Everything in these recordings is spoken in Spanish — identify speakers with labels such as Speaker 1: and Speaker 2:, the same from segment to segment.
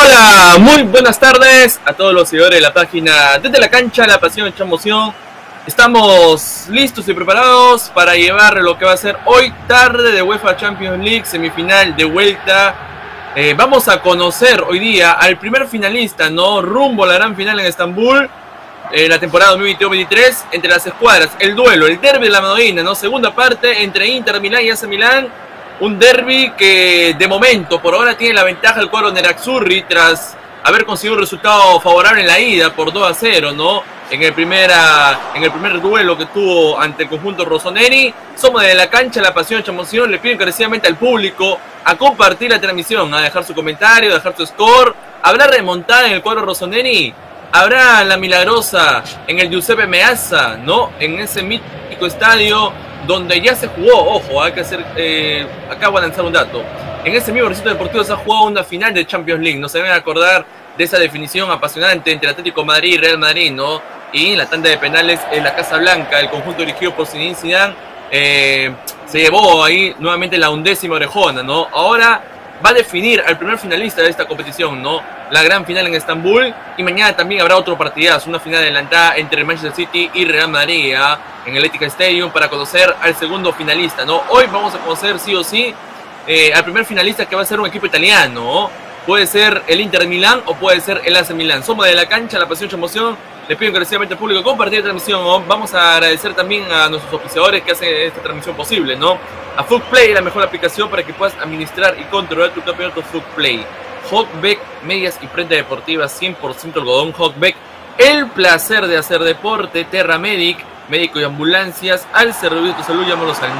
Speaker 1: Hola, muy buenas tardes a todos los seguidores de la página Desde la Cancha, la pasión hecha emoción. Estamos listos y preparados para llevar lo que va a ser hoy tarde de UEFA Champions League, semifinal de vuelta. Vamos a conocer hoy día al primer finalista, ¿no? Rumbo a la gran final en Estambul, la temporada 2022-2023, entre las escuadras, el duelo, el derbi de la Madonina, ¿no? Segunda parte entre Inter Milán y AC Milán. Un derbi que de momento, por ahora, tiene la ventaja el cuadro Nerazzurri tras haber conseguido un resultado favorable en la ida por 2-0, ¿no? En el primer duelo que tuvo ante el conjunto rossoneri. Somos de la cancha, la pasión hecha emoción. Le pido encarecidamente al público a compartir la transmisión, a dejar su comentario, a dejar su score. ¿Habrá remontada en el cuadro rossoneri? ¿Habrá la milagrosa en el Giuseppe Meazza, ¿no? En ese mítico estadio donde ya se jugó, ojo, hay que hacer, acabo de lanzar un dato. En ese mismo recinto deportivo se ha jugado una final de Champions League. No se deben acordar de esa definición apasionante entre Atlético de Madrid y Real Madrid, ¿no? Y en la tanda de penales en la Casa Blanca, el conjunto dirigido por Zinedine Zidane se llevó ahí nuevamente la 11ª orejona, ¿no? Ahora va a definir al primer finalista de esta competición, ¿no? La gran final en Estambul, y mañana también habrá otro partidazo, una final adelantada entre Manchester City y Real Madrid, ¿eh? En el Etihad Stadium, para conocer al segundo finalista, ¿no? Hoy vamos a conocer sí o sí al primer finalista, que va a ser un equipo italiano, ¿no? Puede ser el Inter de Milán o puede ser el AC Milán. Somos de la cancha, la pasión, mucha emoción. Les pido encarecidamente al público compartir la transmisión, ¿no? Vamos a agradecer también a nuestros oficiadores que hacen esta transmisión posible, ¿no? A FUTPlay, la mejor aplicación para que puedas administrar y controlar tu campeonato FUTPlay. Hotbeck, medias y prenda deportiva 100% algodón. Hotbeck, el placer de hacer deporte. Terra Medic, médico y ambulancias al servicio de tu salud. Llámanos al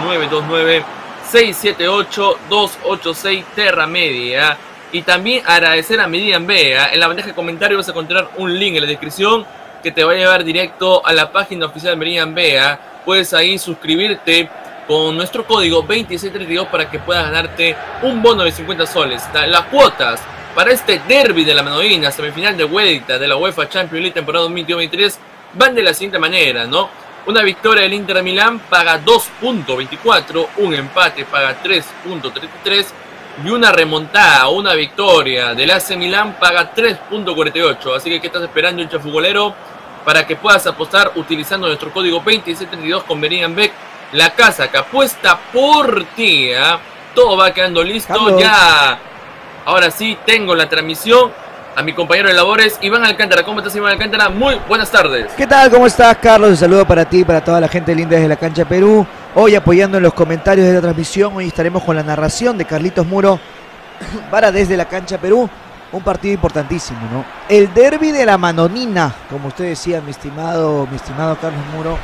Speaker 1: 929-678-286 Terra Media. Y también agradecer a Meridian Bea. En la bandeja de comentarios vas a encontrar un link en la descripción que te va a llevar directo a la página oficial de Meridian Bea. Puedes ahí suscribirte con nuestro código 2632 para que puedas ganarte un bono de 50 soles. Las cuotas para este derbi de la Madonina, semifinal de vuelta de la UEFA Champions League temporada 2022-2023, van de la siguiente manera, ¿no? Una victoria del Inter de Milán paga 2.24, un empate paga 3.33 y una remontada o una victoria del AC Milán paga 3.48. Así que, ¿qué estás esperando, hincha futbolero? Para que puedas apostar utilizando nuestro código 2632 con Meridian Beck, la casa que apuesta por ti, ¿eh? Todo va quedando listo. Carlos. Ya, ahora sí, tengo la transmisión a mi compañero de labores, Iván Alcántara. ¿Cómo estás, Iván Alcántara? Muy buenas tardes.
Speaker 2: ¿Qué tal? ¿Cómo estás, Carlos? Un saludo para ti y para toda la gente linda desde la cancha Perú. Hoy apoyando en los comentarios de la transmisión. Hoy estaremos con la narración de Carlitos Muro para Desde la cancha Perú. Un partido importantísimo, ¿no? El derbi de la Madonina, como usted decía, mi estimado Carlos Muro.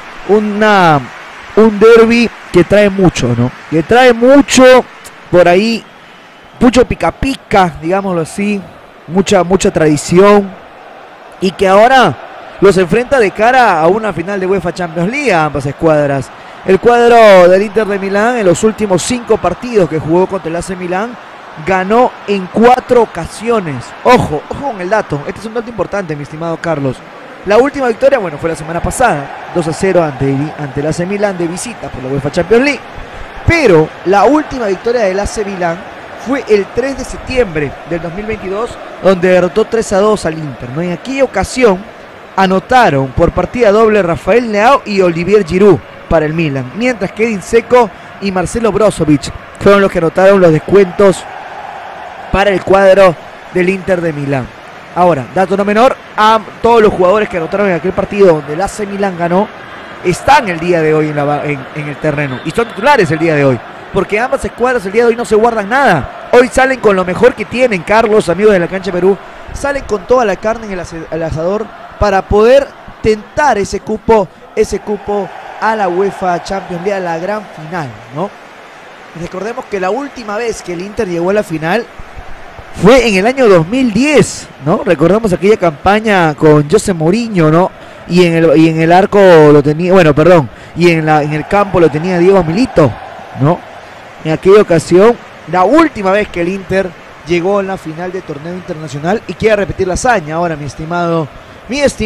Speaker 2: Un derbi que trae mucho, ¿no? Que trae mucho por ahí, mucho pica pica, digámoslo así, mucha tradición, y que ahora los enfrenta de cara a una final de UEFA Champions League a ambas escuadras. El cuadro del Inter de Milán, en los últimos 5 partidos que jugó contra el AC Milán, ganó en 4 ocasiones. Ojo con el dato, este es un dato importante, mi estimado Carlos. La última victoria, bueno, fue la semana pasada, 2-0 ante el AC Milán de visita por la UEFA Champions League. Pero la última victoria del AC Milán fue el 3 de septiembre del 2022, donde derrotó 3-2 al Inter, ¿no? En aquella ocasión anotaron por partida doble Rafael Leao y Olivier Giroud para el Milan, mientras que Edin Dzeko y Marcelo Brozovic fueron los que anotaron los descuentos para el cuadro del Inter de Milán. Ahora, dato no menor, a todos los jugadores que anotaron en aquel partido donde el AC Milán ganó, están el día de hoy en el terreno y son titulares el día de hoy, porque ambas escuadras el día de hoy no se guardan nada. Hoy salen con lo mejor que tienen, Carlos, amigos de la cancha Perú, salen con toda la carne en el asador para poder tentar ese cupo a la UEFA Champions League, a la gran final, ¿no? Recordemos que la última vez que el Inter llegó a la final fue en el año 2010, ¿no? Recordamos aquella campaña con José Mourinho, ¿no? Y en el arco lo tenía, y en el campo lo tenía Diego Milito, ¿no? En aquella ocasión, la última vez que el Inter llegó a la final de torneo internacional, y quiere repetir la hazaña ahora, mi estimado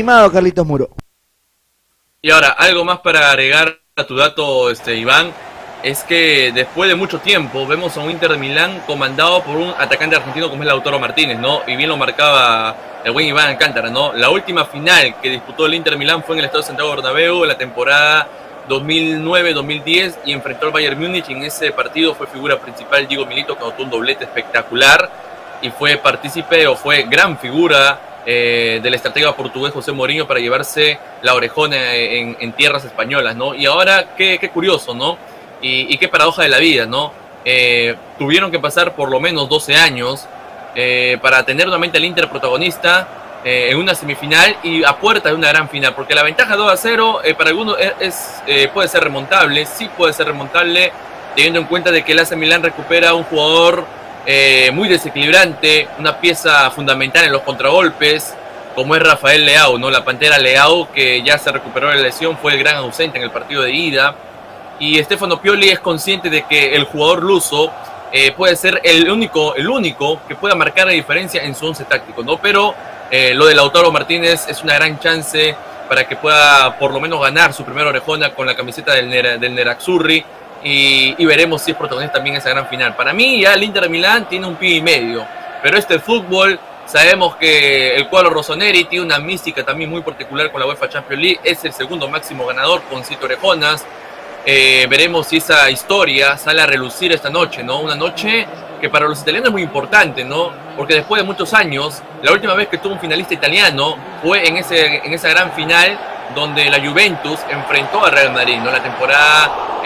Speaker 2: Carlitos Muro.
Speaker 1: Y ahora, algo más para agregar a tu dato, Iván. es que después de mucho tiempo vemos a un Inter de Milán comandado por un atacante argentino como es Lautaro Martínez, ¿no? Y bien lo marcaba el buen Iván Alcántara, ¿no? La última final que disputó el Inter de Milán fue en el Estadio Santiago Bernabéu en la temporada 2009-2010 y enfrentó al Bayern Múnich. Y en ese partido fue figura principal Diego Milito, que anotó un doblete espectacular y fue partícipe o fue gran figura del estratega portugués José Mourinho para llevarse la orejona en tierras españolas, ¿no? Y ahora, qué curioso, ¿no? Y qué paradoja de la vida, ¿no? Tuvieron que pasar por lo menos 12 años para tener nuevamente al Inter protagonista en una semifinal y a puerta de una gran final, porque la ventaja 2-0 para algunos puede ser remontable, sí puede ser remontable, teniendo en cuenta de que el AC Milán recupera un jugador muy desequilibrante, una pieza fundamental en los contragolpes, como es Rafael Leao, ¿no? La Pantera Leao, que ya se recuperó de la lesión, fue el gran ausente en el partido de ida. Y Stefano Pioli es consciente de que el jugador luso puede ser el único que pueda marcar la diferencia en su once táctico, ¿no? Pero lo de Lautaro Martínez es una gran chance para que pueda por lo menos ganar su primera orejona con la camiseta del Nerazzurri y veremos si es protagonista también en esa gran final. Para mí ya el Inter de Milán tiene un pie y medio, pero este fútbol, sabemos que el cuadro rossoneri tiene una mística también muy particular con la UEFA Champions League, es el segundo máximo ganador con 7 orejonas. Veremos si esa historia sale a relucir esta noche, ¿no? Una noche que para los italianos es muy importante, ¿no? Porque después de muchos años, la última vez que tuvo un finalista italiano fue en esa gran final donde la Juventus enfrentó al Real Madrid, ¿no? La temporada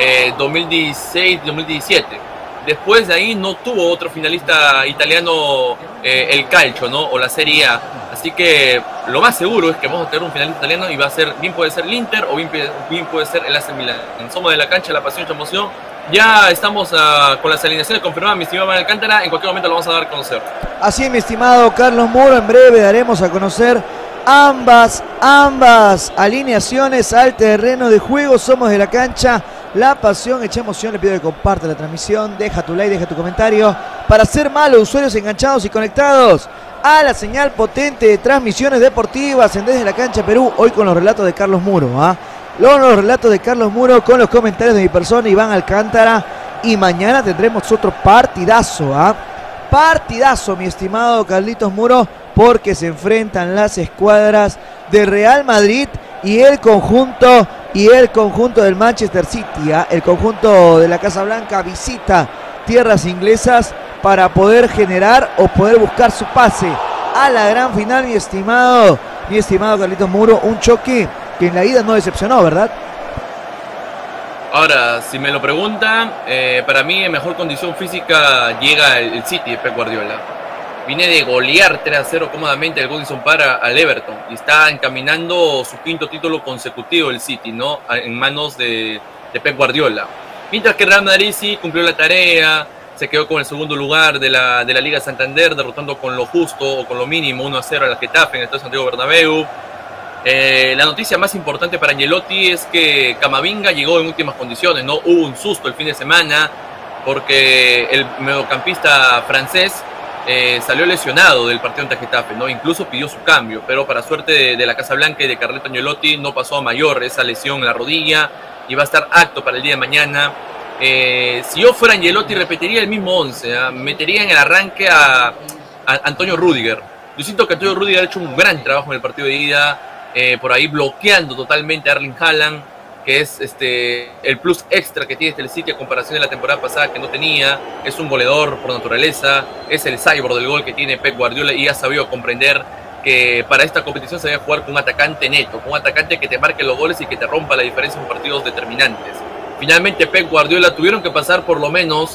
Speaker 1: 2016-2017. Después de ahí no tuvo otro finalista italiano el calcio, ¿no? O la Serie A. Así que lo más seguro es que vamos a tener un finalista italiano y va a ser, bien puede ser el Inter o bien puede ser el AC Milán. Somos de la cancha, la pasión y la emoción. Ya estamos con las alineaciones confirmadas, mi estimado Iván Alcántara. En cualquier momento lo vamos a dar a conocer.
Speaker 2: Así es, mi estimado Carlos Muro. En breve daremos a conocer ambas alineaciones al terreno de juego. Somos de la cancha, la pasión hecha emoción. Le pido que comparte la transmisión, deja tu like, deja tu comentario para ser más los usuarios enganchados y conectados a la señal potente de transmisiones deportivas en Desde la Cancha Perú. Hoy con los relatos de Carlos Muro, los relatos de Carlos Muro con los comentarios de mi persona, Iván Alcántara. Y mañana tendremos otro partidazo, partidazo, mi estimado Carlitos Muro, porque se enfrentan las escuadras de Real Madrid y el conjunto del Manchester City. El conjunto de la Casa Blanca visita tierras inglesas para poder generar o poder buscar su pase a la gran final, mi estimado Carlitos Muro. Un choque que en la ida no decepcionó, ¿verdad?
Speaker 1: Ahora, si me lo preguntan, para mí en mejor condición física llega el City de Pep Guardiola. Viene de golear 3-0 cómodamente el Goodison Park al Everton y está encaminando su quinto título consecutivo el City, ¿no? En manos de Pep Guardiola. Mientras que Real Madrid sí cumplió la tarea, se quedó con el segundo lugar de la Liga Santander, derrotando con lo justo o con lo mínimo 1-0 al Getafe en el Estadio Santiago Bernabéu. La noticia más importante para Ancelotti es que Camavinga llegó en últimas condiciones, ¿no? Hubo un susto el fin de semana porque el mediocampista francés salió lesionado del partido ante Getafe, ¿no? Incluso pidió su cambio, pero para suerte de la Casa Blanca y de Carleto Ancelotti no pasó a mayor esa lesión en la rodilla y va a estar apto para el día de mañana. Si yo fuera Ancelotti repetiría el mismo 11, metería en el arranque a Antonio Rüdiger. Yo siento que Antonio Rüdiger ha hecho un gran trabajo en el partido de ida, por ahí bloqueando totalmente a Erling Haaland, que es el plus extra que tiene el City a comparación de la temporada pasada que no tenía. Es un goleador por naturaleza, es el cyborg del gol que tiene Pep Guardiola y ha sabido comprender que para esta competición se debe jugar con un atacante neto, con un atacante que te marque los goles y que te rompa la diferencia en partidos determinantes. Finalmente Pep Guardiola tuvieron que pasar por lo menos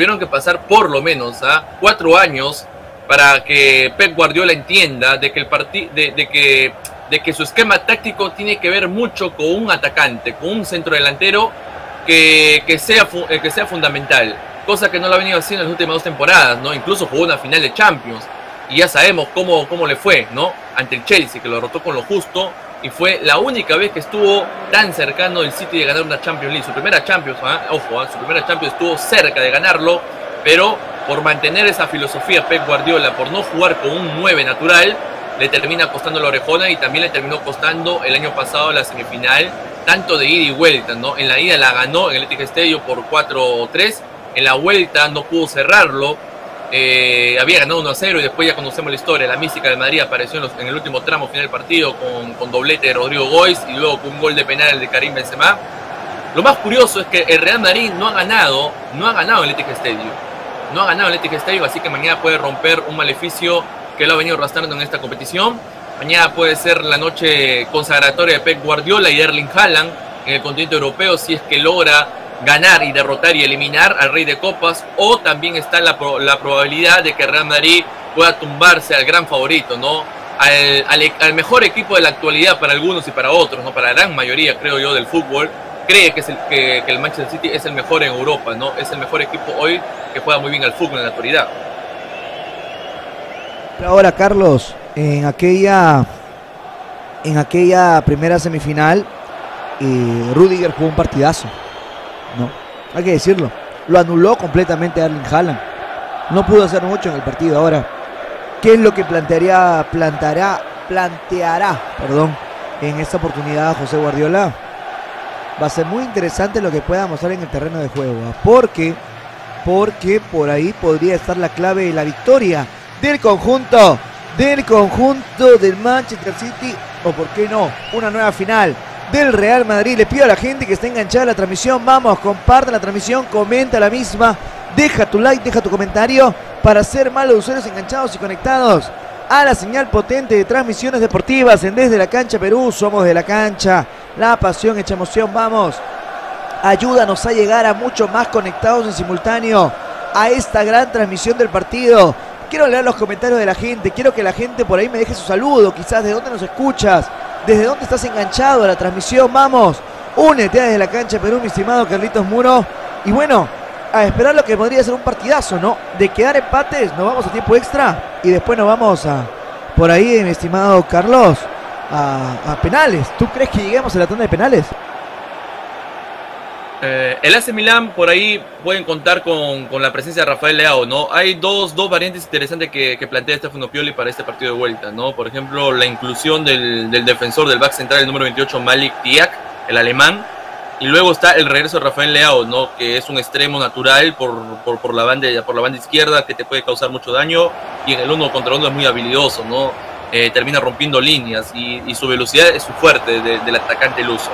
Speaker 1: 4 años para que Pep Guardiola entienda de que de que su esquema táctico tiene que ver mucho con un atacante, con un centro delantero que sea fundamental, cosa que no lo ha venido haciendo en las últimas 2 temporadas, ¿no? Incluso jugó una final de Champions y ya sabemos cómo le fue, ¿no? Ante el Chelsea, que lo derrotó con lo justo, y fue la única vez que estuvo tan cercano el City de ganar una Champions League. Su primera Champions, su primera Champions estuvo cerca de ganarlo, pero por mantener esa filosofía Pep Guardiola, por no jugar con un 9 natural, le termina costando la orejona y también le terminó costando el año pasado la semifinal tanto de ida y vuelta, ¿no? En la ida la ganó en el Etihad Stadium por 4-3, en la vuelta no pudo cerrarlo, había ganado 1-0 y después ya conocemos la historia, la mística del Madrid apareció en el último tramo final del partido con doblete de Rodrigo Goiz y luego con un gol de penal de Karim Benzema. Lo más curioso es que el Real Madrid no ha ganado el Etihad Stadium. No ha ganado el Etihad Stadium, así que mañana puede romper un maleficio que lo ha venido arrastrando en esta competición. Mañana puede ser la noche consagratoria de Pep Guardiola y Erling Haaland en el continente europeo si es que logra ganar y derrotar y eliminar al Rey de Copas, o también está la probabilidad de que Real Madrid pueda tumbarse al gran favorito, ¿no? Al mejor equipo de la actualidad para algunos y para otros, ¿no? Para la gran mayoría, creo yo, del fútbol, cree que el Manchester City es el mejor en Europa, ¿no? Es el mejor equipo hoy que juega muy bien al fútbol en la actualidad.
Speaker 2: Ahora, Carlos, en aquella primera semifinal, Rudiger jugó un partidazo, ¿no? Hay que decirlo. Lo anuló completamente a Erling Haaland. No pudo hacer mucho en el partido. Ahora, ¿qué es lo que planteará en esta oportunidad José Guardiola? Va a ser muy interesante lo que pueda mostrar en el terreno de juego, ¿eh? Porque por ahí podría estar la clave de la victoria del conjunto del Manchester City, o por qué no, una nueva final del Real Madrid. Le pido a la gente que esté enganchada a la transmisión, vamos, compartan la transmisión, comenta la misma, deja tu like, deja tu comentario para ser más los usuarios enganchados y conectados a la señal potente de transmisiones deportivas en Desde la Cancha Perú. Somos de la cancha, la pasión hecha emoción, vamos, ayúdanos a llegar a mucho más conectados en simultáneo a esta gran transmisión del partido. Quiero leer los comentarios de la gente, quiero que la gente por ahí me deje su saludo, quizás de dónde nos escuchas, desde dónde estás enganchado a la transmisión, vamos, únete a Desde la Cancha Perú, mi estimado Carlitos Muro, y bueno, a esperar lo que podría ser un partidazo, ¿no? De quedar empates, nos vamos a tiempo extra y después nos vamos por ahí, mi estimado Carlos, a penales. ¿Tú crees que lleguemos a la tanda de penales?
Speaker 1: El AC Milán por ahí pueden contar con la presencia de Rafael Leao, ¿no? Hay dos variantes interesantes que plantea Stefano Pioli para este partido de vuelta, ¿no? Por ejemplo, la inclusión del defensor del back central, el número 28, Malik Tiak, el alemán, y luego está el regreso de Rafael Leao, ¿no? Que es un extremo natural por la banda izquierda que te puede causar mucho daño, y en el 1 contra 1 es muy habilidoso, ¿no? Termina rompiendo líneas y su velocidad es su fuerte del atacante luso.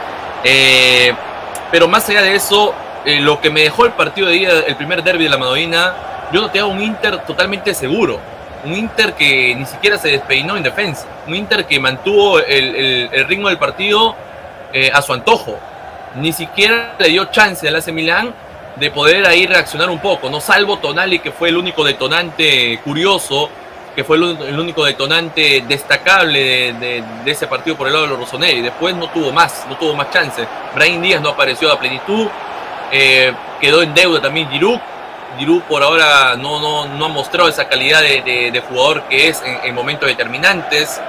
Speaker 1: Pero más allá de eso, lo que me dejó el partido de día, el primer derbi de la Madonina, yo noté a un Inter totalmente seguro. Un Inter que ni siquiera se despeinó en defensa. Un Inter que mantuvo el ritmo del partido a su antojo. Ni siquiera le dio chance al AC Milán de poder ahí reaccionar un poco, ¿no? Salvo Tonali, que fue el único detonante curioso, que fue el único detonante destacable de ese partido por el lado de los rossoneri. Después no tuvo más chance. Brahim Díaz no apareció a plenitud, quedó en deuda también Giroud. Giroud por ahora no ha mostrado esa calidad de jugador que es en momentos determinantes.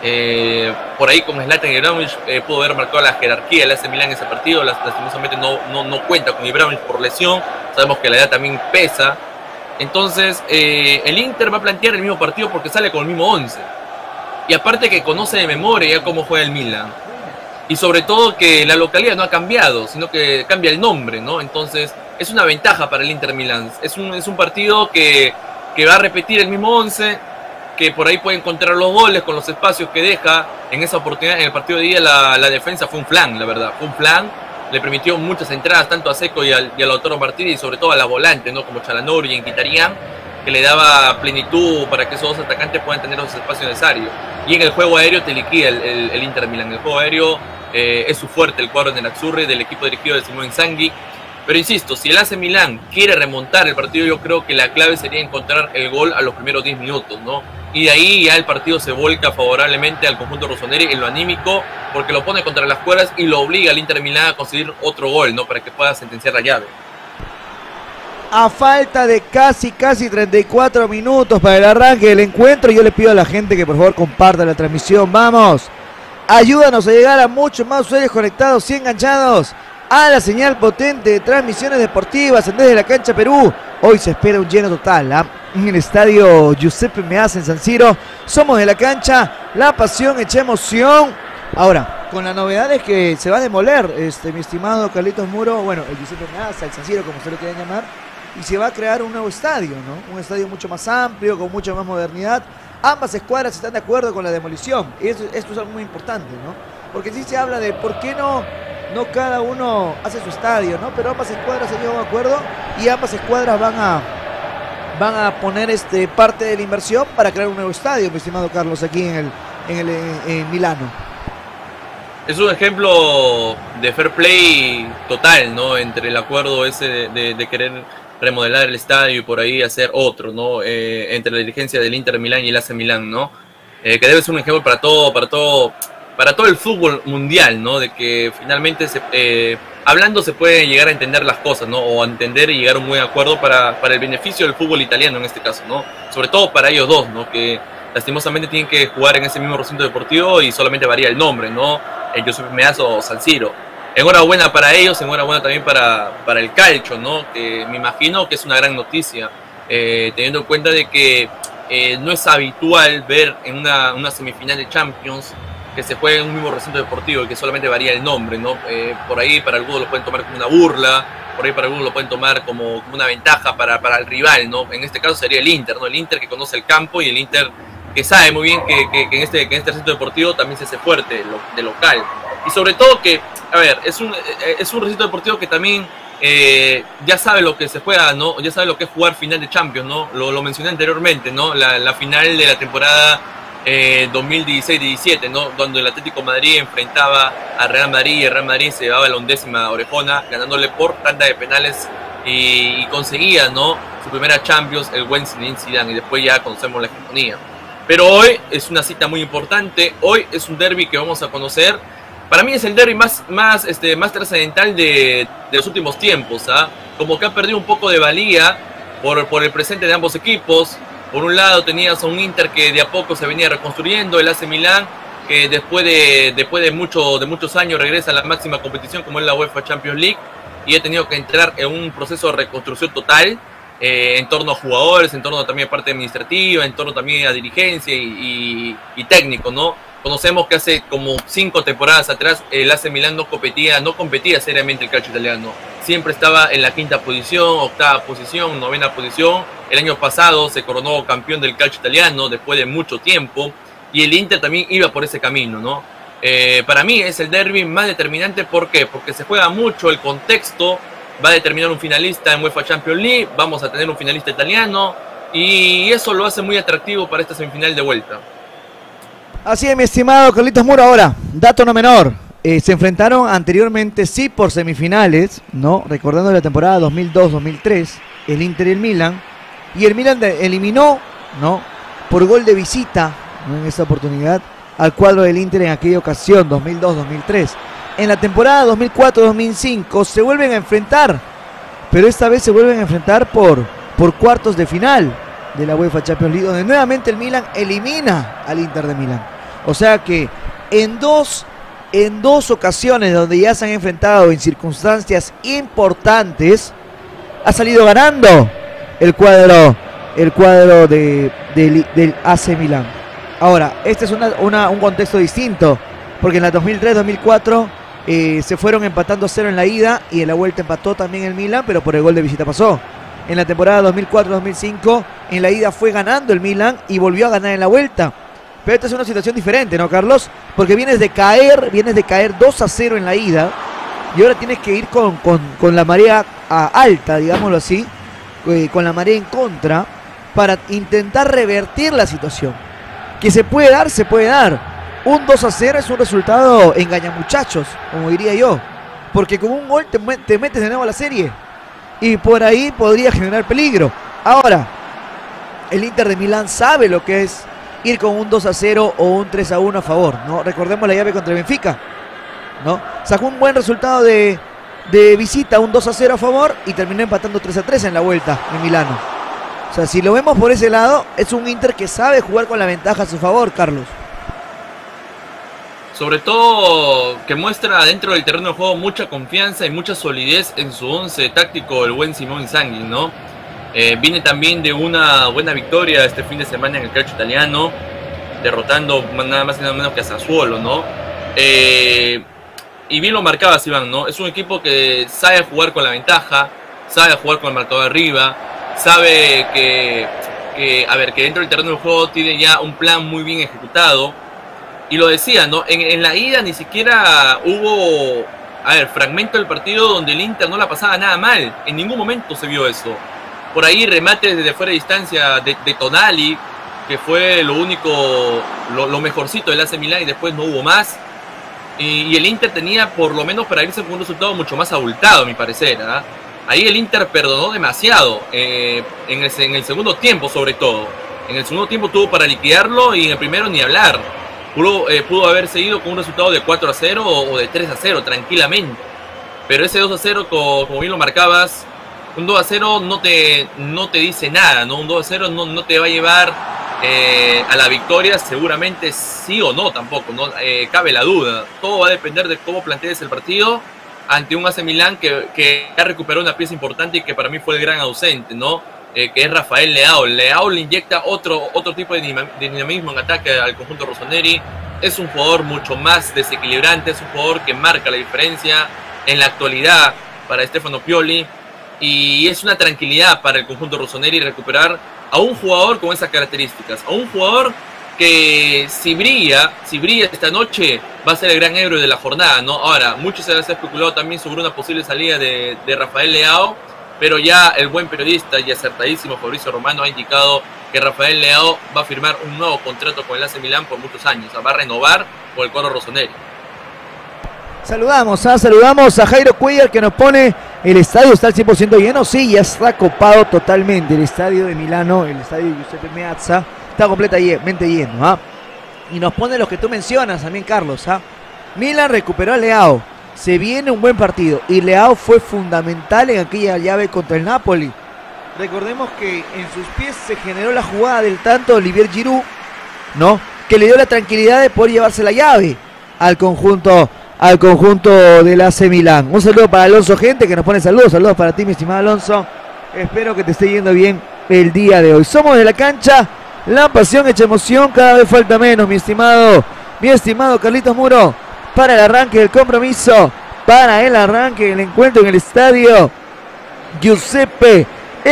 Speaker 1: Por ahí con Zlatan Ibrahimovic pudo haber marcado la jerarquía del AC Milán en ese partido. Lastimosamente no cuenta con Ibrahimovic por lesión. Sabemos que la edad también pesa. Entonces, el Inter va a plantear el mismo partido porque sale con el mismo 11. Y aparte que conoce de memoria ya cómo juega el Milan. Y sobre todo que la localidad no ha cambiado, sino que cambia el nombre, ¿no? Entonces, es una ventaja para el Inter Milán. Es un partido que va a repetir el mismo 11, que por ahí puede encontrar los goles con los espacios que deja. En esa oportunidad, en el partido de día, la defensa fue un flan, la verdad. Fue un flan. Le permitió muchas entradas tanto a Seco y a Lautaro Martínez y sobre todo a la volante, ¿no? Como Çalhanoğlu y Mkhitaryan, que le daba plenitud para que esos dos atacantes puedan tener los espacios necesarios. Y en el juego aéreo te liquida el Inter Milán. En el juego aéreo es su fuerte el cuadro de Nerazzurri, del equipo dirigido de Simone Inzaghi. Pero insisto, si el AC Milán quiere remontar el partido, yo creo que la clave sería encontrar el gol a los primeros 10 minutos, ¿no? Y de ahí ya el partido se volca favorablemente al conjunto rossoneri en lo anímico, porque lo pone contra las cuerdas y lo obliga al Inter Milán a conseguir otro gol, ¿no? Para que pueda sentenciar la llave.
Speaker 2: A falta de casi 34 minutos para el arranque del encuentro, yo le pido a la gente que por favor comparta la transmisión. Vamos, ayúdanos a llegar a muchos más usuarios conectados y enganchados a la señal potente de transmisiones deportivas en Desde la Cancha Perú. Hoy se espera un lleno total, ¿eh? En el estadio Giuseppe Meazza en San Siro. Somos de la cancha, la pasión hecha emoción. Ahora, con la novedad es que se va a demoler, mi estimado Carlitos Muro, bueno, el Giuseppe Meazza, el San Siro, como usted lo quiera llamar, y se va a crear un nuevo estadio, ¿no? Un estadio mucho más amplio, con mucha más modernidad. Ambas escuadras están de acuerdo con la demolición, y esto es algo muy importante, ¿no? Porque sí se habla de por qué no cada uno hace su estadio, ¿no? Pero ambas escuadras se llevan de acuerdo y ambas escuadras van a poner parte de la inversión para crear un nuevo estadio, mi estimado Carlos, aquí en Milano.
Speaker 1: Es un ejemplo de fair play total, ¿no? Entre el acuerdo ese de querer remodelar el estadio y por ahí hacer otro, ¿no? Entre la dirigencia del Inter de Milán y el AC Milán, ¿no? Que debe ser un ejemplo para todo el fútbol mundial, ¿no? De que finalmente hablando se puede llegar a entender las cosas, ¿no? O a entender y llegar a un buen acuerdo para el beneficio del fútbol italiano en este caso, ¿no? Sobre todo para ellos dos, ¿no? Que lastimosamente tienen que jugar en ese mismo recinto deportivo y solamente varía el nombre, ¿no? El Giuseppe Meazza o San Siro. Enhorabuena para ellos, enhorabuena también para el calcio, ¿no? Que me imagino que es una gran noticia, teniendo en cuenta de que no es habitual ver en una semifinal de Champions que se juegue en un mismo recinto deportivo y que solamente varía el nombre, ¿no? Por ahí para algunos lo pueden tomar como una burla, por ahí para algunos lo pueden tomar como una ventaja para el rival, ¿no? En este caso sería el Inter, ¿no? El Inter que conoce el campo y el Inter que sabe muy bien que en este recinto deportivo también se hace fuerte de local. Y sobre todo que, a ver, es un recinto deportivo que también ya sabe lo que se juega, ¿no? Ya sabe lo que es jugar final de Champions, ¿no? Lo mencioné anteriormente, ¿no? La final de la temporada 2016-17, ¿no? Cuando el Atlético Madrid enfrentaba a Real Madrid y el Real Madrid se llevaba la 11ª orejona, ganándole por tanda de penales y conseguía, ¿no? Su primera Champions, el buen Zinedine Zidane, y después ya conocemos la hegemonía. Pero hoy es una cita muy importante, hoy es un derbi que vamos a conocer. Para mí es el derbi más trascendental de los últimos tiempos, ¿ah? Como que ha perdido un poco de valía por el presente de ambos equipos. Por un lado tenías a un Inter que de a poco se venía reconstruyendo, el AC Milán que después de muchos años regresa a la máxima competición como es la UEFA Champions League y ha tenido que entrar en un proceso de reconstrucción total en torno a jugadores, en torno también a parte administrativa, en torno también a dirigencia y técnico, ¿no? Conocemos que hace como 5 temporadas atrás el AC Milán no competía seriamente el calcio italiano. Siempre estaba en la 5ª posición, 8ª posición, 9ª posición. El año pasado se coronó campeón del calcio italiano después de mucho tiempo. Y el Inter también iba por ese camino, ¿no? Para mí es el derbi más determinante. ¿Por qué? Porque se juega mucho el contexto. Va a determinar un finalista en UEFA Champions League. Vamos a tener un finalista italiano. Y eso lo hace muy atractivo para esta semifinal de vuelta.
Speaker 2: Así es, mi estimado Carlitos Muro. Ahora, dato no menor. Se enfrentaron anteriormente, sí, por semifinales, ¿no? Recordando la temporada 2002-2003, el Inter y el Milan. Y el Milan eliminó, ¿no? Por gol de visita, ¿no? En esta oportunidad, al cuadro del Inter en aquella ocasión, 2002-2003. En la temporada 2004-2005 se vuelven a enfrentar, pero esta vez se vuelven a enfrentar por cuartos de final de la UEFA Champions League, donde nuevamente el Milan elimina al Inter de Milán. O sea que en dos ocasiones donde ya se han enfrentado en circunstancias importantes, ha salido ganando el cuadro del AC Milán. Ahora, este es un contexto distinto, porque en la 2003-2004 se fueron empatando a 0 en la ida y en la vuelta empató también el Milan, pero por el gol de visita pasó. En la temporada 2004-2005 en la ida fue ganando el Milan y volvió a ganar en la vuelta. Pero esta es una situación diferente, ¿no, Carlos? Porque vienes de caer 2-0 en la ida y ahora tienes que ir con la marea alta, digámoslo así, con la marea en contra, para intentar revertir la situación. Que se puede dar. Un 2-0 es un resultado engañamuchachos, como diría yo. Porque con un gol te metes de nuevo a la serie. Y por ahí podría generar peligro. Ahora, el Inter de Milán sabe lo que es ir con un 2-0 o un 3-1 a favor, ¿no? Recordemos la llave contra el Benfica, ¿no? Sacó un buen resultado de visita, un 2-0 a favor, y terminó empatando 3-3 en la vuelta en Milano. O sea, si lo vemos por ese lado, es un Inter que sabe jugar con la ventaja a su favor, Carlos.
Speaker 1: Sobre todo que muestra dentro del terreno de juego mucha confianza y mucha solidez en su once táctico el buen Simone Inzaghi, ¿no? Viene también de una buena victoria este fin de semana en el calcio italiano, derrotando nada más y nada menos que a Sassuolo, ¿no? Y bien lo marcabas, Iván, ¿no? Es un equipo que sabe jugar con la ventaja, sabe jugar con el marcador arriba, sabe a ver, que dentro del terreno del juego tiene ya un plan muy bien ejecutado. Y lo decía, ¿no? En la ida ni siquiera hubo, a ver, fragmento del partido donde el Inter no la pasaba nada mal. En ningún momento se vio eso. Por ahí remates desde fuera de distancia de Tonali, que fue lo único, lo mejorcito del AC Milan, y después no hubo más. Y el Inter tenía, por lo menos para irse con un resultado mucho más abultado, a mi parecer, ¿eh? Ahí el Inter perdonó demasiado, en el segundo tiempo sobre todo. En el segundo tiempo tuvo para liquidarlo y en el primero ni hablar. Pudo haber seguido con un resultado de 4-0 o de 3-0 tranquilamente. Pero ese 2-0, como bien lo marcabas, un 2-0 no te dice nada, ¿no? Un 2-0 no te va a llevar a la victoria, seguramente sí o no tampoco, ¿no? Cabe la duda. Todo va a depender de cómo plantees el partido ante un AC Milan que ya recuperó una pieza importante y que para mí fue el gran ausente, ¿no? Que es Rafael Leao. Leao le inyecta otro tipo de dinamismo en ataque al conjunto rossoneri. Es un jugador mucho más desequilibrante, es un jugador que marca la diferencia en la actualidad para Stefano Pioli, y es una tranquilidad para el conjunto rossoneri recuperar a un jugador con esas características, a un jugador que si brilla esta noche va a ser el gran héroe de la jornada, ¿no? Ahora, mucho se ha especulado también sobre una posible salida de Rafael Leao, pero ya el buen periodista y acertadísimo Fabrizio Romano ha indicado que Rafael Leao va a firmar un nuevo contrato con el AC Milan por muchos años, o sea, va a renovar con el cuadro rossoneri.
Speaker 2: Saludamos a Jairo Cuellar, que nos pone: el estadio está al 100% lleno. Sí, ya está copado totalmente el estadio de Milano, el estadio Giuseppe Meazza está completamente lleno, ¿eh? Y nos pone los que tú mencionas también, Carlos, ¿eh? Milan recuperó a Leao, se viene un buen partido, y Leao fue fundamental en aquella llave contra el Napoli. Recordemos que en sus pies se generó la jugada del tanto de Olivier Giroud, ¿no? Que le dio la tranquilidad de poder llevarse la llave al conjunto del AC Milan. Un saludo para Alonso Gente, que nos pone saludos para ti, mi estimado Alonso. Espero que te esté yendo bien el día de hoy. Somos de la cancha, la pasión hecha emoción, cada vez falta menos, mi estimado Carlitos Muro, para el arranque del compromiso, para el arranque del encuentro en el estadio Giuseppe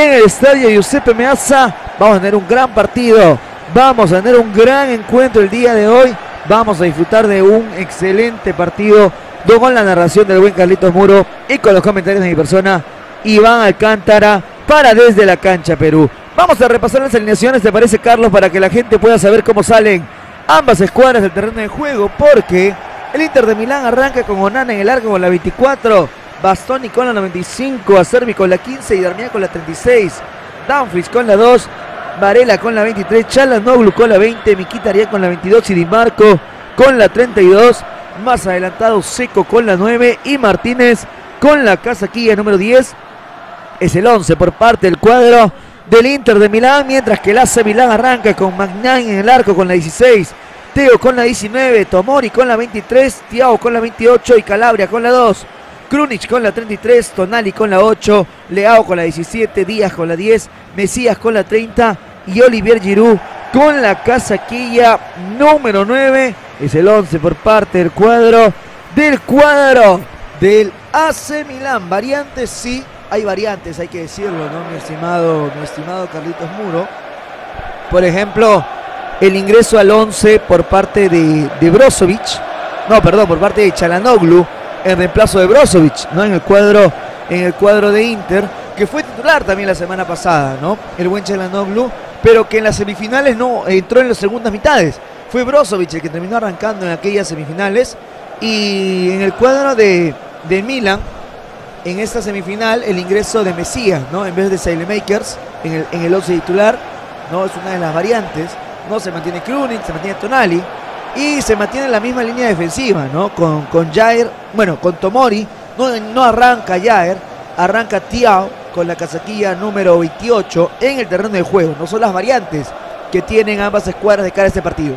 Speaker 2: Meazza. Vamos a tener un gran partido, vamos a tener un gran encuentro el día de hoy. Vamos a disfrutar de un excelente partido con la narración del buen Carlitos Muro y con los comentarios de mi persona, Iván Alcántara, para Desde la Cancha Perú. Vamos a repasar las alineaciones, ¿te parece, Carlos? Para que la gente pueda saber cómo salen ambas escuadras del terreno de juego, porque el Inter de Milán arranca con Onana en el arco con la 24, Bastoni con la 95, Acerbi con la 15 y Darmian con la 36, Dumfries con la 2, Varela con la 23, Çalhanoğlu con la 20, Mkhitaryan con la 22 y Di Marco con la 32. Más adelantado Seco con la 9 y Martínez con la casaquilla número 10. Es el 11 por parte del cuadro del Inter de Milán, mientras que el AC Milán arranca con Magnán en el arco con la 16, Teo con la 19, Tomori con la 23, Thiago con la 28 y Calabria con la 2. Krunic con la 33, Tonali con la 8, Leao con la 17, Díaz con la 10, Mesías con la 30 y Olivier Giroud con la casaquilla número 9. Es el 11 por parte del cuadro del AC Milán. Variantes, sí, hay variantes, hay que decirlo, ¿no? Mi estimado Carlitos Muro. Por ejemplo, el ingreso al 11 por parte de Brozovic, por parte de Çalhanoğlu, en reemplazo de Brozovic, ¿no? En el cuadro de Inter, que fue titular también la semana pasada, ¿no? El buen Çalhanoğlu, pero que en las semifinales no entró en las segundas mitades. Fue Brozovic el que terminó arrancando en aquellas semifinales. Y en el cuadro de Milan, en esta semifinal, el ingreso de Mesías, ¿no? En vez de Saelemaekers en el 11 titular, ¿no? Es una de las variantes, ¿no? Se mantiene Krunic, se mantiene Tonali y se mantiene la misma línea defensiva, ¿no? Con Jair, con Tomori, no arranca Jair, arranca Thiago con la casaquilla número 28 en el terreno de juego. No son las variantes que tienen ambas escuadras de cara a este partido.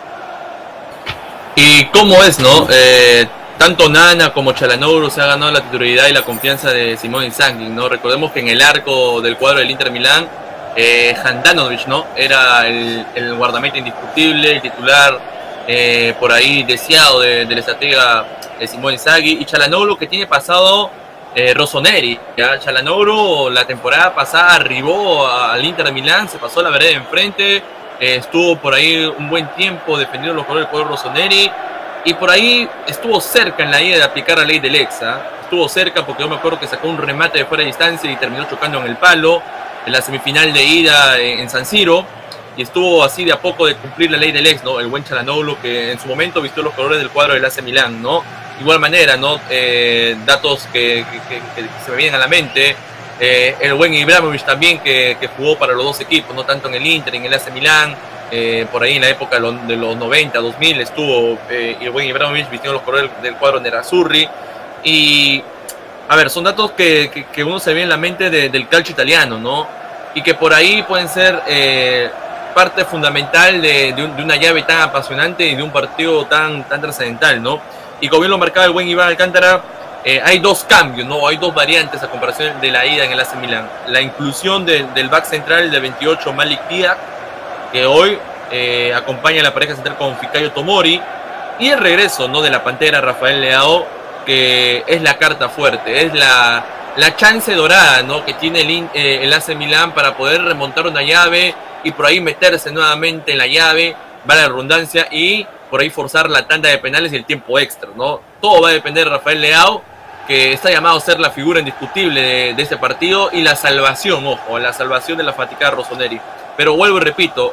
Speaker 1: Y cómo es, ¿no? Tanto Nana como Çalhanoğlu se ha ganado la titularidad y la confianza de Simone Inzaghi, ¿no? Recordemos que en el arco del cuadro del Inter Milán, Handanovic, ¿no? Era el guardameta indiscutible, el titular por ahí deseado del estratega Simone Inzaghi, y Çalhanoğlu, que tiene pasado Rossoneri. ¿Ya? Çalhanoğlu la temporada pasada arribó al Inter de Milán, se pasó la vereda enfrente, estuvo por ahí un buen tiempo defendiendo los colores del cuadro Rossoneri, y por ahí estuvo cerca en la ida de aplicar la ley del ex. Estuvo cerca porque yo me acuerdo que sacó un remate de fuera de distancia y terminó chocando en el palo en la semifinal de ida en San Siro, y estuvo así de a poco de cumplir la ley del ex, ¿no? El buen Çalhanoğlu, que en su momento vistió los colores del cuadro del AC Milán, ¿no? Igual manera, ¿no? Datos que se me vienen a la mente. El buen Ibrahimovic también, que jugó para los dos equipos, no tanto en el Inter, en el AC Milán. Por ahí en la época de los 90, 2000 estuvo el buen Ibrahimovic vistiendo los colores del cuadro Nerazzurri. Y a ver, son datos que uno se ve en la mente del calcio italiano, ¿no? Y que por ahí pueden ser parte fundamental de una llave tan apasionante y de un partido tan trascendental, ¿no? Y como bien lo marcaba el buen Iván Alcántara, hay dos cambios, ¿no? Hay dos variantes a comparación de la ida en el AC Milán. La inclusión del back central de 28, Malik Diak, que hoy acompaña a la pareja central con Fikayo Tomori, y el regreso, ¿no?, de la Pantera Rafael Leao, que es la carta fuerte, es la chance dorada, ¿no?, que tiene el AC Milán para poder remontar una llave y por ahí meterse nuevamente en la llave, vale la redundancia, y por ahí forzar la tanda de penales y el tiempo extra, ¿no? Todo va a depender de Rafael Leao, que está llamado a ser la figura indiscutible de este partido, y la salvación, ojo, la salvación de la fatigada Rossoneri. Pero vuelvo y repito,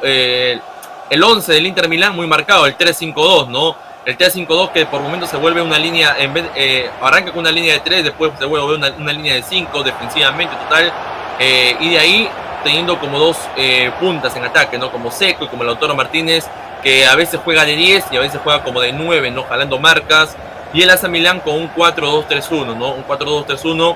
Speaker 1: el 11 del Inter Milán muy marcado, el 3-5-2, ¿no? El 3-5-2 que por momentos se vuelve una línea, arranca con una línea de 3, después se vuelve una línea de 5 defensivamente total, y de ahí teniendo como dos puntas en ataque, ¿no? Como Seco y como Lautaro Martínez, que a veces juega de 10 y a veces juega como de 9, ¿no?, jalando marcas. Y el AC Milán con un 4-2-3-1, ¿no? Un 4-2-3-1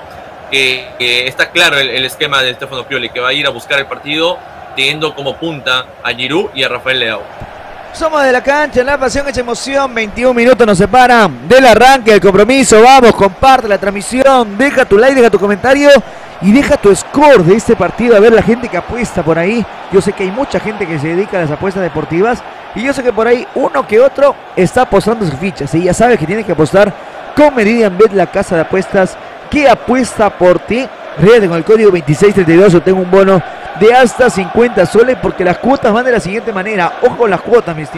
Speaker 1: que está claro el esquema de Stefano Pioli, que va a ir a buscar el partido teniendo como punta a Giroud y a Rafael Leao.
Speaker 2: Somos de la cancha, la pasión hecha emoción. 21 minutos nos separan del arranque del compromiso. Vamos, comparte la transmisión, deja tu like, deja tu comentario y deja tu score de este partido. A ver la gente que apuesta por ahí. Yo sé que hay mucha gente que se dedica a las apuestas deportivas y yo sé que por ahí uno que otro está apostando sus fichas. Y ya sabes que tienes que apostar con Meridianbet, la casa de apuestas que apuesta por ti. Ríete con el código 2632, obtengo un bono de hasta 50 soles, porque las cuotas van de la siguiente manera. Ojo con las cuotas, mi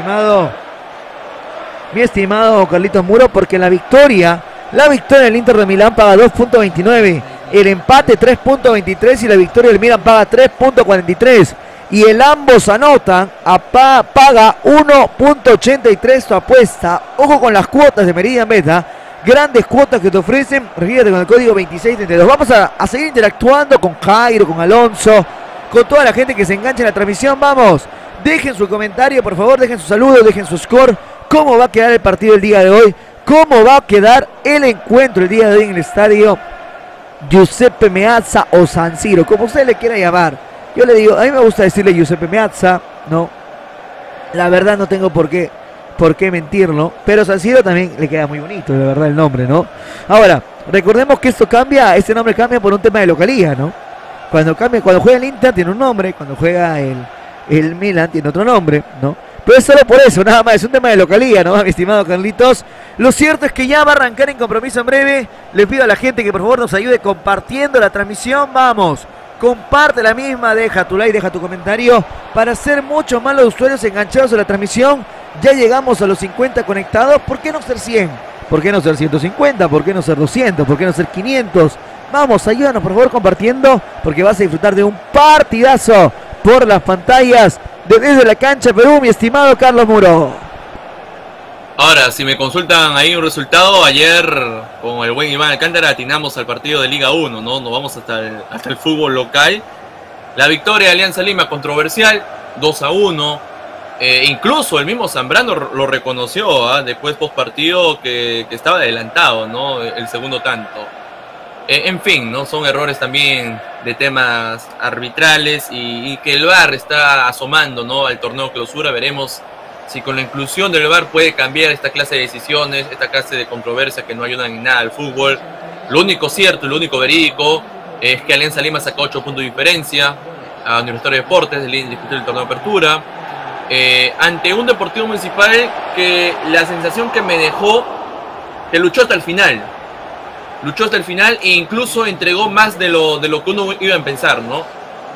Speaker 2: estimado Carlitos Muro, porque la victoria del Inter de Milán paga 2.29, el empate 3.23 y la victoria del Milán paga 3.43. Y el ambos anotan, paga 1.83 tu apuesta. Ojo con las cuotas de Meridian Beta. Grandes cuotas que te ofrecen. Ríete con el código 2632. Vamos a seguir interactuando con Jairo, con Alonso, con toda la gente que se engancha en la transmisión. Vamos, dejen su comentario, por favor, dejen su saludo, dejen su score. ¿Cómo va a quedar el partido el día de hoy? ¿Cómo va a quedar el encuentro el día de hoy en el estadio Giuseppe Meazza o San Siro, como usted le quiera llamar? Yo le digo, a mí me gusta decirle Giuseppe Meazza, ¿no? La verdad no tengo por qué mentirlo, pero San Siro también le queda muy bonito, la verdad, el nombre, ¿no? Ahora, recordemos que este nombre cambia por un tema de localía, ¿no? Cuando juega el Inter tiene un nombre, cuando juega el Milan tiene otro nombre, ¿no? Pero es solo por eso, nada más, es un tema de localía, ¿no, mi estimado Carlitos? Lo cierto es que ya va a arrancar en compromiso en breve. Le pido a la gente que por favor nos ayude compartiendo la transmisión. Vamos, comparte la misma, deja tu like, deja tu comentario para ser mucho más los usuarios enganchados a la transmisión. Ya llegamos a los 50 conectados, ¿por qué no ser 100? ¿Por qué no ser 150? ¿Por qué no ser 200? ¿Por qué no ser 500? Vamos, ayúdanos por favor compartiendo, porque vas a disfrutar de un partidazo por las pantallas desde la cancha Perú, mi estimado Carlos Muro.
Speaker 1: Ahora, si me consultan ahí un resultado, ayer con el buen Iván Alcántara atinamos al partido de Liga 1, ¿no? Nos vamos hasta el fútbol local. La victoria de Alianza Lima controversial, 2-1. Incluso el mismo Zambrano lo reconoció, después post partido que estaba adelantado, ¿no? El segundo tanto. En fin, ¿no? Son errores también de temas arbitrales y que el VAR está asomando, ¿no?, al torneo clausura. Veremos si con la inclusión del VAR puede cambiar esta clase de decisiones, esta clase de controversia que no ayudan en nada al fútbol. Lo único cierto y lo único verídico es que Alianza Lima sacó 8 puntos de diferencia a Universitario de Deportes, del indiscutible del torneo de apertura. ante un Deportivo Municipal que la sensación que me dejó, que luchó hasta el final. Luchó hasta el final e incluso entregó más de lo que uno iba a pensar, ¿no?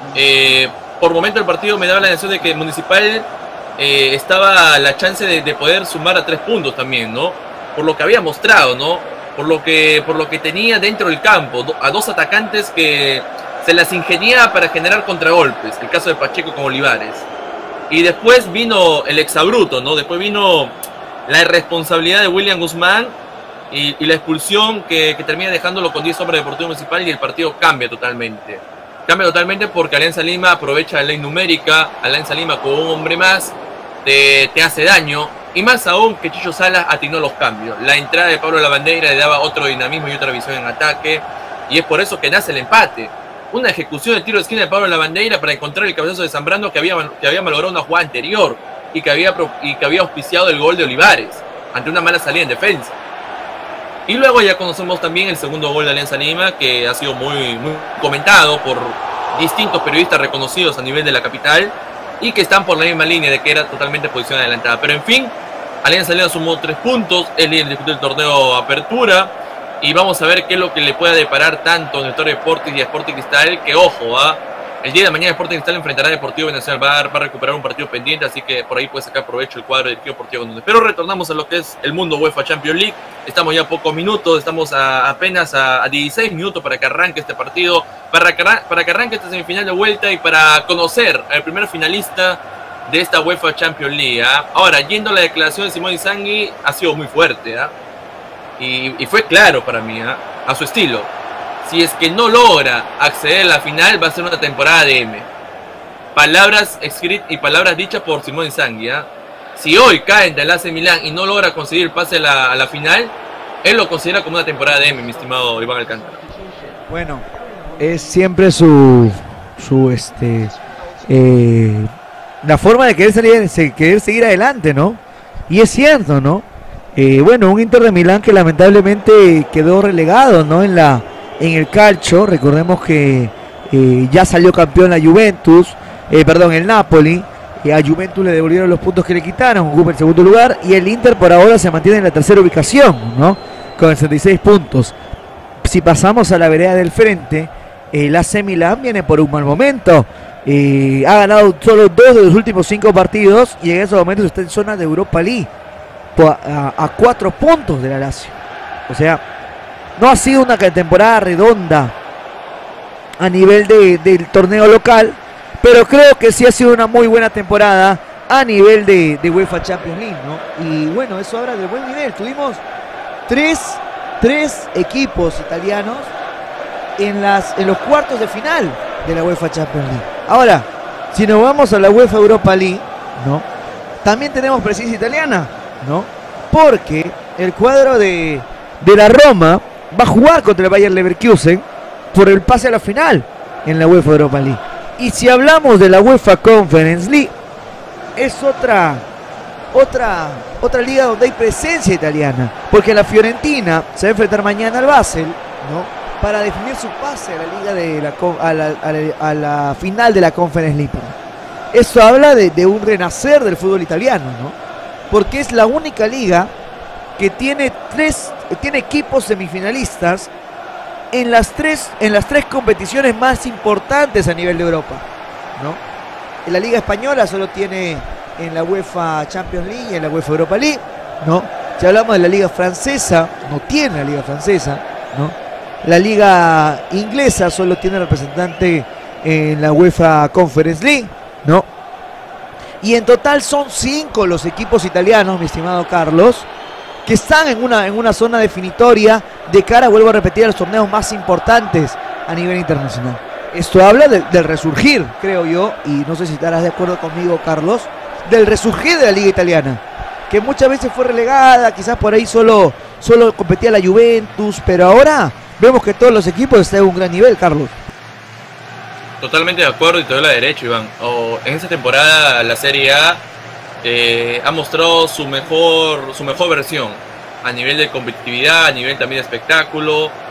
Speaker 1: Por momento del partido me daba la sensación de que Municipal estaba a la chance de poder sumar a 3 puntos también, ¿no? Por lo que había mostrado, ¿no? Por lo que tenía dentro del campo, a 2 atacantes que se las ingeniaba para generar contragolpes, el caso de Pacheco con Olivares. Y después vino el exabruto, ¿no? Después vino la irresponsabilidad de William Guzmán y la expulsión que termina dejándolo con 10 hombres de Deportivo Municipal y el partido cambia totalmente. Cambia totalmente porque Alianza Lima aprovecha la ley numérica, Alianza Lima con un hombre más te hace daño, y más aún que Chicho Salas atinó los cambios. La entrada de Pablo Lavandeira le daba otro dinamismo y otra visión en ataque, y es por eso que nace el empate. Una ejecución de tiro de esquina de Pablo Lavandeira para encontrar el cabezazo de Zambrano que había malogrado una jugada anterior y que había auspiciado el gol de Olivares ante una mala salida en defensa. Y luego ya conocemos también el segundo gol de Alianza Lima, que ha sido muy comentado por distintos periodistas reconocidos a nivel de la capital y que están por la misma línea de que era totalmente posición adelantada. Pero en fin, Alianza Lima sumó 3 puntos, es líder del torneo Apertura, y vamos a ver qué es lo que le pueda deparar tanto en el Torre Sporting y a Sporting Cristal, que ojo, el día de mañana Sporting Cristal enfrentará a Deportivo Nacional, va a recuperar un partido pendiente, así que por ahí puede sacar provecho el cuadro del Deportivo Nacional. Pero retornamos a lo que es el mundo UEFA Champions League. Estamos ya a pocos minutos, estamos apenas a 16 minutos para que arranque este partido, para que arranque esta semifinal de vuelta y para conocer al primer finalista de esta UEFA Champions League. Ahora, yendo a la declaración de Simone Inzaghi, ha sido muy fuerte, y fue claro para mí, a su estilo. Si es que no logra acceder a la final, va a ser una temporada de M. Palabras escritas y palabras dichas por Simone Inzaghi. Si hoy cae en el AC Milán y no logra conseguir el pase a la final, él lo considera como una temporada de M, mi estimado Iván Alcántara.
Speaker 2: Bueno, es siempre la forma de querer seguir adelante, ¿no? Y es cierto, ¿no? Bueno, un Inter de Milán que lamentablemente quedó relegado, ¿no? En el calcio. Recordemos que ya salió campeón la Juventus, el Napoli. A Juventus le devolvieron los puntos que le quitaron, ocupa el segundo lugar, y el Inter por ahora se mantiene en la tercera ubicación, ¿no? Con 66 puntos. Si pasamos a la vereda del frente, el AC Milán viene por un mal momento. Ha ganado solo 2 de los últimos 5 partidos y en esos momentos está en zona de Europa League, a 4 puntos de la Lazio. O sea, no ha sido una temporada redonda a nivel del torneo local, pero creo que sí ha sido una muy buena temporada a nivel de UEFA Champions League, ¿no? Y bueno, eso habla de buen nivel. Tuvimos tres equipos italianos en los cuartos de final de la UEFA Champions League. Ahora, si nos vamos a la UEFA Europa League, ¿no? También tenemos presencia italiana, ¿no? Porque el cuadro de la Roma va a jugar contra el Bayer Leverkusen por el pase a la final en la UEFA Europa League. Y si hablamos de la UEFA Conference League, es otra liga donde hay presencia italiana, porque la Fiorentina se va a enfrentar mañana al Basel, ¿no? Para definir su pase a la liga a la final de la Conference League. Eso habla de un renacer del fútbol italiano, ¿no? Porque es la única liga que tiene equipos semifinalistas en las tres competiciones más importantes a nivel de Europa, ¿no? En la Liga Española solo tiene en la UEFA Champions League y en la UEFA Europa League, ¿no? Si hablamos de la Liga Francesa, no tiene la Liga Francesa, ¿no? La Liga Inglesa solo tiene representante en la UEFA Conference League, ¿no? Y en total son 5 los equipos italianos, mi estimado Carlos, que están en una zona definitoria de cara, vuelvo a repetir, a los torneos más importantes a nivel internacional. Esto habla del resurgir, creo yo, y no sé si estarás de acuerdo conmigo, Carlos, del resurgir de la liga italiana, que muchas veces fue relegada, quizás por ahí solo competía la Juventus, pero ahora vemos que todos los equipos están en un gran nivel, Carlos.
Speaker 1: Totalmente de acuerdo y te doy la derecha, Iván. En esta temporada la Serie A ha mostrado su mejor versión a nivel de competitividad, a nivel también de espectáculo.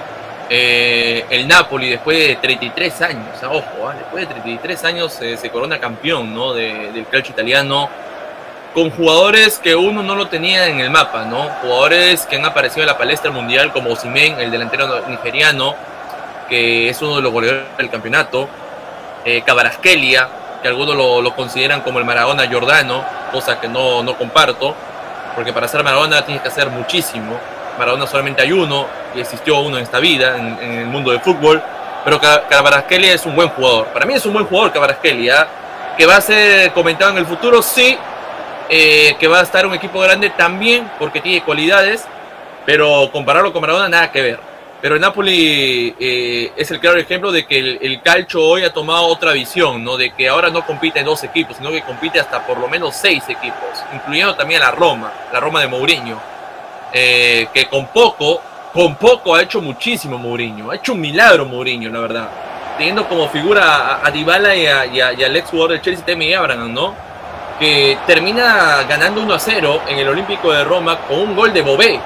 Speaker 1: el Napoli, después de 33 años, ojo, después de 33 años se corona campeón, ¿no? Del calcio italiano, con jugadores que uno no lo tenía en el mapa, ¿no? Jugadores que han aparecido en la palestra mundial, como Osimhen, el delantero nigeriano, que es uno de los goleadores del campeonato, Kvaratskhelia, que algunos lo consideran como el Maradona jordano, cosa que no comparto, porque para ser Maradona tienes que hacer muchísimo. Maradona solamente hay uno, y existió uno en esta vida, en el mundo del fútbol, pero Kvaratskhelia es un buen jugador. Para mí es un buen jugador Kvaratskhelia, que va a ser comentado en el futuro, sí, que va a estar un equipo grande también, porque tiene cualidades, pero compararlo con Maradona nada que ver. Pero el Napoli es el claro ejemplo de que el calcio hoy ha tomado otra visión, ¿no? De que ahora no compite en 2 equipos, sino que compite hasta por lo menos 6 equipos, incluyendo también a la Roma de Mourinho, que con poco ha hecho muchísimo Mourinho, ha hecho un milagro Mourinho, la verdad, teniendo como figura a Dybala y al ex jugador del Chelsea, Tammy Abraham, ¿no? Que termina ganando 1-0 en el Olímpico de Roma con un gol de Bové,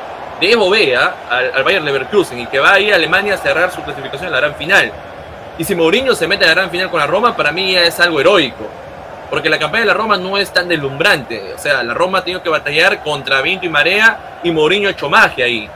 Speaker 1: al Bayer Leverkusen, y que va a ir a Alemania a cerrar su clasificación en la gran final. Y si Mourinho se mete a la gran final con la Roma, para mí ya es algo heroico, porque la campaña de la Roma no es tan deslumbrante. O sea, la Roma ha tenido que batallar contra viento y marea, y Mourinho ha hecho magia ahí.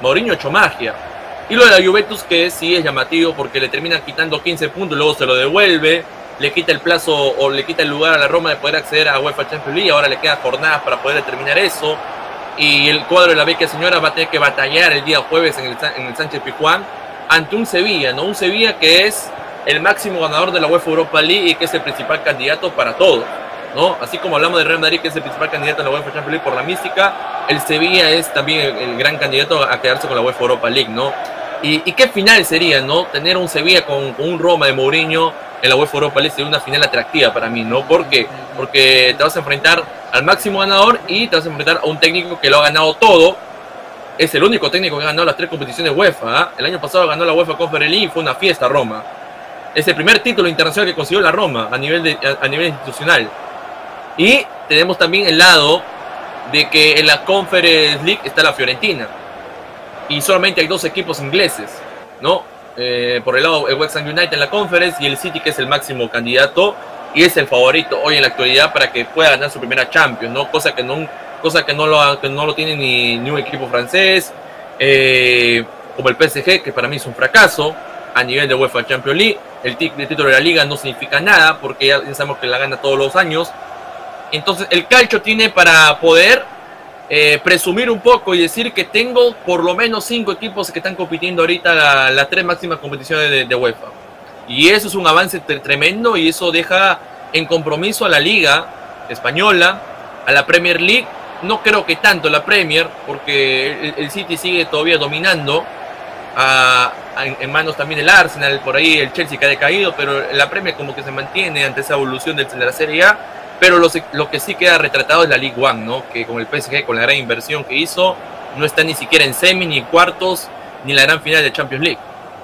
Speaker 1: Y lo de la Juventus, que sí es llamativo, porque le terminan quitando 15 puntos, luego se lo devuelve, le quita el plazo o le quita el lugar a la Roma de poder acceder a UEFA Champions League. Ahora le quedan jornadas para poder determinar eso, y el cuadro de la Vecchia Señora va a tener que batallar el día jueves en el Sánchez Pizjuán ante un Sevilla, ¿no? Un Sevilla que es el máximo ganador de la UEFA Europa League y que es el principal candidato para todos, ¿no? Así como hablamos de Real Madrid, que es el principal candidato a la UEFA Champions League por la mística, el Sevilla es también el gran candidato a quedarse con la UEFA Europa League, ¿no? Y qué final sería, ¿no? Tener un Sevilla con un Roma de Mourinho en la UEFA Europa League sería una final atractiva para mí, ¿no? ¿Por qué? Porque te vas a enfrentar al máximo ganador y te vas a enfrentar a un técnico que lo ha ganado todo. Es el único técnico que ha ganado las 3 competiciones UEFA, ¿eh? El año pasado ganó la UEFA Conference League y fue una fiesta Roma. Es el primer título internacional que consiguió la Roma a nivel institucional. Y tenemos también el lado de que en la Conference League está la Fiorentina. Y solamente hay 2 equipos ingleses, ¿no? Por el lado el West Ham United en la Conference y el City, que es el máximo candidato y es el favorito hoy en la actualidad para que pueda ganar su primera Champions, ¿no? Cosa que no lo tiene ni un equipo francés, como el PSG, que para mí es un fracaso a nivel de UEFA Champions League. El título de la liga no significa nada, porque ya sabemos que la gana todos los años. Entonces el calcio tiene para poder presumir un poco y decir que tengo por lo menos 5 equipos que están compitiendo ahorita las 3 máximas competiciones de UEFA. Y eso es un avance tremendo, y eso deja en compromiso a la Liga Española, a la Premier League. No creo que tanto la Premier, porque el City sigue todavía dominando, en manos también del Arsenal, por ahí el Chelsea que ha decaído, pero la Premier como que se mantiene ante esa evolución de la Serie A. Pero lo que sí queda retratado es la League One, ¿no? Que con el PSG, con la gran inversión que hizo, no está ni siquiera en semi, ni en cuartos, ni en la gran final de Champions League.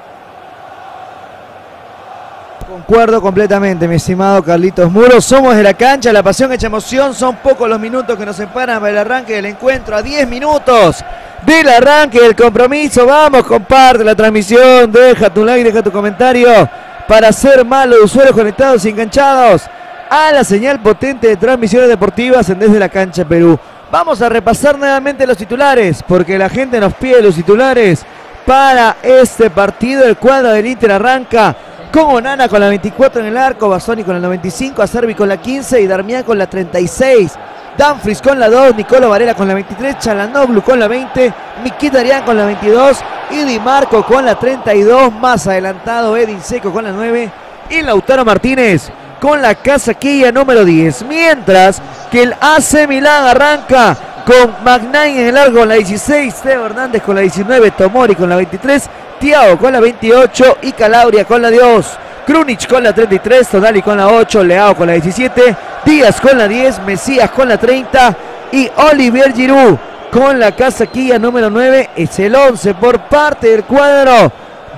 Speaker 2: Concuerdo completamente, mi estimado Carlitos Muro. Somos de la cancha, la pasión hecha emoción. Son pocos los minutos que nos separan para el arranque del encuentro. A 10 minutos del arranque del compromiso. Vamos, comparte la transmisión, deja tu like, deja tu comentario para hacer más los usuarios conectados y enganchados a la señal potente de transmisiones deportivas en Desde la Cancha Perú. Vamos a repasar nuevamente los titulares, porque la gente nos pide los titulares para este partido. El cuadro del Inter arranca con Onana con la 24 en el arco, Bastoni con la 95, Acerbi con la 15 y Darmian con la 36. Dumfries con la 2, Nicolo Varela con la 23, Çalhanoğlu con la 20, Mkhitaryan con la 22 y Di Marco con la 32. Más adelantado Edin Dzeko con la 9 y Lautaro Martínez con la casaquilla número 10. Mientras que el AC Milán arranca con Magnani en el arco con la 16, Teo Hernández con la 19, Tomori con la 23, Thiago con la 28 y Calabria con la 2. Krunic con la 33, Tonali con la 8, Leao con la 17, Díaz con la 10, Mesías con la 30 y Olivier Giroud con la casaquilla número 9. Es el 11 por parte del cuadro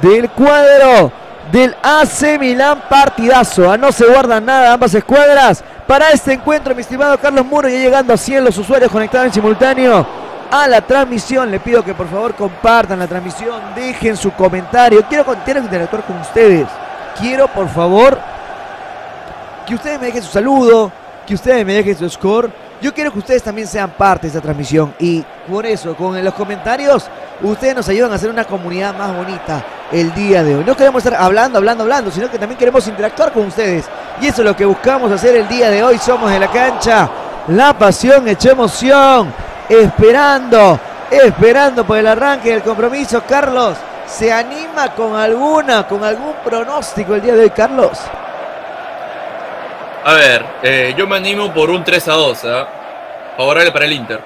Speaker 2: del AC Milán. Partidazo, no se guardan nada ambas escuadras para este encuentro, mi estimado Carlos Muro. Ya llegando a 100 los usuarios conectados en simultáneo a la transmisión. Le pido que por favor compartan la transmisión, dejen su comentario. Quiero interactuar con ustedes. Quiero por favor que ustedes me dejen su saludo, que ustedes me dejen su score. Yo quiero que ustedes también sean parte de esta transmisión y por eso, con los comentarios, ustedes nos ayudan a hacer una comunidad más bonita el día de hoy. No queremos estar hablando, sino que también queremos interactuar con ustedes. Y eso es lo que buscamos hacer el día de hoy. Somos de la cancha, la pasión hecha emoción. Esperando por el arranque del compromiso. Carlos, ¿se anima con algún pronóstico el día de hoy, Carlos?
Speaker 1: A ver, yo me animo por un 3-2, favorable para el Inter.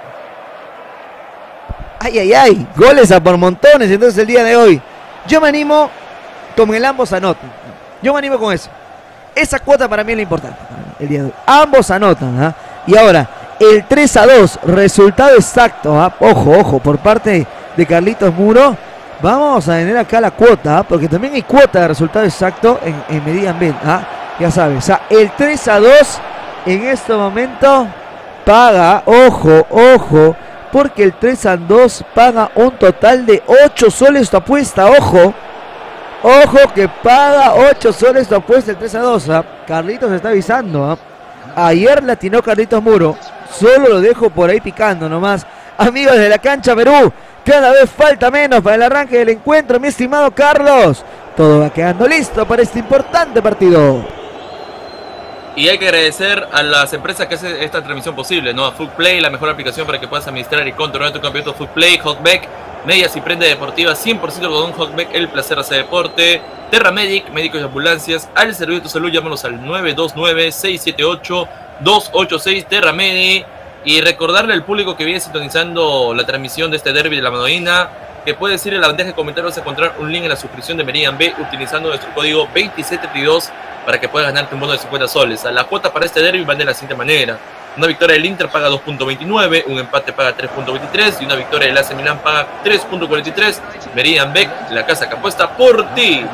Speaker 2: Ay, goles a por montones entonces el día de hoy. Yo me animo con el ambos anotan. Yo me animo con eso. Esa cuota para mí es la importante el día de hoy. Ambos anotan, Y ahora, el 3-2, resultado exacto, ojo, por parte de Carlitos Muro. Vamos a tener acá la cuota, porque también hay cuota de resultado exacto en Medida en Ben, ya sabes, el 3-2 en este momento paga, ojo, porque el 3-2 paga un total de 8 soles tu apuesta, ojo que paga 8 soles tu apuesta el 3-2, Carlitos está avisando, ayer le atinó Carlitos Muro, solo lo dejo por ahí picando nomás. Amigos de la cancha Perú, cada vez falta menos para el arranque del encuentro, mi estimado Carlos. Todo va quedando listo para este importante partido.
Speaker 1: Y hay que agradecer a las empresas que hacen esta transmisión posible, ¿no? A Footplay, la mejor aplicación para que puedas administrar y controlar tu campeonato. Footplay, Hotback, medias y prenda deportiva 100% con un Hotback, el placer hace deporte. Terramedic, médicos y ambulancias, al servicio de tu salud, llámanos al 929-678-286 Terramedic. Y recordarle al público que viene sintonizando la transmisión de este derbi de la Madonina, que puedes ir en la bandeja de comentarios a encontrar un link en la suscripción de Meridian B utilizando nuestro código 2732 para que puedas ganarte un bono de 50 soles. A la cuota para este derbi van de la siguiente manera: una victoria del Inter paga 2.29, un empate paga 3.23 y una victoria del AC Milán paga 3.43. Meridian B, la casa que apuesta por ti.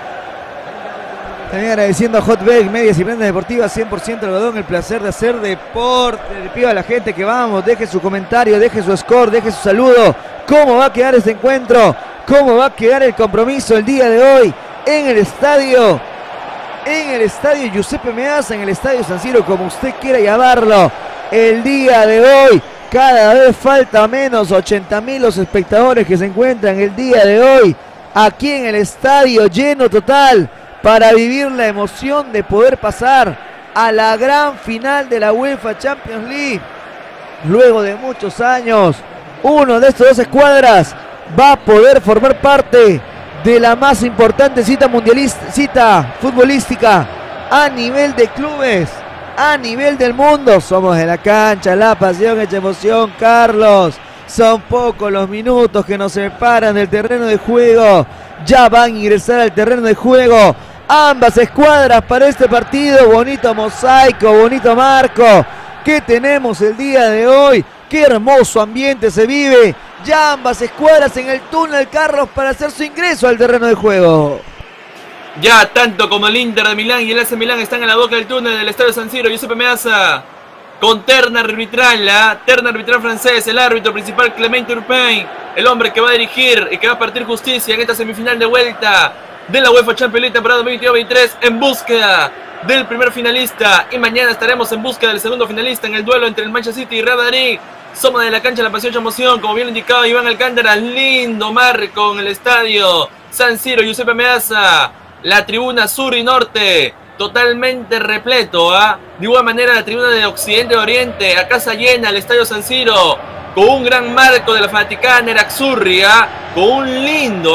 Speaker 2: También agradeciendo a Hotback, medias y prendas deportivas 100% algodón, el placer de hacer deporte. Le pido a la gente que vamos, deje su comentario, deje su score, deje su saludo. ¿Cómo va a quedar este encuentro? ¿Cómo va a quedar el compromiso el día de hoy en el estadio? En el estadio Giuseppe Meazza, en el estadio San Siro, como usted quiera llamarlo. El día de hoy, cada vez falta menos, 80.000 los espectadores que se encuentran el día de hoy aquí en el estadio, lleno total, para vivir la emoción de poder pasar a la gran final de la UEFA Champions League. Luego de muchos años, uno de estos dos escuadras va a poder formar parte de la más importante cita futbolística a nivel de clubes, a nivel del mundo. Somos de la cancha, la pasión hecha emoción, Carlos. Son pocos los minutos que nos separan del terreno de juego. Ya van a ingresar al terreno de juego ambas escuadras para este partido. Bonito mosaico, bonito marco que tenemos el día de hoy. Qué hermoso ambiente se vive. Ya ambas escuadras en el túnel, Carlos, para hacer su ingreso al terreno de juego.
Speaker 1: Ya tanto como el Inter de Milán y el AC Milán están en la boca del túnel del estadio San Siro. Giuseppe Meazza con terna arbitral, terna arbitral francés, el árbitro principal Clement Turpin, el hombre que va a dirigir y que va a partir justicia en esta semifinal de vuelta de la UEFA Champions League temporada 2022-2023 en búsqueda del primer finalista. Y mañana estaremos en búsqueda del segundo finalista en el duelo entre el Manchester City y Real Madrid. Somos de la cancha, la pasión, emoción, como bien lo indicaba Iván Alcántara. Lindo marco en el estadio San Siro, Giuseppe Meazza. La tribuna sur y norte totalmente repleto, De igual manera la tribuna de occidente y oriente a casa llena, el estadio San Siro, con un gran marco de la fanaticada Nerazzurri, con un lindo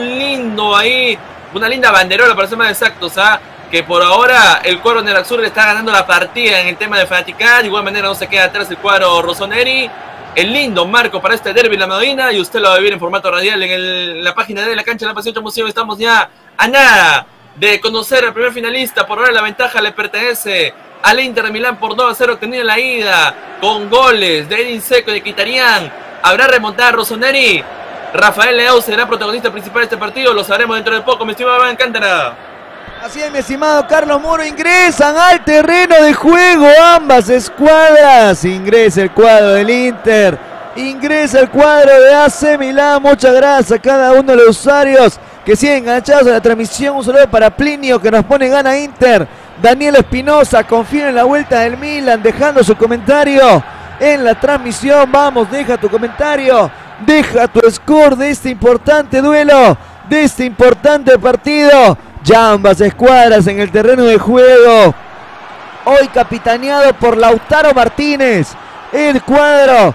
Speaker 1: ahí, una linda banderola para ser más exactos, que por ahora el cuadro Nerazzurri está ganando la partida en el tema de fanaticada. De igual manera no se queda atrás el cuadro rossoneri. El lindo marco para este derbi la Madonina, y usted lo va a vivir en formato radial en la página de la cancha de la pasión emoción. Estamos ya a nada de conocer al primer finalista. Por ahora la ventaja le pertenece al Inter de Milán por 2-0 obtenido en la ida, con goles de Edin Dzeko y de Mkhitaryan. ¿Habrá remontada rossoneri? Rafael Leao será protagonista principal de este partido, lo sabremos dentro de poco, mi estimado Iván Alcántara.
Speaker 2: Así es, mi estimado Carlos Muro. Ingresan al terreno de juego ambas escuadras. Ingresa el cuadro del Inter, Ingresa el cuadro de AC Milán. Muchas gracias a cada uno de los usuarios que siguen enganchados a la transmisión. Un saludo para Plinio que nos pone gana Inter. Daniel Espinosa confía en la vuelta del Milan dejando su comentario en la transmisión. Vamos, deja tu comentario, deja tu score de este importante duelo, de este importante partido. Ya ambas escuadras en el terreno de juego. Hoy capitaneado por Lautaro Martínez. El cuadro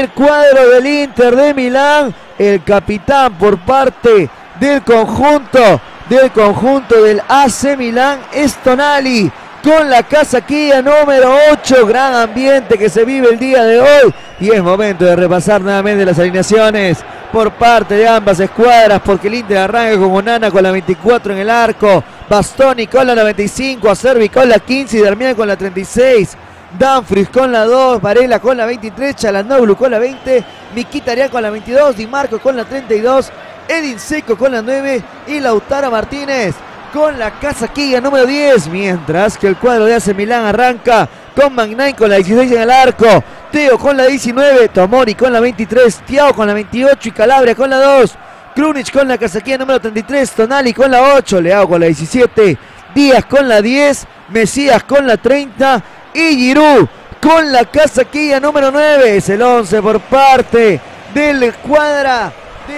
Speaker 2: del Inter de Milán. El capitán por parte del conjunto del AC Milán es Tonali, con la casaquilla número 8. Gran ambiente que se vive el día de hoy. Y es momento de repasar nuevamente las alineaciones por parte de ambas escuadras, porque el Inter arranca con Onana con la 24 en el arco, Bastoni con la 95, Acerbi con la 15 y Darmian con la 36. Dumfries con la 2, Varela con la 23, Çalhanoğlu con la 20, Mkhitaryan con la 22, Di Marco con la 32, Edin Dzeko con la 9 y Lautaro Martínez con la casaquilla número 10, mientras que el cuadro de AC Milán arranca con Magnay con la 16 en el arco, Teo con la 19, Tomori con la 23, Thiago con la 28 y Calabria con la 2, Krunic con la casaquilla número 33, Tonali con la 8, Leao con la 17, Díaz con la 10, Mesías con la 30 y Giroud con la casaquilla número 9. Es el 11 por parte de la escuadra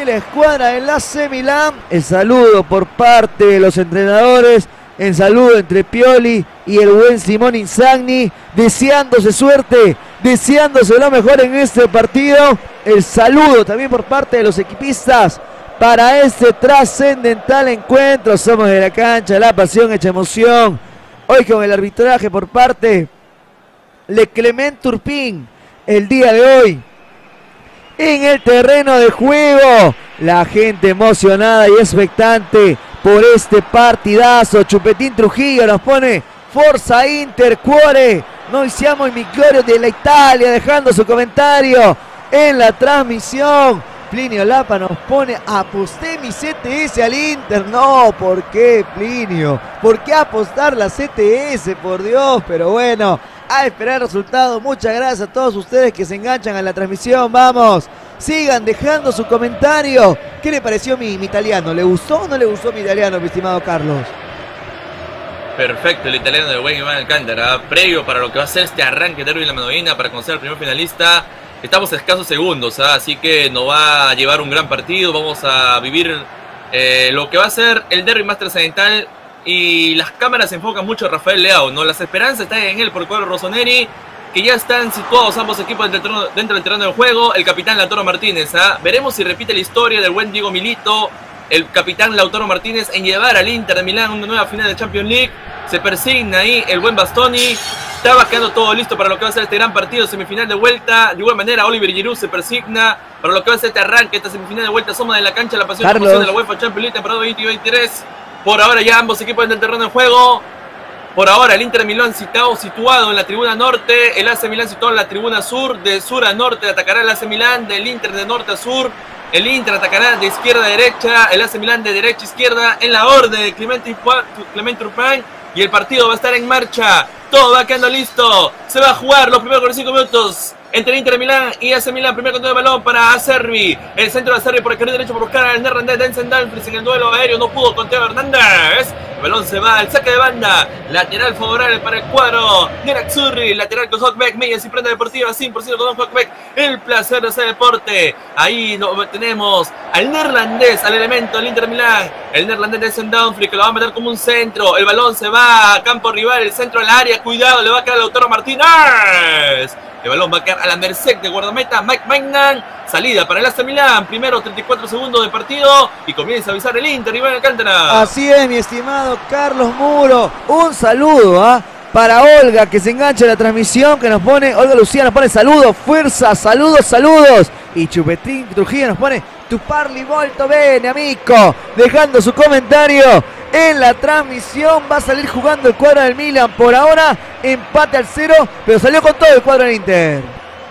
Speaker 2: del AC Milán. El saludo por parte de los entrenadores, el saludo entre Pioli y el buen Simón Inzaghi, deseándose suerte, deseándose lo mejor en este partido. El saludo también por parte de los equipistas para este trascendental encuentro. Somos de la cancha, la pasión hecha emoción. Hoy con el arbitraje por parte de Clement Turpin. El día de hoy en el terreno de juego, la gente emocionada y expectante por este partidazo. Chupetín Trujillo nos pone Forza Inter, cuore, noi siamo i migliori della Italia, dejando su comentario en la transmisión. Plinio Lapa nos pone, aposté mi CTS al Inter. No, ¿por qué, Plinio? ¿Por qué apostar la CTS? Por Dios, pero bueno, a esperar el resultado. Muchas gracias a todos ustedes que se enganchan a la transmisión. Vamos, sigan dejando su comentario. ¿Qué le pareció mi italiano? ¿Le gustó o no le gustó mi italiano, mi estimado Carlos?
Speaker 1: Perfecto, el italiano de buen Iván Alcántara. Previo para lo que va a ser este arranque de derbi de la Madonina para conocer al primer finalista. Estamos a escasos segundos, así que nos va a llevar un gran partido. Vamos a vivir lo que va a ser el derbi más trascendental. Y las cámaras se enfocan mucho a Rafael Leao, ¿no? Las esperanzas están en él por el cuadro rossoneri, que ya están situados ambos equipos dentro del terreno del juego. El capitán Lautaro Martínez, veremos si repite la historia del buen Diego Milito, el capitán Lautaro Martínez, en llevar al Inter de Milán a una nueva final de Champions League. Se persigna ahí el buen Bastoni. Estaba quedando todo listo para lo que va a ser este gran partido, semifinal de vuelta. De igual manera, Oliver Giroud se persigna para lo que va a ser este arranque, esta semifinal de vuelta. Somos de la cancha, la pasión de la UEFA Champions League, temporada 2023. Por ahora ya ambos equipos en el terreno de juego. Por ahora el Inter de Milán situado en la tribuna norte, el AC Milán situado en la tribuna sur. De sur a norte atacará el AC Milán, del Inter de norte a sur. El Inter atacará de izquierda a derecha, el AC Milán de derecha a izquierda, en la orden de Clement Turpin. Y el partido va a estar en marcha. Todo va quedando listo. Se va a jugar los primeros 45 minutos entre el Inter de Milán y AC Milán. Primer control de balón para Acerbi. El centro de Acerbi por el carril derecho por buscar al neerlandés Denzel Dumfries en el duelo aéreo. No pudo con Teo Hernández. El balón se va al saque de banda. Lateral favorable para el cuadro Nerazzurri. Lateral con Hawkbeck. Medias y prenda deportiva 100% con Don Hawkbeck. El placer de ese deporte. Ahí tenemos al neerlandés, al elemento del Inter de Milán. El neerlandés Denzel Dumfries que lo va a meter como un centro. El balón se va a campo rival. El centro al área. Cuidado, le va a quedar a Lautaro Martínez. El balón va a quedar a la merced de guardameta Mike Maignan. Salida para el AC Milán. Primero 34 segundos de partido. Y comienza a avisar el Inter. Iván Alcántara.
Speaker 2: Así es, mi estimado Carlos Muro. Un saludo para Olga, que se engancha en la transmisión, que nos pone, Olga Lucía nos pone saludos, fuerza, saludos. Y Chupetín Trujillo nos pone tu parli molto bene, amico. Dejando su comentario en la transmisión. Va a salir jugando el cuadro del Milan. Por ahora, empate al 0, pero salió con todo el cuadro del Inter.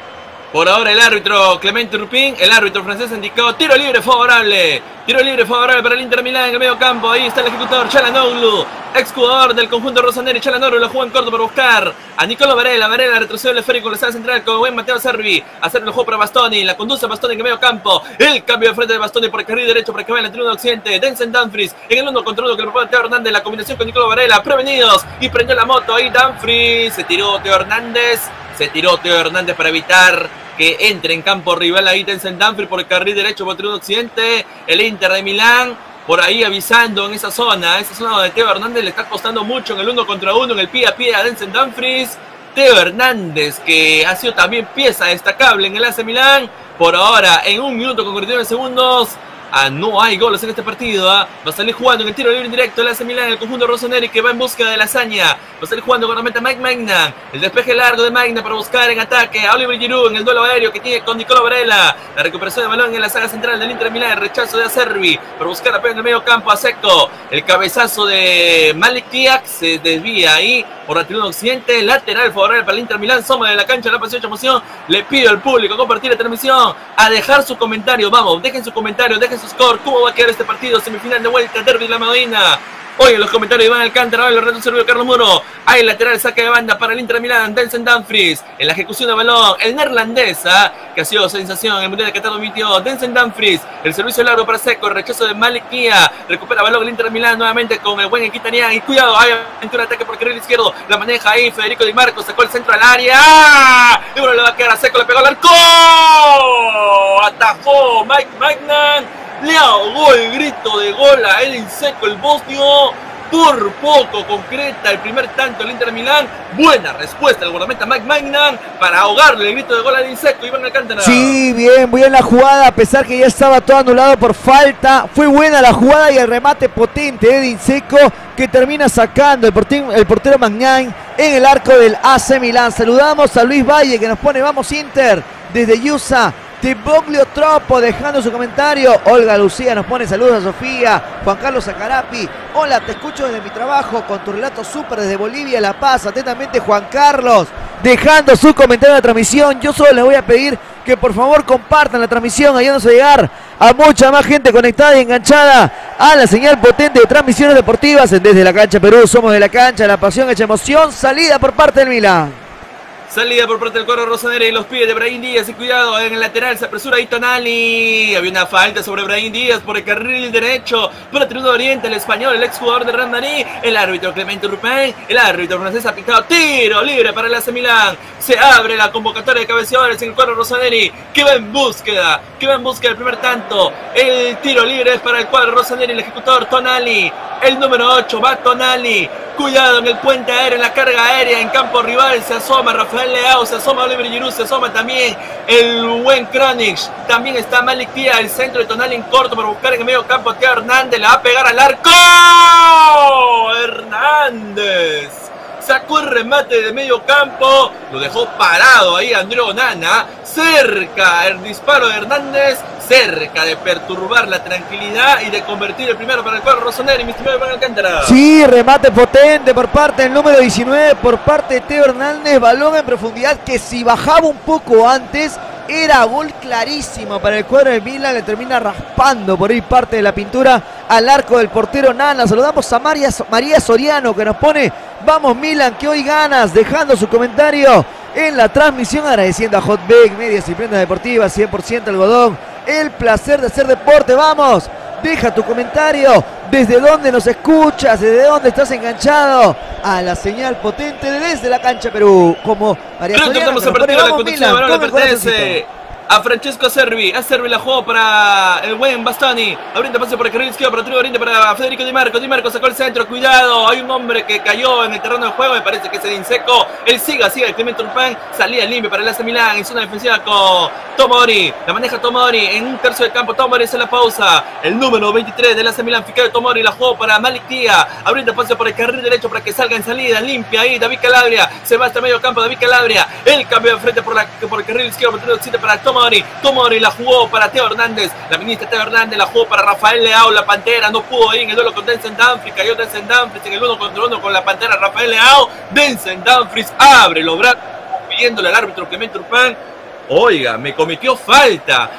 Speaker 1: Por ahora el árbitro Clement Turpin, el árbitro francés indicó tiro libre favorable. Tiro libre favorable para el Inter Milán en el medio campo. Ahí está el ejecutor Çalhanoğlu, ex jugador del conjunto rossoneri. Çalhanoğlu lo juega en corto para buscar a Nicolo Varela. Varela retrocede el esférico, le sale central con buen Matteo Acerbi. Acerbi lo juega para Bastoni, la conduce a Bastoni en el medio campo. El cambio de frente de Bastoni por el carril derecho para que vaya en la tribuna occidente. Denzel Dumfries en el 1 contra 1 que le propone Teo Hernández. La combinación con Nicolo Varela, prevenidos. Y prendió la moto ahí Dumfries. Se tiró Teo Hernández. Para evitar que entre en campo rival ahí Denzel Dumfries por el carril derecho por el tribuna occidente. El Inter de Milán por ahí avisando en esa zona donde Teo Hernández le está costando mucho en el 1 contra 1, en el pie a pie a Denzel Dumfries. Teo Hernández, que ha sido también pieza destacable en el AC Milán. Por ahora, en 1 minuto con 49 segundos, no hay goles en este partido. Va a salir jugando en el tiro libre indirecto el AC Milán, el conjunto rossoneri, que va en búsqueda de la hazaña. Va a salir jugando con la meta Mike Maignan. El despeje largo de Maignan para buscar en ataque a Oliver Giroud en el duelo aéreo que tiene con Nicolo Varela. La recuperación de balón en la saga central del Inter de Milán. El rechazo de Acerbi para buscar apoyo en el medio campo a Seco. El cabezazo de Malik Tiak se desvía ahí por la tribuna occidente. Lateral favorable para el Inter Milán. Soma de la cancha, la pasión, emoción. Le pido al público a compartir la transmisión, a dejar su comentario. Vamos, dejen su comentario, dejen su score. ¿Cómo va a quedar este partido? Semifinal de vuelta, derbi de la Madonina. Hoy en los comentarios Iván Alcántara, hoy el reto servido Carlos Muro. Hay lateral, saque de banda para el Inter de Milán, Denzel Dumfries. En la ejecución de balón, el neerlandés, que ha sido sensación en el Mundial de Qatar 2022. Denzel Dumfries, el servicio largo para Seco, el rechazo de Malik Kia. Recupera balón el Inter de Milán nuevamente con el buen Equitanian. Y cuidado, hay un ataque por el carril izquierdo. La maneja ahí Federico Di Marco, sacó el centro al área. Y bueno, le va a quedar a Seco, le pegó al arco. Atajó Mike Maignan. Le ahogó el grito de gol a Edin Dzeko, el bosnio. Por poco concreta el primer tanto del Inter de Milán. Buena respuesta del guardameta Mike Maignan para ahogarle el grito de gol a Edin Dzeko. Iván Alcántara.
Speaker 2: Sí, bien la jugada, a pesar que ya estaba todo anulado por falta. Fue buena la jugada y el remate potente de Edin Dzeko, que termina sacando el portero Maignan en el arco del AC Milán. Saludamos a Luis Valle, que nos pone vamos Inter desde USA. Tiboglio Tropo dejando su comentario. Olga Lucía nos pone saludos a Sofía. Juan Carlos Zacarapi, hola, te escucho desde mi trabajo con tu relato súper desde Bolivia, La Paz. Atentamente Juan Carlos dejando su comentario en la transmisión. Yo solo les voy a pedir que por favor compartan la transmisión, ayudándonos a llegar a mucha más gente conectada y enganchada a la señal potente de transmisiones deportivas en Desde la Cancha Perú. Somos de la cancha, la pasión hecha emoción. Salida por parte del Milán.
Speaker 1: Salida por parte del cuadro rossoneri y los pies de Brahim Díaz. Y cuidado, en el lateral se apresura ahí Tonali. Había una falta sobre Brahim Díaz por el carril derecho. Por la tribuna oriente, el español, el exjugador de Real Madrid. El árbitro Clement Turpin. El árbitro francés ha pintado tiro libre para el AC Milán. Se abre la convocatoria de cabeceadores en el cuadro rossoneri, que va en búsqueda del primer tanto. El tiro libre es para el cuadro rossoneri, el ejecutor Tonali. El número 8 va Tonali. Cuidado en el puente aéreo, en la carga aérea, en campo rival. Se asoma Rafael Leao, se asoma Oliver Giroud, se asoma también el buen Kronic. También está Malik Dia, el centro de Tonali en corto para buscar en el medio campo a Teo Hernández. Le va a pegar al arco. Hernández sacó el remate de medio campo, lo dejó parado ahí André Onana. Cerca el disparo de Hernández, cerca de perturbar la tranquilidad y de convertir el primero para el cuadro rossoneri, mi estimado Iván Alcántara.
Speaker 2: Sí, remate potente por parte del número 19, por parte de Teo Hernández. Balón en profundidad que si bajaba un poco antes era gol clarísimo para el cuadro de Milan. Le termina raspando por ahí parte de la pintura al arco del portero Nana. Saludamos a María Soriano, que nos pone vamos Milan, que hoy ganas, dejando su comentario en la transmisión, agradeciendo a Hotbag, medias y prendas deportivas, 100% algodón, el placer de hacer deporte. Vamos, deja tu comentario, desde dónde nos escuchas, desde dónde estás enganchado a la señal potente de Desde la Cancha Perú, como María Soriano,
Speaker 1: que nos pone, vamos Milan, con el pertenece a Francesco Acerbi. Acerbi la jugó para el buen Bastoni. Abriendo pase por el carril izquierdo para Trino Oriente, para Federico Di Marco. Di Marco sacó el centro. Cuidado, hay un hombre que cayó en el terreno de juego. Me parece que es Edin Dzeko. Él sigue el Clement Turpin. Salida limpia para el AC Milán en zona defensiva con Tomori. La maneja Tomori en un tercio del campo. Tomori hace la pausa. El número 23 del AC Milán, Fikayo Tomori, la jugó para Malik Dia. Abriendo pase por el carril derecho para que salga en salida limpia ahí David Calabria. Se va hasta medio campo David Calabria. El cambio de frente por el carril izquierdo para Tomori. Tomori la jugó para Teo Hernández. La ministra Teo Hernández la jugó para Rafael Leao. La Pantera no pudo ir en el duelo con Denzel Dumfries. Cayó Denzel Dumfries en el 1 contra 1 con la Pantera Rafael Leao. Denzel Dumfries abre los brazos pidiéndole al árbitro Clement Turpin Oiga, me cometió falta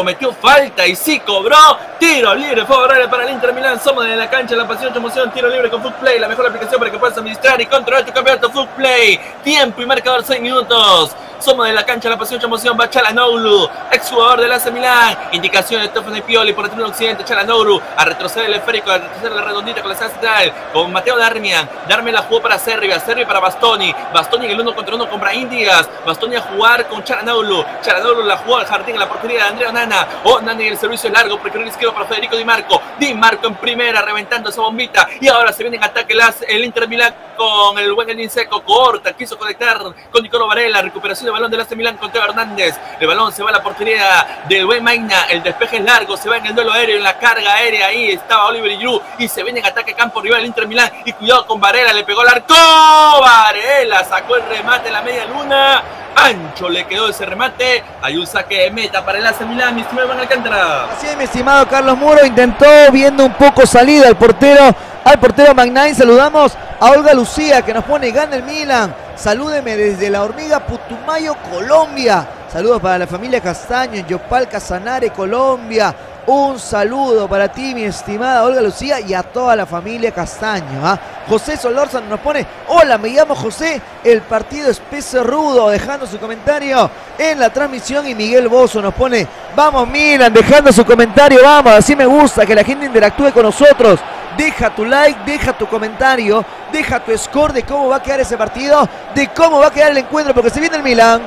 Speaker 1: y sí cobró. Tiro libre favorable para el Inter Milán. Somos de la cancha, la pasión, emoción, tiro libre con FUTPlay, la mejor aplicación para que puedas administrar y controlar tu campeonato. FUTPlay, tiempo y marcador 6 minutos. Somos de la cancha, la pasión, emoción, va Çalhanoğlu, exjugador del AC Milán. Indicación de Stefano Pioli por el tribuna occidente. Çalhanoğlu a retroceder el esférico, a retroceder la redondita con la saga central, con Matteo Darmian. Darmian la jugó para Cervi para Bastoni. Bastoni en el 1 contra 1 con Brahim Díaz. Bastoni a jugar con Çalhanoğlu. Çalhanoğlu la jugó al jardín en la portería de Andrea Onana. Onana y el servicio largo por el carril izquierdo para Federico Di Marco. Di Marco en primera, reventando esa bombita. Y ahora se viene en ataque el Inter Milán con el buen Edin Dzeko. Corta, quiso conectar con Nicolo Varela. Recuperación del balón del AC Milán con Teo Hernández. El balón se va a la portería del buen Maigna. El despeje es largo, se va en el duelo aéreo, en la carga aérea. Ahí estaba Oliver Giroud y se viene en ataque campo rival el Inter Milán. Y cuidado con Varela, le pegó al arco. Varela sacó el remate en la media luna. Ancho le quedó ese remate. Hay un saque de meta para el AC Milán, mi estimado Iván Alcántara.
Speaker 2: Así es, mi estimado Carlos Muro. Intentó viendo un poco salida al portero Magnain. Saludamos a Olga Lucía que nos pone gana el Milan. Salúdeme desde la Hormiga Putumayo, Colombia. Saludos para la familia Castaño en Yopal, Casanare, Colombia. Un saludo para ti, mi estimada Olga Lucía, y a toda la familia Castaño. José Solórzano nos pone: hola, me llamo José, el partido es peso rudo, dejando su comentario en la transmisión. Y Miguel Bozo nos pone: vamos Milan, dejando su comentario, vamos, así me gusta, que la gente interactúe con nosotros. Deja tu like, deja tu comentario, deja tu score de cómo va a quedar ese partido, de cómo va a quedar el encuentro, porque se viene el Milan.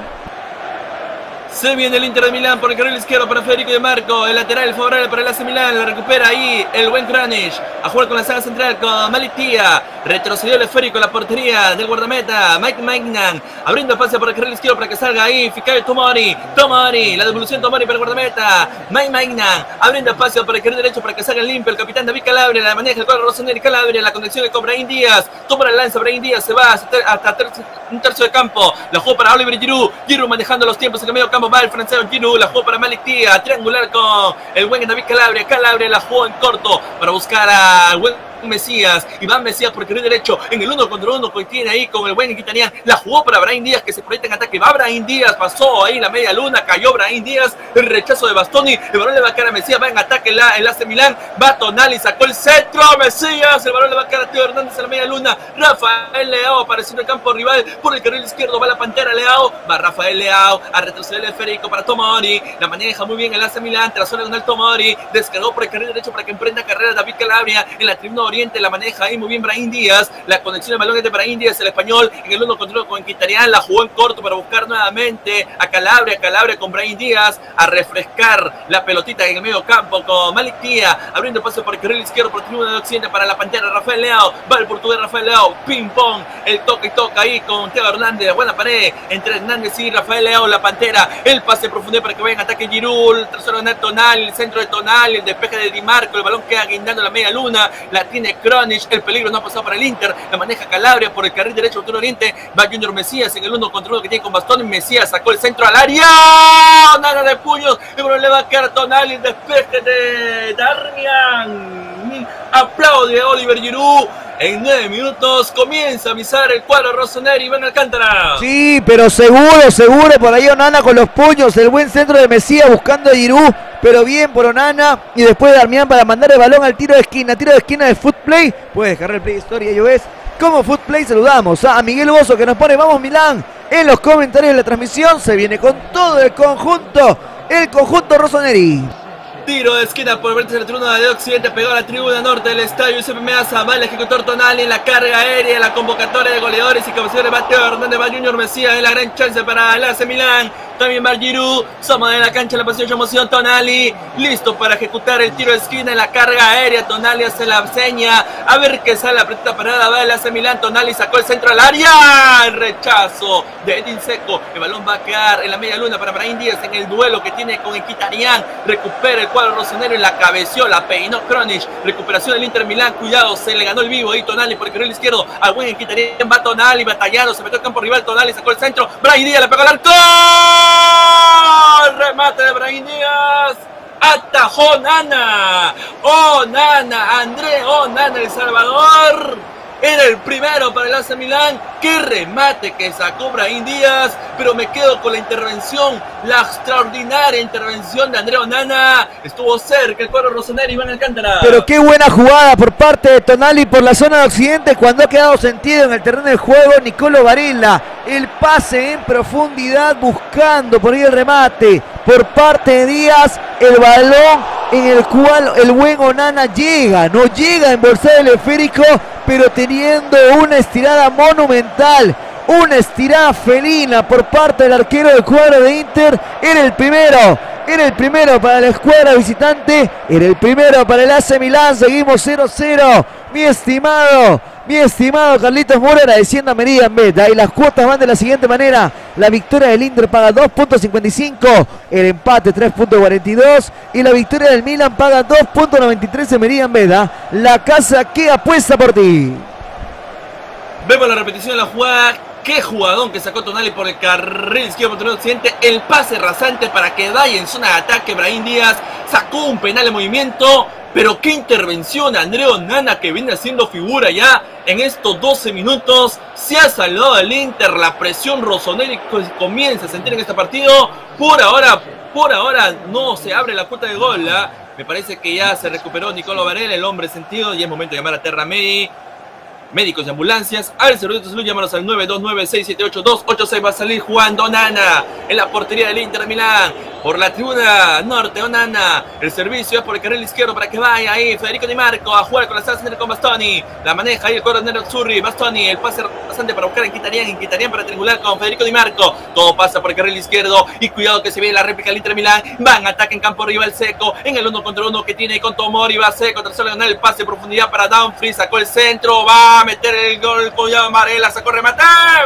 Speaker 1: Se viene el Inter de Milán por el carril izquierdo para Federico Di Marco. El lateral favorable para el AC Milán. La recupera ahí el buen Kranic. A jugar con la saga central con Malik Tia. Retrocedió el esférico en la portería del guardameta Mike Maignan. Abriendo espacio por el carril izquierdo para que salga ahí Fikayo Tomori. La devolución Tomori para el guardameta Mike Maignan. Abriendo espacio por el carril derecho para que salga limpio el capitán David Calabria. La maneja el cuadro Rossoneri. Calabria. La conexión con Brahim Díaz. Toma la lanza Brahim Díaz. Se va hasta un tercio de campo. La jugó para Oliver Giroud. Giroud manejando los tiempos en el medio campo. Va el francés Giroud, la jugó para Malik Tia, triangular con el buen David Calabria. Calabria la jugó en corto para buscar al buen Mesías. Iván Mesías por el carril derecho en el 1 contra 1 que tiene ahí con el buen Mkhitaryan. La jugó para Brahim Díaz que se proyecta en ataque. Va Brahim Díaz, pasó ahí la media luna, cayó Brahim Díaz. El rechazo de Bastoni. El balón le va a caer a Mesías. Va en ataque el AC Milán. Va Tonali, sacó el centro. Mesías. El balón le va a caer a Teo Hernández en la media luna. Rafael Leao apareciendo en el campo rival por el carril izquierdo. Va la Pantera Leao. Va Rafael Leao a retroceder el esférico para Tomori. La maneja muy bien el AC Milán. Tras zona con el Tomori. Descargó por el carril derecho para que emprenda carrera David Calabria en la tribuna oriente. La maneja ahí muy bien Brahim Díaz. La conexión del balón es de Brahim Díaz, el español, en el 1 contra 1 con Mkhitaryan. La jugó en corto para buscar nuevamente a Calabria. Calabria con Brahim Díaz a refrescar la pelotita en el medio campo con Malik Tia. Abriendo paso por el carril izquierdo por tribuna de occidente para la Pantera. Rafael Leao. Va el portugués Rafael Leao. Ping pong. El toque y toca ahí con Teo Hernández. Buena pared entre Hernández y Rafael Leao. La Pantera. El pase profundo para que vaya en ataque Giroud. El tercero de Tonali. El centro de Tonali. El despeje de Di Marco. El balón queda guindando la media luna. La tiene Kranic. El peligro no ha pasado para el Inter. La maneja Calabria por el carril derecho del oriente. Va Junior Mesías en el 1 contra 1 que tiene con Bastoni. Mesías sacó el centro al área. Nada de puños. El le va a quedar Tonali. El despeje de Darmian. Aplaude a Oliver Giroud. En 9 minutos comienza a avisar el cuadro Rossoneri. Iván Alcántara.
Speaker 2: Sí, pero seguro por ahí Onana con los puños. El buen centro de Mesías buscando a Giroud, pero bien por Onana. Y después Darmian para mandar el balón al tiro de esquina. Tiro de esquina de FUTPlay. Puedes descargar el Play Store y ahí ves como FUTPlay. Saludamos a Miguel Bozo que nos pone vamos Milán en los comentarios de la transmisión. Se viene con todo el conjunto Rossoneri.
Speaker 1: Tiro de esquina por vértice de la tribuna de occidente, pegado a la tribuna norte del estadio Giuseppe Meazza. Va el ejecutor Tonali en la carga aérea, la convocatoria de goleadores y cabecero de Matteo Hernández. Va Junior Mesías en la gran chance para el AC Milán. También va Giroud. Somos de la cancha, la pasión, emoción. Tonali listo para ejecutar el tiro de esquina en la carga aérea. Tonali hace la seña. A ver qué sale la pelota parada. Va el AC Milán. Tonali sacó el centro al área. El rechazo de Edin Dzeko. El balón va a quedar en la media luna para Brahim Díaz en el duelo que tiene con Mkhitaryan. Recupera el cuadro Rossoneri, la cabeció, la peinó Kranic. Recuperación del Inter Milán. Cuidado, se le ganó el vivo ahí Tonali por el carril izquierdo al buen Mkhitaryan. Va Tonali batallando. Se metió al campo rival. Tonali sacó el centro. Brahim Díaz le pegó al arco. Remate de Brahim Díaz. Atajó Onana. Onana, André Onana, El Salvador. Era el primero para el AC Milán. ¡Qué remate que sacó Brahim Díaz! Pero me quedo con la intervención, la extraordinaria intervención de Andrea Onana. Estuvo cerca el cuadro rosonero, Iván Alcántara.
Speaker 2: Pero qué buena jugada por parte de Tonali por la zona de occidente cuando ha quedado sentido en el terreno de juego Nicolo Barella. El pase en profundidad buscando por ahí el remate por parte de Díaz. El balón en el cual el buen Onana no llega a embolsar el esférico, pero teniendo una estirada monumental, una estirada felina por parte del arquero del cuadro de Inter. Era el primero para la escuadra visitante, era el primero para el AC Milán. Seguimos 0-0, mi estimado Carlitos Mora, agradeciendo a Meridian Bet. Y las cuotas van de la siguiente manera: la victoria del Inter paga 2.55, el empate 3.42 y la victoria del Milan paga 2.93 en Meridian Bet. La casa que apuesta por ti.
Speaker 1: Vemos la repetición de la jugada. Qué jugadón que sacó Tonali por el carril izquierdo por el occidente. El pase rasante para que vaya en zona de ataque. Brahim Díaz sacó un penal en movimiento. Pero qué intervención Andrea Onana, que viene haciendo figura ya en estos 12 minutos. Se ha salvado al Inter. La presión rosonera comienza a sentir en este partido. Por ahora no se abre la cuota de gol. Me parece que ya se recuperó Nicolo Barella, el hombre sentido. Y es momento de llamar a Terra Médicos y ambulancias. Al servicio de salud, llámanos al 929-678-286. Va a salir jugando Onana en la portería del Inter de Milán. Por la tribuna norte, Onana. El servicio es por el carril izquierdo para que vaya ahí Federico Di Marco a jugar con la salsa con Bastoni. La maneja ahí el coronel Azzurri. Bastoni, el pase bastante para buscar en Mkhitaryan para triangular con Federico Di Marco. Todo pasa por el carril izquierdo. Y cuidado que se viene la réplica del Inter de Milán. Van, ataque en campo rival Seco. En el 1 contra 1 que tiene con Tomori. Va Seco, tercero ganar el pase de profundidad para Dumfries. Sacó el centro. Va a meter el gol. Cuidado, Varela sacó el remate.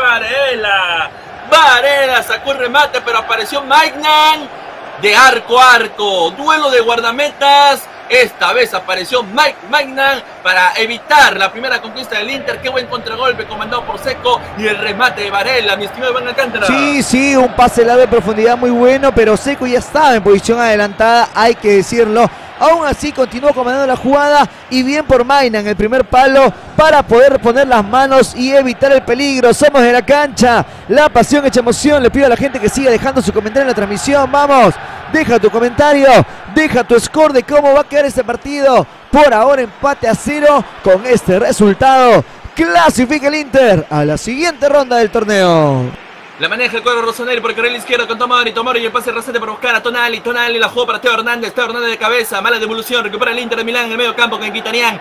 Speaker 1: Varela sacó el remate, pero apareció Maignan. De arco a arco, duelo de guardametas. Esta vez apareció Maignan para evitar la primera conquista del Inter. Qué buen contragolpe comandado por Seco y el remate de Varela, mi estimado Iván Alcántara.
Speaker 2: Sí, un pase largo de profundidad muy bueno, pero Seco ya estaba en posición adelantada, hay que decirlo. Aún así continuó comandando la jugada y bien por Maignan en el primer palo para poder poner las manos y evitar el peligro. Somos de la cancha, la pasión hecha emoción. Le pido a la gente que siga dejando su comentario en la transmisión. Vamos, deja tu comentario, deja tu score de cómo va a quedar este partido. Por ahora empate a 0. Con este resultado clasifica el Inter a la siguiente ronda del torneo.
Speaker 1: La maneja el cuadro rosonero por el carril izquierdo con Tomori y el pase rasante para buscar a Tonali la jugó para Teo Hernández de cabeza, mala devolución, recupera el Inter de Milán en el medio campo con Mkhitaryan,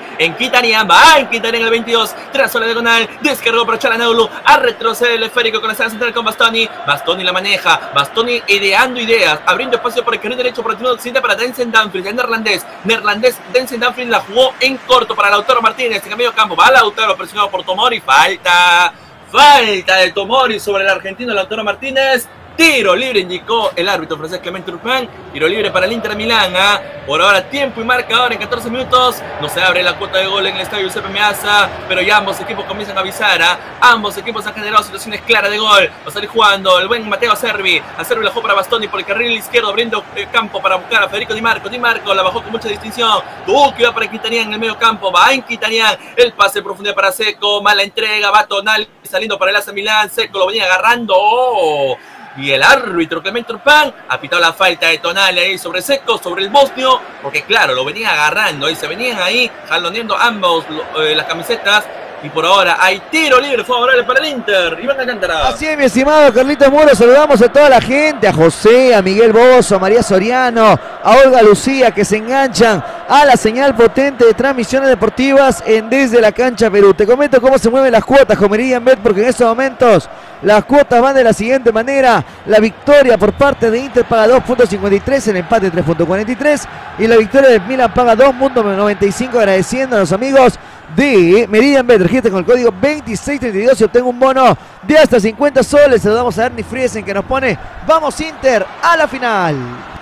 Speaker 1: va Mkhitaryan el 22, trazó la diagonal, descargó para Çalhanoğlu, a retroceder el esférico con la sala central con Bastoni la maneja, Bastoni ideando ideas, abriendo espacio por el carril derecho por el tribunal occidente para Denzel Dumfries, el neerlandés, Denzel Dumfries la jugó en corto para Lautaro Martínez en el medio campo, va Lautaro presionado por Tomori, falta de Tomori sobre el argentino Lautaro Martínez. Tiro libre indicó el árbitro francés Clement Turpin. Tiro libre para el Inter de Milán. Por ahora tiempo y marcador en 14 minutos. No se abre la cuota de gol en el estadio Giuseppe Meazza, pero ya ambos equipos comienzan a avisar. Ambos equipos han generado situaciones claras de gol. Va a salir jugando el buen Matteo Acerbi. Acerbi la jugó para Bastoni por el carril izquierdo, abriendo el campo para buscar a Federico Di Marco. Di Marco la bajó con mucha distinción. Tuvo que ir para Mkhitaryan en el medio campo. Va en Mkhitaryan. El pase de profundidad para Seco. Mala entrega. Va Tonali saliendo para el AC Milán. Seco lo venía agarrando. Y el árbitro Clement Turpin ha pitado la falta de Tonali ahí sobre Seco, sobre el bosnio, porque claro, lo venía agarrando y se venían ahí jaloneando ambos las camisetas. Y por ahora hay tiro libre favorable para el Inter. Iván Alcántara.
Speaker 2: Así es, mi estimado Carlitos Muro. Saludamos a toda la gente, a José, a Miguel Bozo, a María Soriano, a Olga Lucía, que se enganchan a la señal potente de transmisiones deportivas en Desde la Cancha Perú. Te comento cómo se mueven las cuotas con Meridian Bet, porque en estos momentos las cuotas van de la siguiente manera: la victoria por parte de Inter paga 2.53, el empate 3.43 y la victoria del Milan paga 2.95. Agradeciendo a los amigos de Meridian Bet. Registra con el código 2632 y obtengo un bono de hasta 50 soles. Saludamos a Ernie Friesen, que nos pone: vamos Inter a la final.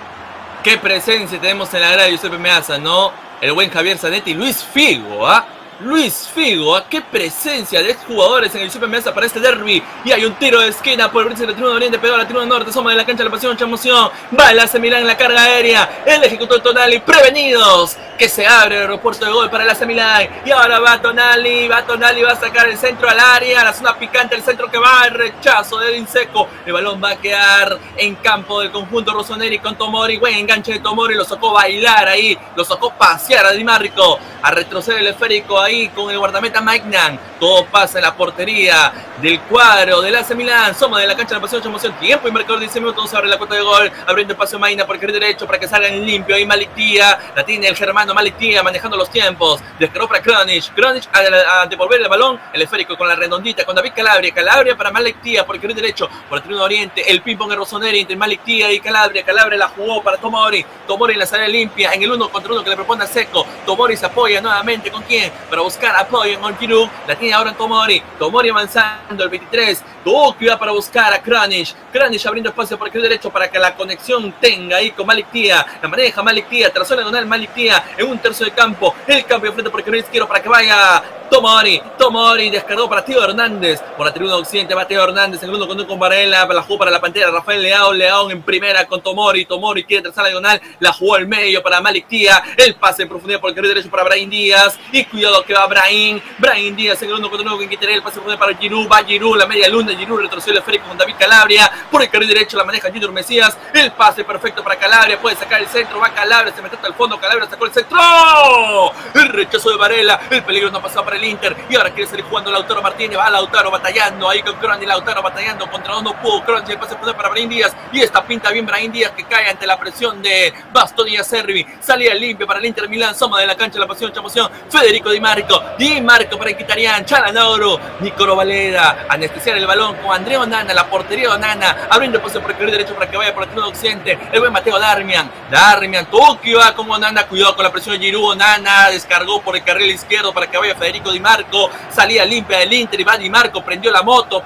Speaker 1: Qué presencia tenemos en la grada de Giuseppe Meazza, ¿no? El buen Javier Zanetti, Luis Figo, Luis Figo, ¿a qué presencia de exjugadores en el Supermesa para este derby? Y hay un tiro de esquina por el brince de la tribuna oriente, pegado a la tribuna norte, somos de la cancha, la pasión, mucha emoción. Va el AC Milán en la carga aérea, el ejecutor Tonali, prevenidos, que se abre el aeropuerto de gol para el AC Milán. Y ahora va Tonali, va a sacar el centro al área, la zona picante, el centro que va, el rechazo de Edin Dzeko. El balón va a quedar en campo del conjunto rossoneri con Tomori, buen enganche de Tomori, lo sacó bailar ahí, lo sacó pasear a Di Marco, a retroceder el esférico ahí con el guardameta Maignan. Todo pasa en la portería del cuadro del AC Milán. Somos de la cancha de la pasión, emoción. Tiempo y marcador 10 minutos. Se abre la cuota de gol. Abriendo espacio Maignan por el carril derecho para que salga en limpio. Ahí Malik Tia. La tiene el germano Malik Tia manejando los tiempos. Descargó para Kronic. Kronic a devolver el balón. El esférico con la redondita con David Calabria. Calabria para Malik Tia por el carril derecho. Por el tribuna oriente. El ping-pong de Rossoneri entre Malik Tia y Calabria. Calabria la jugó para Tomori. Tomori en la salida limpia. En el 1 contra 1 que le propone a Dzeko. Tomori se apoya nuevamente. ¿Con quién? Para buscar apoyo en Giroud. La tiene ahora en Tomori. Tomori avanzando el 23. Tokio va para buscar a Kronic. Kronic abriendo espacio por el derecho para que la conexión tenga ahí con Malik Tia. La maneja Malik Tia. Trazó la diagonal Malik Tia en un tercio de campo. El cambio de frente por el izquierdo para que vaya Tomori. Tomori descargó para Teo Hernández. Por la tribuna occidente va Teo Hernández. En el 1 contra 1 con Varela. La jugó para la Pantera. Rafael Leao. Leao en primera con Tomori. Tomori quiere trazar la diagonal. La jugó al medio para Malik Tia. El pase en profundidad por el carril derecho para Brahim Díaz. Y cuidado que va Brahim Díaz en el 1 contra 1 con Quintería. El pase en profundidad para Giroud. Va Giroud. La media luna. Giroud retrocede el esférico con David Calabria. Por el carril derecho la maneja Junior Mesías. El pase perfecto para Calabria. Puede sacar el centro. Va Calabria. Se metió hasta el fondo. Calabria sacó el centro. El rechazo de Varela. El peligro no ha pasado para el Inter. Y ahora quiere salir jugando Lautaro Martínez. Va Lautaro batallando ahí con Kronic. Lautaro batallando contra dos no pudo. Kronic el pase para Brahim Díaz. Y esta pinta bien Brahim Díaz que cae ante la presión de Bastoni y Acerbi. Salida limpia para el Inter Milán. Soma de la cancha la pasión, chamoción. Federico Di Marco. Di Marco para Mkhitaryan. Chalanoglu. Nicolo Valera. Anestesiar el balón con Andrea Onana. La portería de Onana. Abriendo el pase por el carril derecho para que vaya por el tribuna occidente. El buen Mateo Darmian. Tokio va con Onana. Cuidado con la presión de Giroud. Onana descargó por el carril izquierdo para que vaya Federico Di Marco. Salida limpia del Inter y va Di Marco. Prendió la moto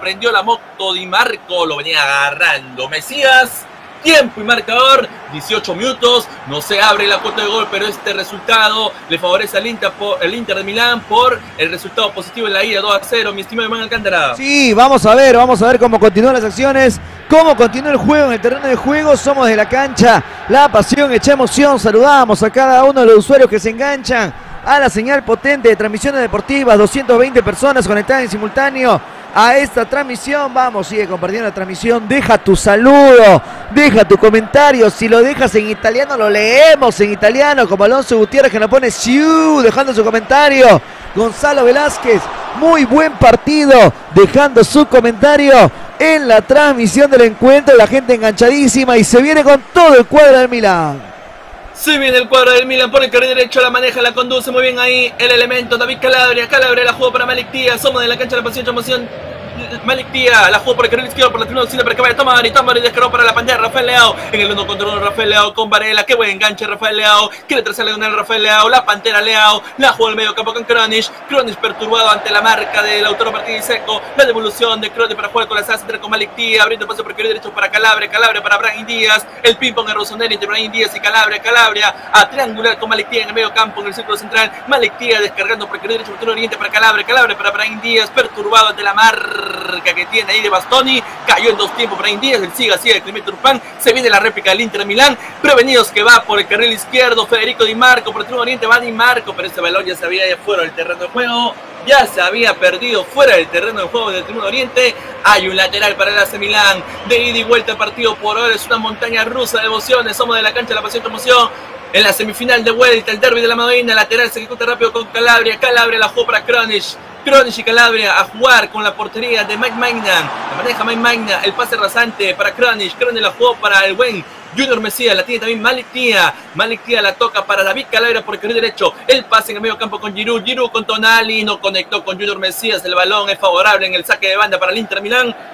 Speaker 1: Di Marco. Lo venía agarrando Mesías. Tiempo y marcador, 18 minutos, no se abre la cuota de gol, pero este resultado le favorece al Inter de Milán por el resultado positivo en la ida 2-0, mi estimado Iván Alcántara.
Speaker 2: Sí, vamos a ver cómo continúan las acciones, cómo continúa el juego en el terreno de juego. Somos de la cancha, la pasión, echa emoción. Saludamos a cada uno de los usuarios que se enganchan a la señal potente de transmisiones deportivas, 220 personas conectadas en simultáneo a esta transmisión. Vamos, sigue compartiendo la transmisión, deja tu saludo, deja tu comentario. Si lo dejas en italiano, lo leemos en italiano, como Alonso Gutiérrez que nos pone Siu, dejando su comentario. Gonzalo Velázquez, muy buen partido, dejando su comentario en la transmisión del encuentro. La gente enganchadísima y se viene con todo el cuadro del Milán.
Speaker 1: Se viene el cuadro del Milan por el carril derecho, la maneja, la conduce muy bien ahí el elemento David Calabria. Calabria la jugó para Malik Tia. Somos de la cancha de la pasión, emoción. Malik Tia la jugó por el carril izquierdo por la tribuna occidente para que vaya Tomori descargó para la pantalla Rafael Leao. En el 1 contra 1 Rafael Leao con Varela. Qué buen enganche Rafael Leao. Quiere trazarle con el Rafael Leao. La Pantera Leao. La jugó el medio campo con Kronic. Kronic perturbado ante la marca de Lautaro Martínez y Dzeko. La devolución de Kronic para jugar con la salsa entre con Malik Tia. Abriendo paso por el carril derecho para Calabria. Calabria para Brahim Díaz. El ping-pong de Rossoneri entre Brahim Díaz y Calabria. Calabria a triangular con Malik Tia en el medio campo en el círculo central. Malik Tia descargando por el carril derecho por el oriente para Calabria. Calabria para Brahim Díaz. Perturbado ante la marca que tiene ahí de Bastoni. Cayó en dos tiempos Brahim Díaz. El siga de Clemente Turpán. Se viene la réplica del Inter de Milán. Prevenidos que va por el carril izquierdo Federico Di Marco. Por el tribuna oriente va Di Marco. Pero este balón ya se había ido fuera del terreno de juego. Ya se había perdido fuera del terreno de juego del tribuna oriente. Hay un lateral para el AC Milán. De ida y vuelta el partido por ahora. Es una montaña rusa de emociones. Somos de la cancha de la pasión de emoción. En la semifinal de vuelta, el derbi de la Madonina, lateral se ejecuta rápido con Calabria. Calabria la jugó para Kronic. Kronic y Calabria a jugar con la portería de Mike Maignan. La maneja Mike Maignan, el pase rasante para Kronic. Kronic la jugó para el buen Junior Mesías, la tiene también Malik Tia. Malik Tia la toca para David Calabria por el carril derecho. El pase en el medio campo con Giroud. Giroud con Tonali, no conectó con Junior Mesías. El balón es favorable en el saque de banda para el Inter Milán.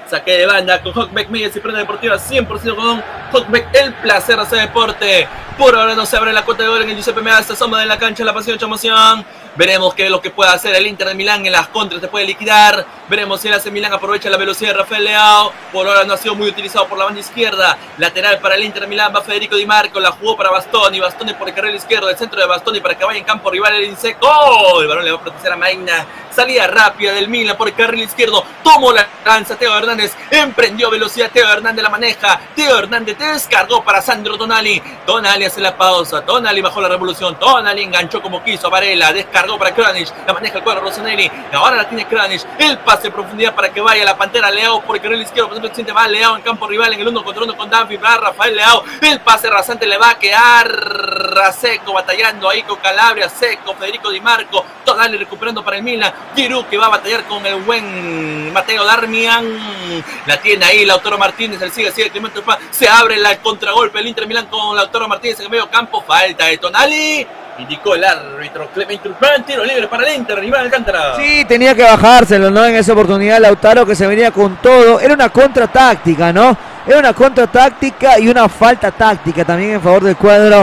Speaker 1: Saque de banda con Hokbek, media disciplina deportiva 100% con Hokbek, el placer de hacer deporte. Por ahora no se abre la cuota de gol en el Giuseppe Meazza, asoma de la cancha, la pasión, mucha emoción. Veremos qué es lo que puede hacer el Inter de Milán en las contras, se puede liquidar. Veremos si el AC Milán aprovecha la velocidad de Rafael Leao. Por ahora no ha sido muy utilizado por la banda izquierda. Lateral para el Inter de Milán, va Federico Di Marco, la jugó para Bastoni. Bastoni por el carril izquierdo, el centro de Bastoni para que vaya en campo rival el Inseco. ¡Oh! El balón le va a proteger a Maigna. Salida rápida del Milan por el carril izquierdo. Tomó la lanza Teo Hernández. Emprendió velocidad. Teo Hernández la maneja. Teo Hernández descargó para Sandro Tonali. Tonali hace la pausa. Tonali bajó la revolución. Tonali enganchó como quiso a Varela. Descargó para Kranic. La maneja el cuadro Rossoneri. Ahora la tiene Kranic. El pase en profundidad para que vaya la Pantera Leao por el carril izquierdo. Por ejemplo, siente va Leao en campo rival en el 1 contra 1 con Danfi. Va Rafael Leao. El pase rasante le va a quedar a Seco batallando ahí con Calabria. Seco. Federico Di Marco. Tonali recuperando para el Milan. Giroud que va a batallar con el buen Mateo Darmian. La tiene ahí Lautaro Martínez. El sigue Clemente Turpin. Se abre el contragolpe el Inter Milán con Lautaro Martínez en el medio campo. Falta de Tonali. Indicó el árbitro Clemente Turpin. Tiro libre para el Inter. Iván Alcántara.
Speaker 2: Sí, tenía que bajárselo, ¿no? En esa oportunidad Lautaro que se venía con todo. Era una contratáctica, ¿no? Era una contratáctica y una falta táctica también en favor del cuadro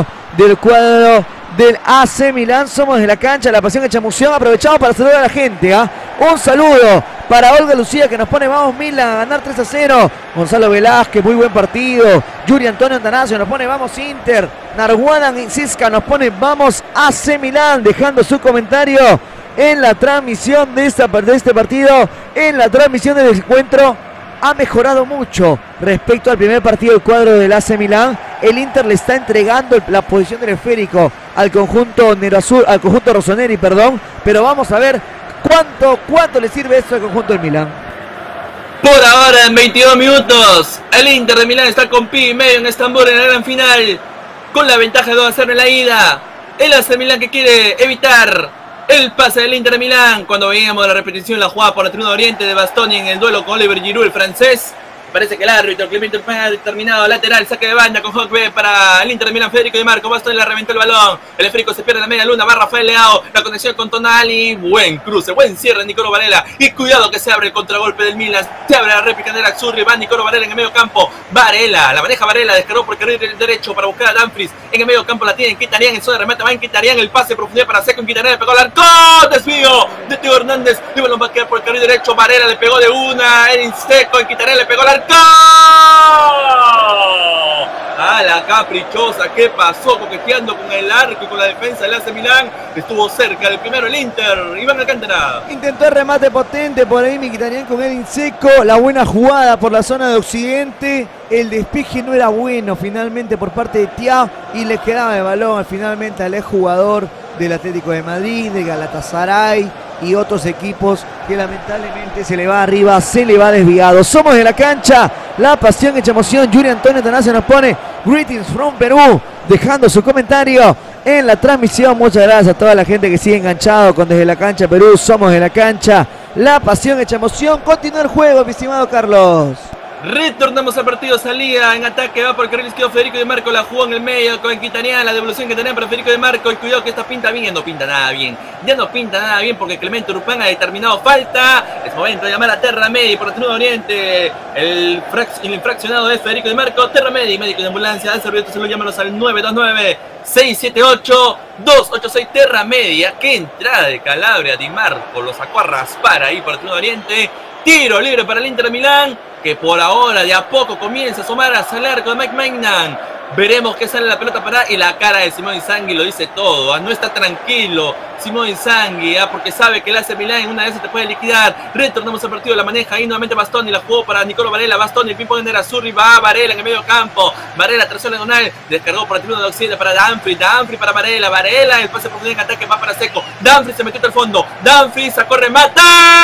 Speaker 2: del AC Milán. Somos de la cancha, la pasión hecha emoción. Aprovechamos para saludar a la gente, ¿ah? Un saludo para Olga Lucía que nos pone vamos Milan a ganar 3-0. Gonzalo Velázquez, muy buen partido. Yuri Antonio Antanasio nos pone vamos Inter. Narguadan Incisca nos pone vamos AC Milán, dejando su comentario en la transmisión de este partido, en la transmisión del encuentro. Ha mejorado mucho respecto al primer partido del cuadro del AC Milán. El Inter le está entregando la posición del esférico al conjunto Nerazzurri, al conjunto Rossoneri, perdón. Pero vamos a ver cuánto le sirve esto al conjunto del Milán.
Speaker 1: Por ahora, en 22 minutos, el Inter de Milán está con pi y medio en Estambul en la gran final, con la ventaja de 2-0 en la ida. El AC Milán que quiere evitar el pase del Inter de Milán. Cuando veíamos la repetición, la jugada por la tribuna oriente de Bastoni en el duelo con Oliver Giroud, el francés. Parece que el árbitro Clemente Turpin ha determinado lateral, saque de banda con Hokbek para el Inter de Milán. Federico Di Marco, Bastoni le reventó el balón. El esférico se pierde en la media luna, va Rafael Leao. La conexión con Tonali, buen cruce, buen cierre de Nicolo Varela. Y cuidado que se abre el contragolpe del Milan. Se abre la réplica de Nerazzurri, va Nicolo Varela en el medio campo. Varela, la maneja Varela, descargó por el carril derecho para buscar a Dumfries. En el medio campo la tiene Mkhitaryan en zona de remate, va Mkhitaryan, el pase de profundidad para Seco. Mkhitaryan le pegó al arco, desvío de Teo Hernández. El balón va a quedar por el carril derecho. Varela le pegó de una, el Seco. Mkhitaryan le pegó al arco. A la caprichosa, ¿qué pasó? Coqueteando con el arco y con la defensa del AC Milán. Estuvo cerca del primero el Inter. Iván Alcántara.
Speaker 2: Intentó el remate potente por ahí Mkhitaryan con Edin Seco. La buena jugada por la zona de occidente. El despeje no era bueno finalmente por parte de Thiago y le quedaba el balón finalmente al exjugador del Atlético de Madrid, de Galatasaray y otros equipos que lamentablemente se le va arriba, se le va desviado. Somos de la cancha, la pasión hecha emoción. Yuri Antonio Tanasio nos pone Greetings from Perú, dejando su comentario en la transmisión. Muchas gracias a toda la gente que sigue enganchado con Desde la Cancha Perú. Somos de la cancha, la pasión hecha emoción. Continúa el juego, mi estimado Carlos.
Speaker 1: Retornamos al partido, salía en ataque, va por el carril izquierdo Federico Di Marco, la jugó en el medio con Mkhitaryan, la devolución que tenía para Federico Di Marco, y cuidado que esta pinta bien, no pinta nada bien, ya no pinta nada bien porque Clemente Turpin ha determinado falta. Es momento de llamar a Terra Medi por la tribuna oriente. El infraccionado es Federico Di Marco. Terra Medi, médico de ambulancia, al servicio, se lo llámanos al 929-678-286. Terra Media, qué entrada de Calabria. Di Marco lo sacó a raspar ahí por la tribuna oriente. Tiro libre para el Inter de Milán, que por ahora de a poco comienza a asomar hacia el arco de Mike Maignan. Veremos qué sale la pelota para, y la cara de Simone Inzaghi lo dice todo. No está tranquilo Simone Inzaghi, porque sabe que el AC Milán en una de esas te puede liquidar. Retornamos al partido, la maneja ahí nuevamente Bastoni, la jugó para Nicolo Varela. Bastoni, el ping-pong de Nerazzurri, va Varela en el medio campo. Varela, tercera diagonal, descargó por la tribuna de occidente para Dumfries. Dumfries para Varela. Varela, el pase por en ataque va para Seco. Dumfries se metió hasta el fondo. Dumfries sacó remata.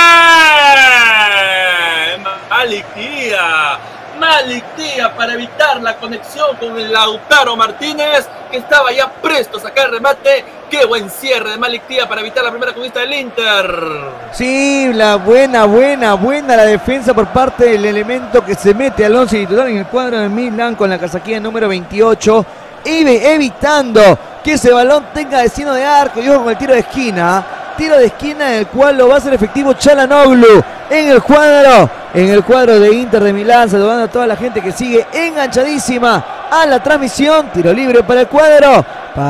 Speaker 1: Malik Dia para evitar la conexión con el Lautaro Martínez, que estaba ya presto a sacar el remate. Qué buen cierre de Malik Dia para evitar la primera conquista del Inter.
Speaker 2: Sí, la buena la defensa por parte del elemento que se mete al 11 titular en el cuadro del Milan con la casaquilla número 28, evitando que ese balón tenga destino de arco. Y ojo con el tiro de esquina en el cual lo va a hacer efectivo Çalhanoğlu en el cuadro en el cuadro de Inter de Milán, saludando a toda la gente que sigue enganchadísima a la transmisión. Tiro libre para el cuadro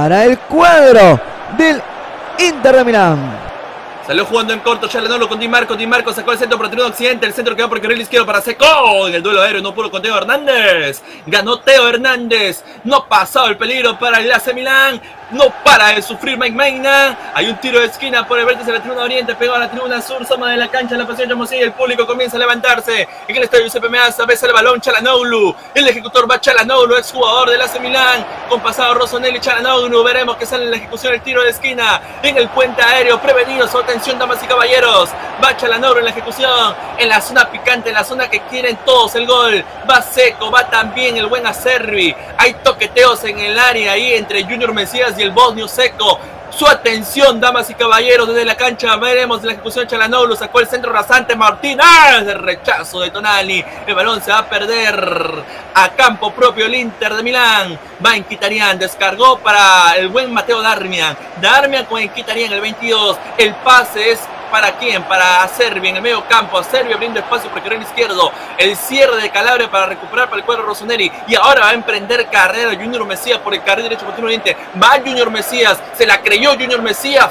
Speaker 2: del Inter de Milán.
Speaker 1: Salió jugando en corto Çalhanoğlu con Di Marco. Di Marco sacó el centro para el tribuna occidente. El centro quedó por el carril izquierdo para Seco. En el duelo aéreo no pudo con Teo Hernández. Ganó Teo Hernández. No pasado el peligro para el AC Milán. No para de sufrir Mike Maignan. Hay un tiro de esquina por el vértice de la tribuna oriente. Pegado a la tribuna sur. Zona de la cancha. La pasión Chamosí. El público comienza a levantarse. En el estadio Giuseppe Meazza. Besa el balón Çalhanoğlu. El ejecutor va Çalhanoğlu. Ex jugador del AC Milán. Con pasado Rossoneri. Çalhanoğlu. Veremos que sale en la ejecución el tiro de esquina. En el puente aéreo. Prevenidos. Atención, damas y caballeros. Va Çalhanoğlu en la ejecución. En la zona picante. En la zona que quieren todos el gol. Va Seco. Va también el buen Acerbi. Hay toqueteos en el área ahí entre Junior Mesías y el bosnio Seco. Su atención, damas y caballeros, desde la cancha. Veremos la ejecución. Çalhanoğlu sacó el centro rasante. Martínez, el rechazo de Tonali. El balón se va a perder a campo propio el Inter de Milán. Va Mkhitaryan, descargó para el buen Mateo Darmian. Darmian con Mkhitaryan, el 22. El pase es ¿para quién? Para Acerbi en el medio campo. Acerbi abriendo espacio por el carril izquierdo. El cierre de Calabria para recuperar para el cuadro Rossoneri. Y ahora va a emprender carrera Junior Mesías por el carril derecho por oriente. Va Junior Mesías. Se la creyó Junior Mesías.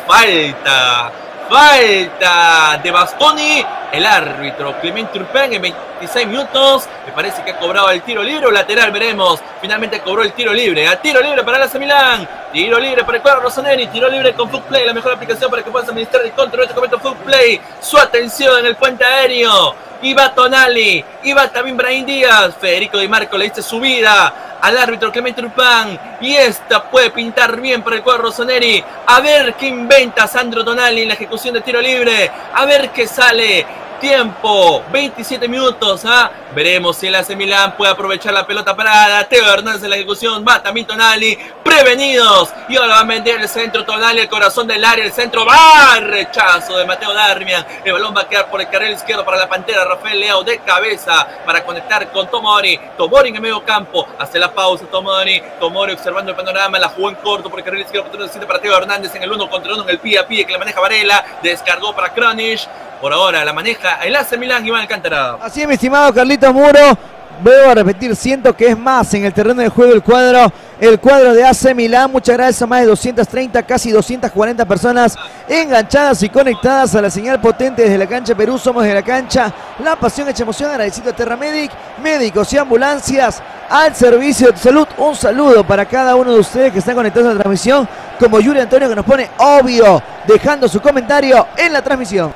Speaker 1: Falta de Bastoni. El árbitro Clement Turpin en 26 minutos. Me parece que ha cobrado el tiro libre o lateral. Veremos. Finalmente cobró el tiro libre. A tiro libre para el AC Milán. Tiro libre para el cuadro Rossoneri. Tiro libre con Foot Play. La mejor aplicación para que puedas administrar el control. Este comento Foot Play. Su atención en el puente aéreo. Iba Tonali. Iba también Brahim Díaz. Federico Di Marco le dice su vida al árbitro Clement Turpin. Y esta puede pintar bien para el cuadro Rossoneri. A ver qué inventa Sandro Tonali en la ejecución de tiro libre. A ver qué sale. Tiempo, 27 minutos. Veremos si el AC Milán puede aprovechar la pelota parada. Teo Hernández en la ejecución. Va también Tonali. Prevenidos. Y ahora va a meter el centro Tonali, el corazón del área. El centro va. Rechazo de Mateo Darmian. El balón va a quedar por el carril izquierdo para la Pantera. Rafael Leao de cabeza para conectar con Tomori. Tomori en el medio campo. Hace la pausa Tomori. Tomori observando el panorama. La jugó en corto por el carril izquierdo. Para Teo Hernández en el 1 contra 1 en el pie a pie que la maneja Varela. Descargó para Kronic. Por ahora la maneja el AC Milán, Iván Alcántara.
Speaker 2: Así es, mi estimado Carlitos Muro. Vuelvo a repetir, siento que es más en el terreno de juego el cuadro de AC Milán. Muchas gracias a más de 230, casi 240 personas enganchadas y conectadas a la señal potente desde la cancha Perú. Somos de la cancha, la pasión hecha emoción. Agradecido a Terramedic, médicos y ambulancias al servicio de salud. Un saludo para cada uno de ustedes que están conectados a la transmisión, como Yuri Antonio, que nos pone obvio, dejando su comentario en la transmisión.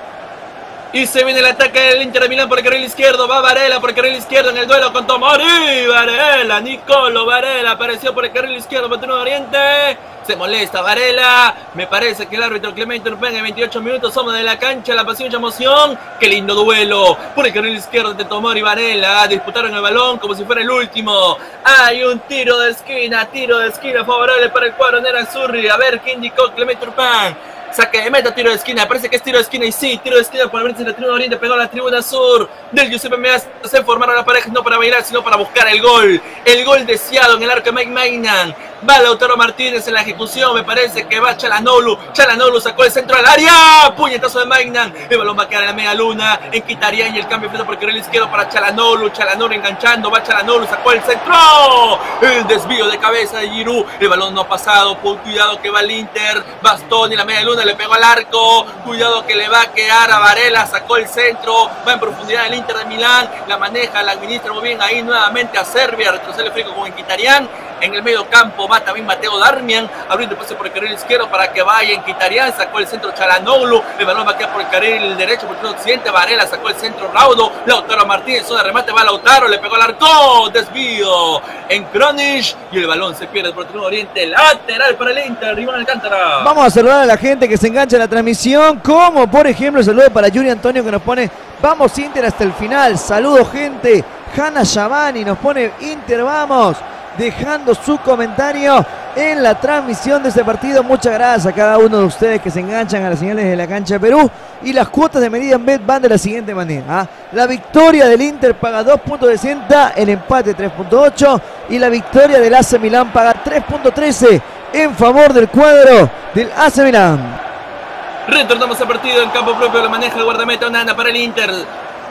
Speaker 1: Y se viene el ataque del Inter de Milán por el carril izquierdo. Va Varela por el carril izquierdo en el duelo con Tomori. Varela, Nicolo Varela apareció por el carril izquierdo para el turno de Oriente. Se molesta Varela. Me parece que el árbitro Clement Turpin en 28 minutos. Somos de la cancha, la pasión y emoción. Qué lindo duelo por el carril izquierdo de Tomori y Varela. Disputaron el balón como si fuera el último. Hay un tiro de esquina favorable para el cuadro Nerazzurri. A ver qué indicó Clement Turpin. Saque de meta, tiro de esquina. Parece que es tiro de esquina. Y sí, tiro de esquina por el vértice de la tribuna oriente. Pegó a la tribuna sur del Giuseppe Meazza. Se formaron la pareja no para bailar, sino para buscar el gol. El gol deseado en el arco de Mike Maignan. Va Lautaro Martínez en la ejecución. Me parece que va Çalhanoğlu. Çalhanoğlu sacó el centro al área. Puñetazo de Maignan. El balón va a quedar en la media luna. En Mkhitaryan y el cambio por el carril izquierdo para Çalhanoğlu. Çalhanoğlu enganchando. Va Çalhanoğlu. Sacó el centro. El desvío de cabeza de Giroud. El balón no ha pasado. Cuidado que va el Inter. Bastoni en la media luna. Le pegó al arco. Cuidado que le va a quedar a Varela. Sacó el centro. Va en profundidad el Inter de Milán. La maneja, la administra muy bien. Ahí nuevamente a Serbia. Retrocede el frico con Mkhitaryan. En el medio campo va también Mateo Darmian, abriendo el pase por el carril izquierdo para que vaya Mkhitaryan. Sacó el centro Çalhanoğlu. El balón va a quedar por el carril derecho por el occidente. Varela sacó el centro Raudo. Lautaro Martínez, zona de remate, va Lautaro. Le pegó al arco. Desvío en Kronic. Y el balón se pierde por el oriente. Lateral para el Inter. Iván Alcántara.
Speaker 2: Vamos a saludar a la gente que se engancha en la transmisión. Como por ejemplo, el saludo para Yuri Antonio, que nos pone vamos Inter hasta el final. Saludos, gente. Hanna Shabani nos pone Inter, vamos. Dejando su comentario en la transmisión de este partido. Muchas gracias a cada uno de ustedes que se enganchan a las señales de la cancha Perú. Y las cuotas de medida en bet van de la siguiente manera. La victoria del Inter paga 2.60, el empate 3.8 y la victoria del AC Milán paga 3.13 en favor del cuadro del AC Milán.
Speaker 1: Retornamos al partido en campo propio. Lo maneja el guardameta Onana para el Inter.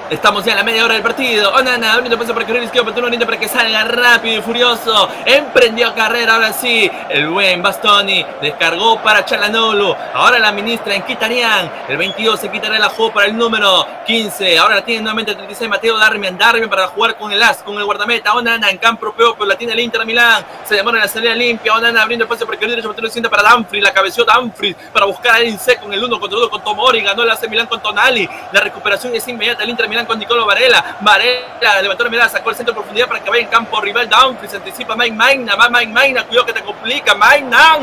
Speaker 1: Estamos ya en la media hora del partido. Onana, abriendo paso para el carril izquierdo, pero no para que salga rápido y furioso. Emprendió carrera, ahora sí. El buen Bastoni descargó para Çalhanoğlu. Ahora la administra en Mkhitaryan. El 22 se quitará la jugó para el número 15. Ahora la tiene nuevamente el 36 Mateo Darmian. Darmian para jugar con el as, con el guardameta. Onana en campo propio, pero la tiene el Inter Milán. Se demora en la salida limpia. Onana abriendo el paso por el carril derecho, para Dumfries. La cabeció Dumfries para buscar a Ince con el 1 contra 2 con Tomori. Ganó el AC Milán con Tonali. La recuperación es inmediata. El Inter Milán con Nicolo Varela. Varela levantó la mirada, sacó el centro de profundidad para que vaya en campo rival. Dumfries anticipa Mike Maigna. Va Mike Maigna, cuidado que te complica. Maigna.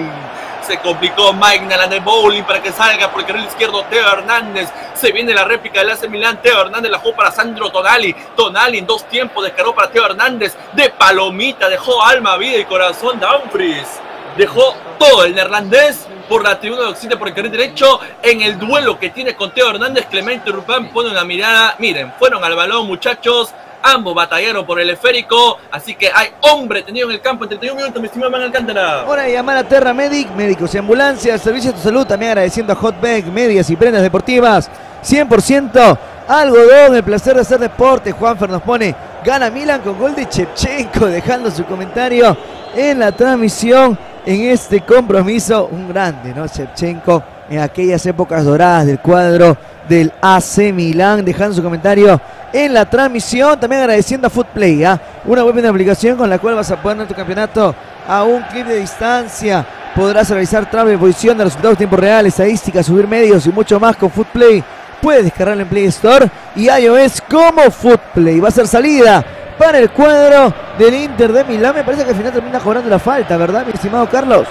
Speaker 1: Se complicó Maigna, la de bowling para que salga por el carril izquierdo Theo Hernández. Se viene la réplica del AC Milán. Theo Hernández la jugó para Sandro Tonali. Tonali en 2 tiempos descargó para Theo Hernández. De palomita dejó alma, vida y corazón Dumfries. Dejó todo el neerlandés por la tribuna de Occidente por el carril derecho en el duelo que tiene con Theo Hernández. Clemente Urban pone una mirada. Miren, fueron al balón, muchachos. Ambos batallaron por el esférico, así que hay hombre tenido en el campo en 31 minutos, mi estimado Man Alcántara.
Speaker 2: Hora de llamar a Terra Medic, médicos y ambulancias, servicio de tu salud, también agradeciendo a Hotbag, medias y prendas deportivas, 100% algodón, el placer de hacer deporte. Juanfer nos pone, gana Milan con gol de Shevchenko, dejando su comentario en la transmisión en este compromiso. Un grande, ¿no? Shevchenko en aquellas épocas doradas del cuadro del AC Milán, dejando su comentario en la transmisión. También agradeciendo a Footplay, una web de aplicación con la cual vas a poder ver tu campeonato a un clic de distancia. Podrás realizar tabla de posición de resultados en tiempo real, estadísticas, subir medios y mucho más con Footplay. Puedes descargarlo en Play Store y iOS como Footplay. Va a ser salida para el cuadro del Inter de Milán. Me parece que al final termina cobrando la falta, ¿verdad, mi estimado Carlos?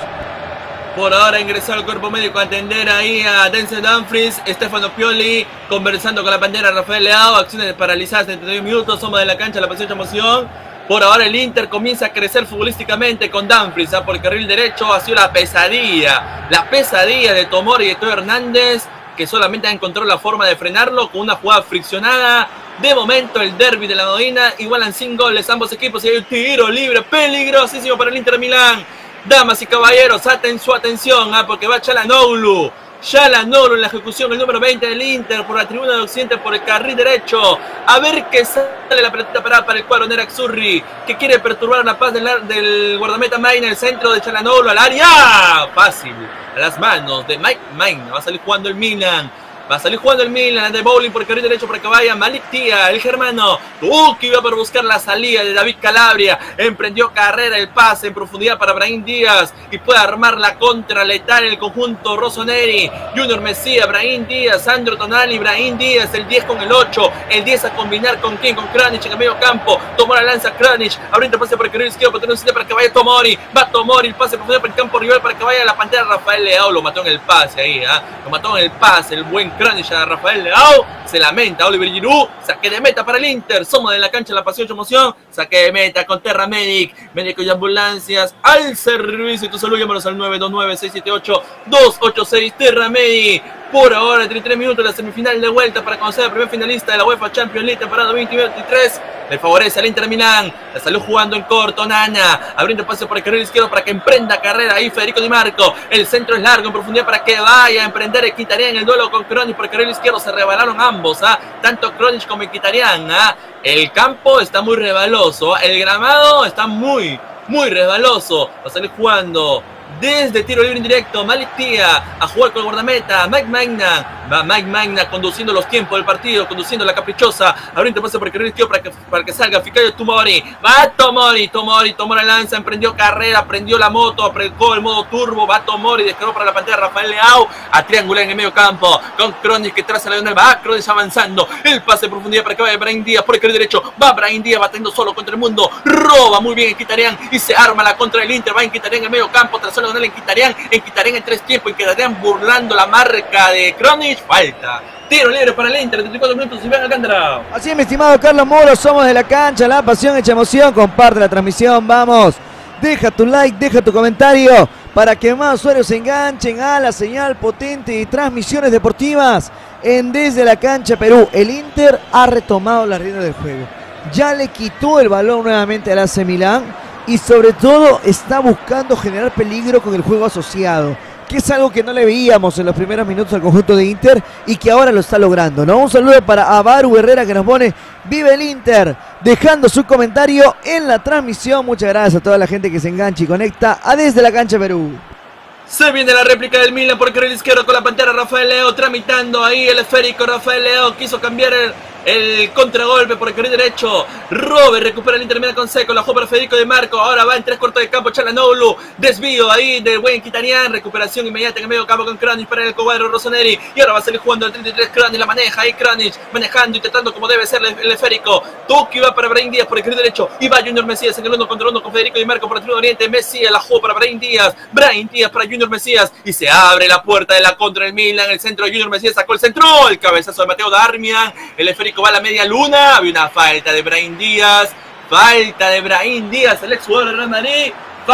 Speaker 1: Por ahora ingresó al cuerpo médico a atender ahí a Denzel Dumfries. Stefano Pioli conversando con la pantera Rafael Leao. Acciones paralizadas en 32 minutos. Somos de la cancha, la pasión, emoción. Por ahora el Inter comienza a crecer futbolísticamente con Dumfries por el carril derecho. Ha sido la pesadilla de Tomori y de Theo Hernández, que solamente ha encontrado la forma de frenarlo con una jugada friccionada. De momento el derbi de la Modena igualan 5 goles ambos equipos y hay un tiro libre peligrosísimo para el Inter de Milán. Damas y caballeros, aten su atención, porque va Çalhanoğlu. Çalhanoğlu en la ejecución, el número 20 del Inter por la tribuna de Occidente por el carril derecho. A ver qué sale la pelota parada para el cuadro Nerazzurri, que quiere perturbar la paz del guardameta Maigna en el centro de Çalhanoğlu al área. Fácil, a las manos de Mike Maigna. Va a salir jugando el Milan. De bowling por el carril derecho para que vaya Malik Tia, el germano. Que iba por buscar la salida de David Calabria. Emprendió carrera, el pase en profundidad para Brahim Díaz. Y puede armar la contra letal en el conjunto rossoneri. Junior Mesías, Brahim Díaz, Sandro Tonali, Brahim Díaz, el 10 con el 8. El 10 a combinar con quién, con Kranic en el medio campo. Tomó la lanza Kranic. Abriendo el pase por el carril izquierdo para que vaya Tomori. Va Tomori, el pase profundidad por el campo rival para que vaya la pantera Rafael Leao. Lo mató en el pase ahí, Lo mató en el pase, el buen Kranic a Rafael Leao. Se lamenta Oliver Giroud. Saque de meta para el Inter. Somos de la cancha, la pasión, emoción. Saque de meta con Terra Medic. Médicos y ambulancias al servicio. Tu salud, llámanos al 929-678-286. Terra Medic. Por ahora, 33 minutos de la semifinal de vuelta para conocer al primer finalista de la UEFA Champions League temporada 2023. Le favorece al Inter Milán. La salud jugando en corto. Nana abriendo paso por el carril izquierdo para que emprenda carrera ahí Federico Di Marco. El centro es largo en profundidad para que vaya a emprender el Mkhitaryan en el duelo con Kronic por el carril izquierdo. Se rebalaron ambos, tanto Kronic como Mkhitaryan. El campo está muy resbaloso. El gramado está muy resbaloso. Va a salir jugando desde tiro libre indirecto Malik Tia a jugar con el guardameta Mike Maigna. Va Mike Maigna conduciendo los tiempos del partido, conduciendo la caprichosa. Abriendo pase por el carril izquierdo para que salga Fikayo Tomori. Va Tomori tomó la lanza, emprendió carrera, prendió la moto, apretó el modo turbo. Va Tomori, descargó para la pantalla Rafael Leao. A triangular en el medio campo con Kronic que traza la Lionel. Va Kronic avanzando. El pase de profundidad para que vaya Brahim Díaz por el carril derecho. Va Brahim Díaz batiendo solo contra el mundo. Roba muy bien Mkhitaryan y se arma la contra del Inter. Va Mkhitaryan en el medio campo, tras solo en Mkhitaryan en 3 tiempos. Mkhitaryan burlando la marca de Kronic. Falta. Tiro libre para el Inter, 34 minutos y van Alcántara.
Speaker 2: Así es, mi estimado Carlos Moro, somos de la cancha, la pasión hecha emoción. Comparte la transmisión, vamos. Deja tu like, deja tu comentario para que más usuarios se enganchen a la señal potente de transmisiones deportivas en Desde la Cancha Perú. El Inter ha retomado las riendas del juego. Ya le quitó el balón nuevamente al AC Milán y sobre todo está buscando generar peligro con el juego asociado. que es algo que no le veíamos en los primeros minutos al conjunto de Inter y que ahora lo está logrando, ¿no? Un saludo para Avaru Herrera que nos pone vive el Inter, dejando su comentario en la transmisión. Muchas gracias a toda la gente que se engancha y conecta a Desde la Cancha Perú.
Speaker 1: Se viene la réplica del Milan por el carril izquierdo con la pantera Rafael Leao tramitando ahí el esférico. Rafael Leao quiso cambiar el contragolpe por el carril derecho. Robert recupera el Inter, Milan con Seco, la juega para Federico Di Marco. Ahora va en 3/4 de campo Çalhanoğlu. Desvío ahí del buen Mkhitaryan. Recuperación inmediata en el medio campo con Kranic para el cuadro Rossoneri. Y ahora va a salir jugando el 33 Kranic. La maneja ahí Kranic, manejando, intentando como debe ser el esférico. Toki va para Brahim Díaz por el carril derecho. Y va Junior Mesías en el 1 contra 1 con Federico Di Marco por el Tribuna Oriente. Mesías la juega para Brahim Díaz. Brahim Díaz para Junior Mesías. Y se abre la puerta de la contra del Milan. El centro de Junior Mesías sacó el centro. El cabezazo de Mateo Darmian. El esférico va a la media luna. Había una falta de Brahim Díaz. Falta de Brahim Díaz, el ex jugador de Real Madrid.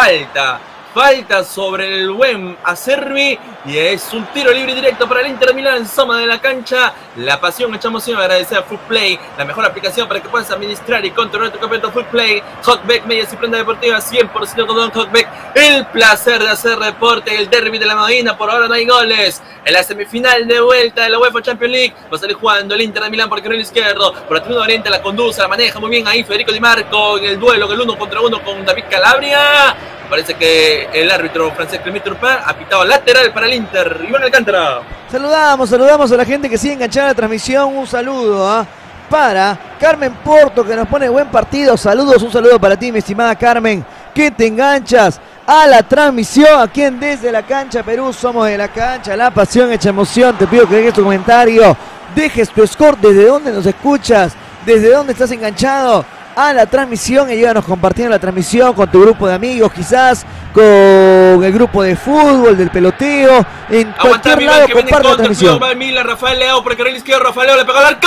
Speaker 1: Falta sobre el buen Acerbi. Y es un tiro libre directo para el Inter de Milán. Soma de la cancha. La pasión, hecha emoción. Agradecer a Food Play, la mejor aplicación para que puedas administrar y controlar tu campeonato. Food Play, Hotback, medias y prenda deportiva 100% con Don Hotback. El placer de hacer deporte. El derbi de la Madina. Por ahora no hay goles. En la semifinal de vuelta de la UEFA Champions League va a salir jugando el Inter de Milán por el carril izquierdo. Por el Tribuna Oriente la conduce, la maneja muy bien ahí Federico Di Marco en el duelo, en el 1 contra 1 con David Calabria. Parece que el árbitro francés Clément Turpin ha pitado lateral para el Inter. Iván Alcántara.
Speaker 2: Saludamos a la gente que sigue enganchada a la transmisión. Un saludo para Carmen Porto que nos pone buen partido. Saludos, un saludo para ti, mi estimada Carmen, que te enganchas a la transmisión aquí en Desde la Cancha Perú. Somos de la cancha, la pasión hecha emoción. Te pido que dejes tu comentario, dejes tu score, desde dónde nos escuchas, desde dónde estás enganchado a la transmisión, y ayúdanos compartiendo la transmisión con tu grupo de amigos, quizás con el grupo de fútbol, del peloteo, en cualquier lado comparte la transmisión.
Speaker 1: Va Milan, Rafael Leao por el carril izquierdo, Rafael Leao le pegó al arco.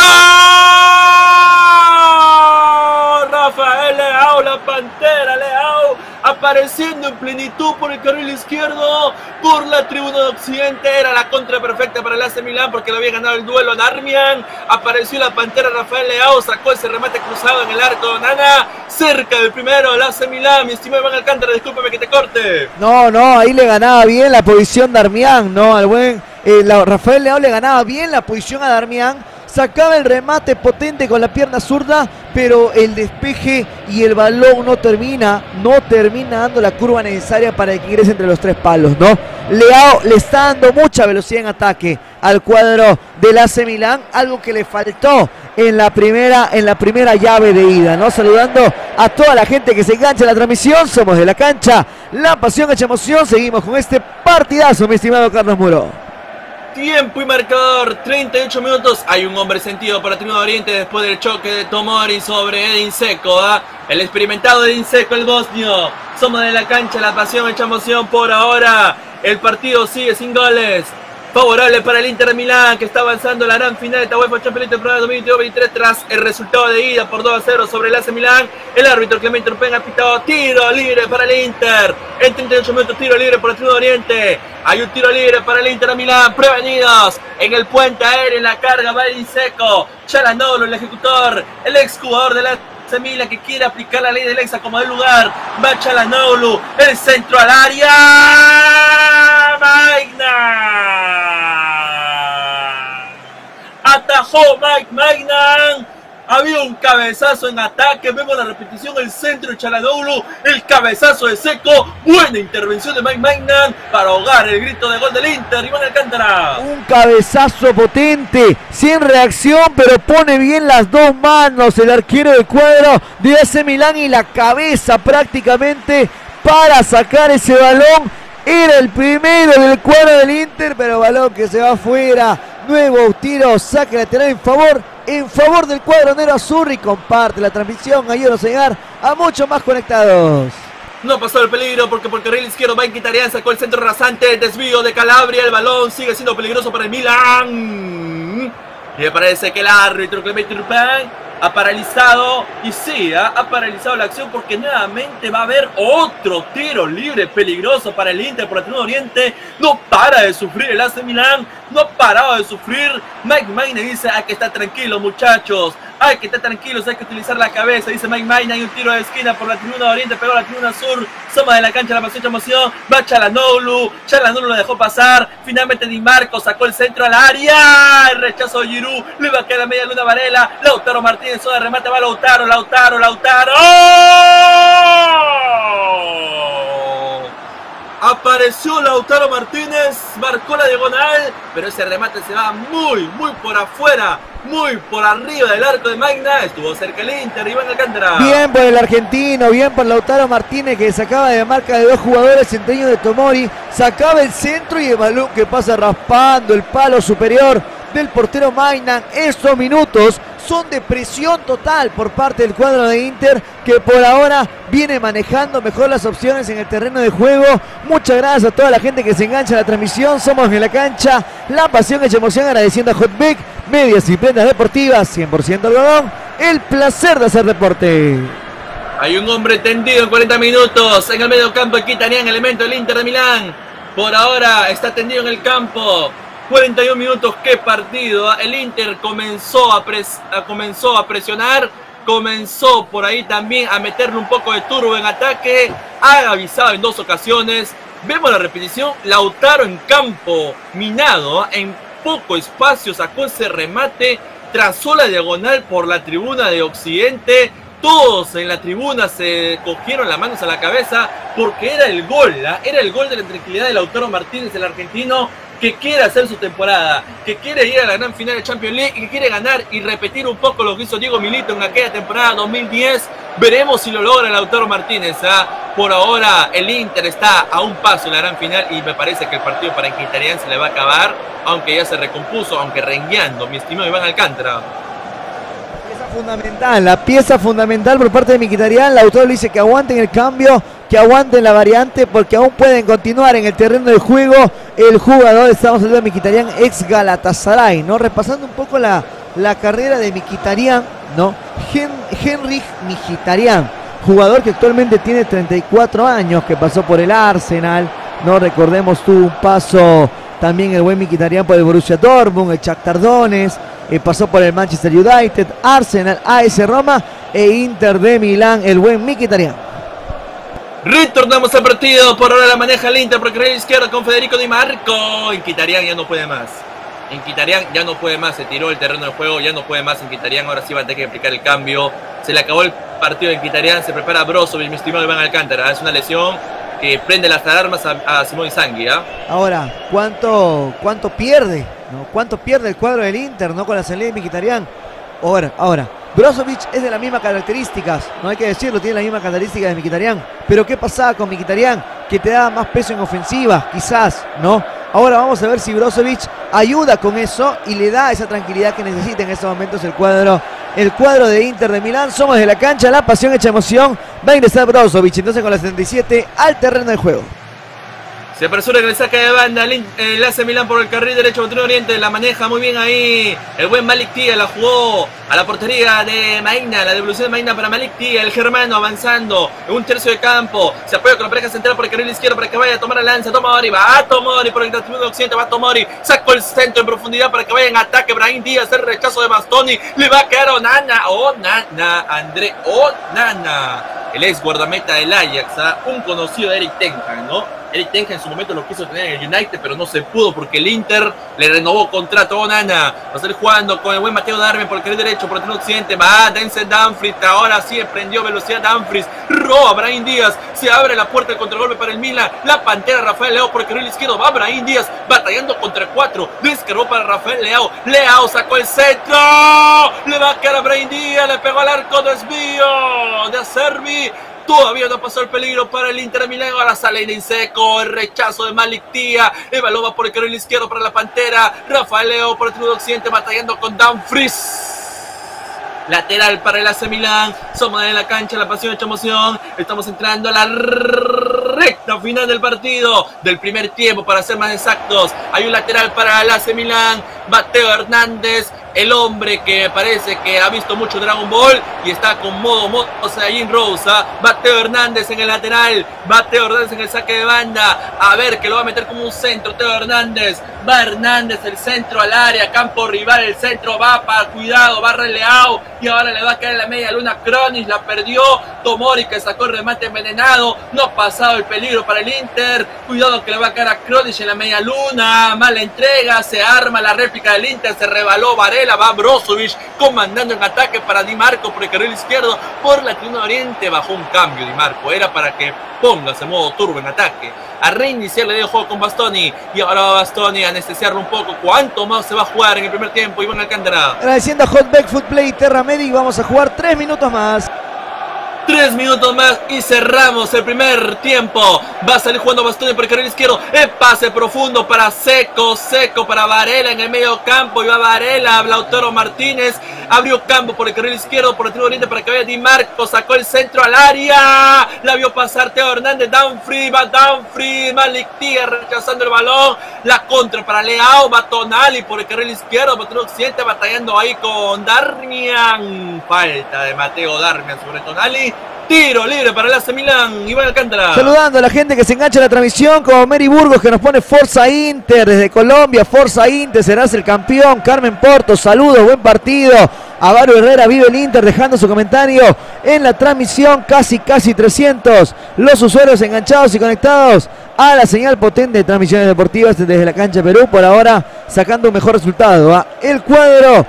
Speaker 1: Rafael Leao, la pantera Leao, apareciendo en plenitud por el carril izquierdo, por la tribuna de Occidente. Era la contra perfecta para el AC Milán porque le había ganado el duelo a Darmian. Apareció la pantera Rafael Leao, sacó ese remate cruzado en el arco de Nana, cerca del primero del AC Milán. Mi estimado Iván Alcántara, discúlpeme que te corte.
Speaker 2: No, ahí le ganaba bien la posición Darmian, ¿no? Al buen Rafael Leao le ganaba bien la posición a Darmian. Sacaba el remate potente con la pierna zurda, pero el despeje y el balón no termina dando la curva necesaria para que ingrese entre los tres palos, ¿no? Leao le está dando mucha velocidad en ataque al cuadro del AC Milán, algo que le faltó en la primera llave de ida, ¿no? Saludando a toda la gente que se engancha en la transmisión. Somos de la cancha, la pasión hecha emoción. Seguimos con este partidazo, mi estimado Carlos Muro.
Speaker 1: Tiempo y marcador, 38 minutos. Hay un hombre sentido para Tribuna Oriente después del choque de Tomori sobre Edin Dzeko, el experimentado Edin Dzeko, el bosnio. Somos de la cancha, la pasión hecha emoción por ahora. El partido sigue sin goles. Favorable para el Inter de Milán, que está avanzando a la gran final de esta UEFA Champions League temporada 2022-2023 tras el resultado de ida por 2-0 sobre el AC Milán. El árbitro Clément Turpin ha pitado tiro libre para el Inter. En 38 minutos, tiro libre para el Tribuna Oriente. Hay un tiro libre para el Inter de Milán. Prevenidos en el puente aéreo, en la carga va Edin Dzeko. Çalhanoğlu, el ejecutor, el exjugador de la Milán, que quiere aplicar la ley del exa como del lugar. Va Çalhanoğlu, el centro al área. Maignan atajó Maignan. Había un cabezazo en ataque. Vemos la repetición, el centro de Çalhanoğlu, el cabezazo de Dzeko. Buena intervención de Maignan para ahogar el grito de gol del Inter. Iván Alcántara.
Speaker 2: Un cabezazo potente, sin reacción, pero pone bien las dos manos el arquero del cuadro de AC Milán y la cabeza prácticamente para sacar ese balón. Era el primero del cuadro del Inter, pero balón que se va afuera. Nuevo tiro, saque lateral en favor del cuadro nero azul. Y comparte la transmisión, ayúdanos a llegar a muchos más conectados.
Speaker 1: No pasó el peligro porque por carril izquierdo va Mkhitaryan, sacó el centro rasante, el desvío de Calabria, el balón sigue siendo peligroso para el Milan. Y me parece que el árbitro Clément Turpin ha paralizado, y sí, ha paralizado la acción porque nuevamente va a haber otro tiro libre peligroso para el Inter por el Tribuna Oriente. No para de sufrir el AC Milán, no ha parado de sufrir. Mike Maignan dice: hay que estar tranquilos, muchachos, hay que estar tranquilos, hay que utilizar la cabeza, dice Mike Maina. Hay un tiro de esquina por la tribuna oriente, pegó a la tribuna sur. Somos de la cancha, la pasión, emoción. Va Çalhanoğlu lo dejó pasar. Finalmente Di Marco sacó el centro al área. El rechazo de Giroud, le va a quedar media luna Varela. Lautaro Martínez, zona de remate, va Lautaro. Apareció Lautaro Martínez, marcó la diagonal, pero ese remate se va muy por afuera, muy por arriba del arco de Magna. Estuvo cerca el Inter, Iván Alcántara.
Speaker 2: Bien por el argentino, bien por Lautaro Martínez, que sacaba de marca de dos jugadores, entre ellos de Tomori, sacaba el centro y el balón que pasa raspando el palo superior del portero Maina. Estos minutos son de presión total por parte del cuadro de Inter, que por ahora viene manejando mejor las opciones en el terreno de juego. Muchas gracias a toda la gente que se engancha a la transmisión. Somos en la cancha, la pasión hecha emoción, agradeciendo a Hotbik, medias y prendas deportivas 100% algodón, el placer de hacer deporte.
Speaker 1: Hay un hombre tendido en 40 minutos en el medio campo, Mkhitaryan, elemento del Inter de Milán. Por ahora está tendido en el campo. 41 minutos, qué partido. El Inter comenzó a presionar, comenzó por ahí también a meterle un poco de turbo en ataque. Ha avisado en 2 ocasiones. Vemos la repetición. Lautaro en campo minado, en poco espacio sacó ese remate, trazó la diagonal por la tribuna de Occidente. Todos en la tribuna se cogieron las manos a la cabeza porque era el gol, era el gol de la tranquilidad de Lautaro Martínez, el argentino, que quiere hacer su temporada, que quiere ir a la gran final de Champions League y que quiere ganar y repetir un poco lo que hizo Diego Milito en aquella temporada 2010. Veremos si lo logra Lautaro Martínez. Por ahora el Inter está a un paso en la gran final y me parece que el partido para Mkhitaryan se le va a acabar, aunque ya se recompuso, aunque rengueando, mi estimado Iván Alcántara.
Speaker 2: La pieza fundamental por parte de Mkhitaryan. Lautaro le dice que aguanten el cambio, que aguanten la variante, porque aún pueden continuar en el terreno de juego. El jugador, estamos hablando de Mkhitaryan, ex Galatasaray, ¿no? Repasando un poco la carrera de Mkhitaryan, ¿no? Henrikh Mkhitaryan, jugador que actualmente tiene 34 años, que pasó por el Arsenal, ¿no? Recordemos, tuvo un paso también el buen Mkhitaryan por el Borussia Dortmund, el Shakhtar Donetsk, pasó por el Manchester United, Arsenal, AS Roma e Inter de Milán, el buen Mkhitaryan.
Speaker 1: Retornamos al partido, por ahora la maneja el Inter por el carril izquierdo con Federico Di Marco. Mkhitaryan ya no puede más. Mkhitaryan ya no puede más, se tiró el terreno de juego, ya no puede más Mkhitaryan, ahora sí va a tener que aplicar el cambio. Se le acabó el partido de Mkhitaryan, se prepara Brozovic, mi estimado Iván Alcántara. Es una lesión que prende las alarmas a Simón Inzaghi.
Speaker 2: Ahora, ¿cuánto pierde? ¿No? ¿Cuánto pierde el cuadro del Inter, ¿no? Con la salida de Mkhitaryan? Ahora, Brozovic es de las mismas características, no hay que decirlo, tiene las mismas características de Mkhitaryan. Pero ¿qué pasaba con Mkhitaryan? Que te daba más peso en ofensiva, quizás, ¿no? Ahora vamos a ver si Brozovic ayuda con eso y le da esa tranquilidad que necesita en estos momentos el cuadro de Inter de Milán. Somos de la cancha, la pasión hecha emoción. Va a ingresar Brozovic entonces con la 77 al terreno de juego.
Speaker 1: Se apresura que le saca de banda el AC Milán por el carril derecho contra Oriente. La maneja muy bien ahí el buen Malik Tia. La jugó a la portería de Maina. La devolución de Maina para Malik Tia. El germano avanzando en un tercio de campo. Se apoya con la pareja central por el carril izquierdo para que vaya a tomar la lanza. Tomori, va a Tomori por el tribuna de Occidente. Va a Tomori. Sacó el centro en profundidad para que vaya en ataque. Brahim Díaz, el rechazo de Bastoni. Le va a quedar Onana. André Onana. El ex guardameta del Ajax. Un conocido de Erik ten Hag, ¿no? Erik ten Hag en su momento lo quiso tener en el United, pero no se pudo porque el Inter le renovó contrato a Onana. Va a estar jugando con el buen Mateo Darmian por el carril derecho, por el occidente. Va Denzel Dumfries, ahora sí prendió velocidad Dumfries. Roba Brahim Díaz, se abre la puerta del contragolpe para el Milan. La pantera Rafael Leao por el carril izquierdo. Va Brahim Díaz batallando contra 4. Descargó para Rafael Leao. Leao sacó el centro. Le va a quedar a Brahim Díaz. Le pegó al arco, desvío de Acerbi. Todavía no pasó el peligro para el Inter de Milán. Ahora sale en seco el rechazo de Malik Tia. El balón va por el carril izquierdo para la pantera. Rafael Leao por el tribuna occidente batallando con Dumfries. Lateral para el AC Milán. Somos en la cancha, la pasión hecha emoción. Estamos entrando a la recta final del partido, del primer tiempo para ser más exactos. Hay un lateral para el AC Milán. Mateo Hernández el hombre que parece que ha visto mucho Dragon Ball y está con modo Saiyajin Rosa. Va Teo Hernández en el lateral, va Teo Hernández en el saque de banda, a ver que lo va a meter como un centro Teo Hernández. Va Hernández, el centro al área, campo rival, el centro va para cuidado, va Leao y ahora le va a caer en la media luna Kronic, la perdió Tomori que sacó el remate envenenado, no ha pasado el peligro para el Inter, cuidado que le va a caer a Kronic en la media luna, mala entrega, se arma la réplica del Inter, se rebaló Varela, va Brozovic comandando en ataque para Di Marco por el carril izquierdo, por la tribuna oriente bajó un cambio Di Marco, era para que pongas en modo turbo en ataque, a reiniciar le dio juego con Bastoni y ahora va Bastoni a anestesiarlo un poco. ¿Cuánto más se va a jugar en el primer tiempo? Iván Alcántara.
Speaker 2: Agradeciendo a Hotback Foodplay y Terra Medic, vamos a jugar 3 minutos más.
Speaker 1: 3 minutos más y cerramos el primer tiempo. Va a salir jugando Bastoni por el carril izquierdo. El pase profundo para Seco para Varela en el medio campo. Y va Varela, Lautaro Martínez. Abrió campo por el carril izquierdo, por el tribuna oriente para que vaya Di Marco. Sacó el centro al área. La vio pasar Teo Hernández. Dumfries, va Dumfries. Malik Tier rechazando el balón. La contra para Leao. Va Tonali por el carril izquierdo. Por el occidente batallando ahí con Darmian. Falta de Mateo Darmian sobre Tonali. Tiro libre para el AC Milan, Iván Alcántara.
Speaker 2: Saludando a la gente que se engancha a la transmisión, como Mary Burgos que nos pone Forza Inter desde Colombia. Forza Inter, serás el campeón. Carmen Porto, saludos, buen partido. Avaro Herrera, vive el Inter, dejando su comentario en la transmisión. Casi 300 los usuarios enganchados y conectados a la señal potente de transmisiones deportivas desde la cancha Perú. Por ahora sacando un mejor resultado. El cuadro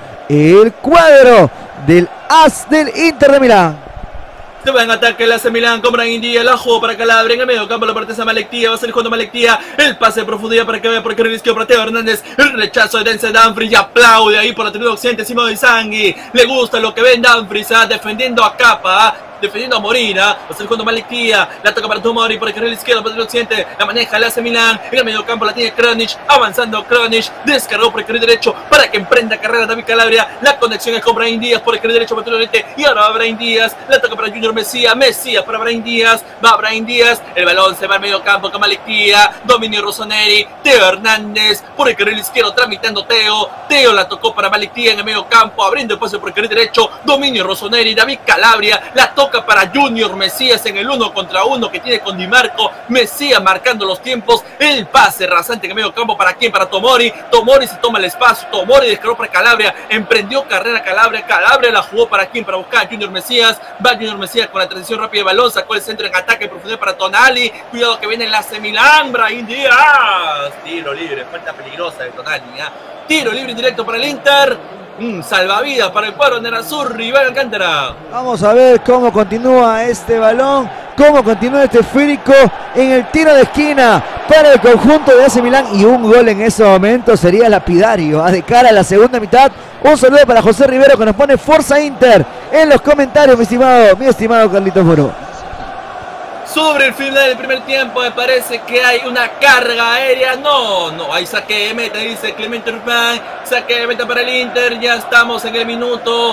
Speaker 2: del AS del Inter de Milán.
Speaker 1: Se va en ataque el AC Milan con Brahim Díaz, la jugó para Calabria en el medio campo, la parteza Malik Tier, va a salir jugando Malik Tier, el pase de profundidad para que vea por el carril izquierdo para Teo Hernández, el rechazo de Denzel Dumfries y aplaude ahí por la tribuna occidente Simón Inzaghi, le gusta lo que ven Dumfries, defendiendo a Capa, defendiendo a Morina, va a salir jugando Malik Tier, la toca para Tomori por el carril izquierdo, para el occidente, la maneja el AC Milan, en el medio campo la tiene Kronic, avanzando Kronic, descargó por el carril derecho para que emprenda carrera David Calabria, la conexión es con Brahim Díaz por el carril derecho para el oriente y ahora va Brahim Díaz, la toca para Junior Mesías para Brahim Díaz, va Brahim Díaz, el balón se va al medio campo con Malik Tier, dominio Rossoneri, Teo Hernández por el carril izquierdo tramitando Teo la tocó para Malik Tier en el medio campo, abriendo el pase por el carril derecho, dominio Rossoneri, David Calabria, la toca para Junior Mesías en el 1 contra 1 que tiene con Di Marco, Mesías marcando los tiempos, el pase rasante en el medio campo para quién, para Tomori se toma el espacio, Tomori descargó para Calabria, emprendió carrera Calabria la jugó para quién, para buscar a Junior Mesías, va Junior Mesías con la transición rápida de balón, sacó el centro en ataque en profundidad para Tonali, cuidado que viene el AC Milan, Brahim Díaz, tiro libre, falta peligrosa de Tonali, tiro libre directo para el Inter, salvavidas para el cuadro Nerazzurri, Iván Alcántara.
Speaker 2: Vamos a ver cómo continúa este balón, cómo continúa este esférico en el tiro de esquina para el conjunto de AC Milan y un gol en ese momento sería lapidario, de cara a la segunda mitad. Un saludo para José Rivero que nos pone Forza Inter en los comentarios, mi estimado Carlitos Moro.
Speaker 1: Sobre el final del primer tiempo me parece que hay una carga aérea, no, hay saque de meta, dice Clemente Urban, saque de meta para el Inter, ya estamos en el minuto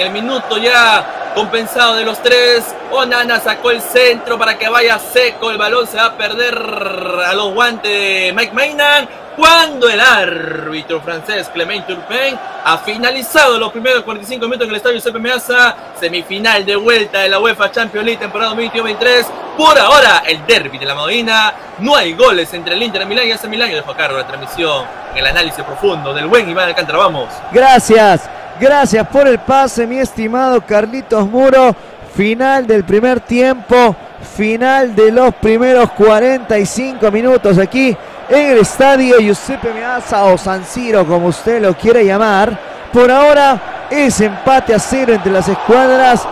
Speaker 1: ya compensado de los 3, Onana sacó el centro para que vaya Seco, el balón se va a perder a los guantes de Mike Maignan, cuando el árbitro francés Clement Turpin ha finalizado los primeros 45 minutos en el estadio Giuseppe Meazza, semifinal de vuelta de la UEFA Champions League temporada 2022-2023. Por ahora, el derbi de la Madonina, no hay goles entre el Inter de Milán y AC Milán. Yo dejo a cargo la transmisión en el análisis profundo del buen Iván Alcántara. Vamos.
Speaker 2: Gracias por el pase, mi estimado Carlitos Muro. Final del primer tiempo, final de los primeros 45 minutos aquí en el estadio Giuseppe Meazza o San Siro, como usted lo quiere llamar. Por ahora es empate a 0 entre las escuadras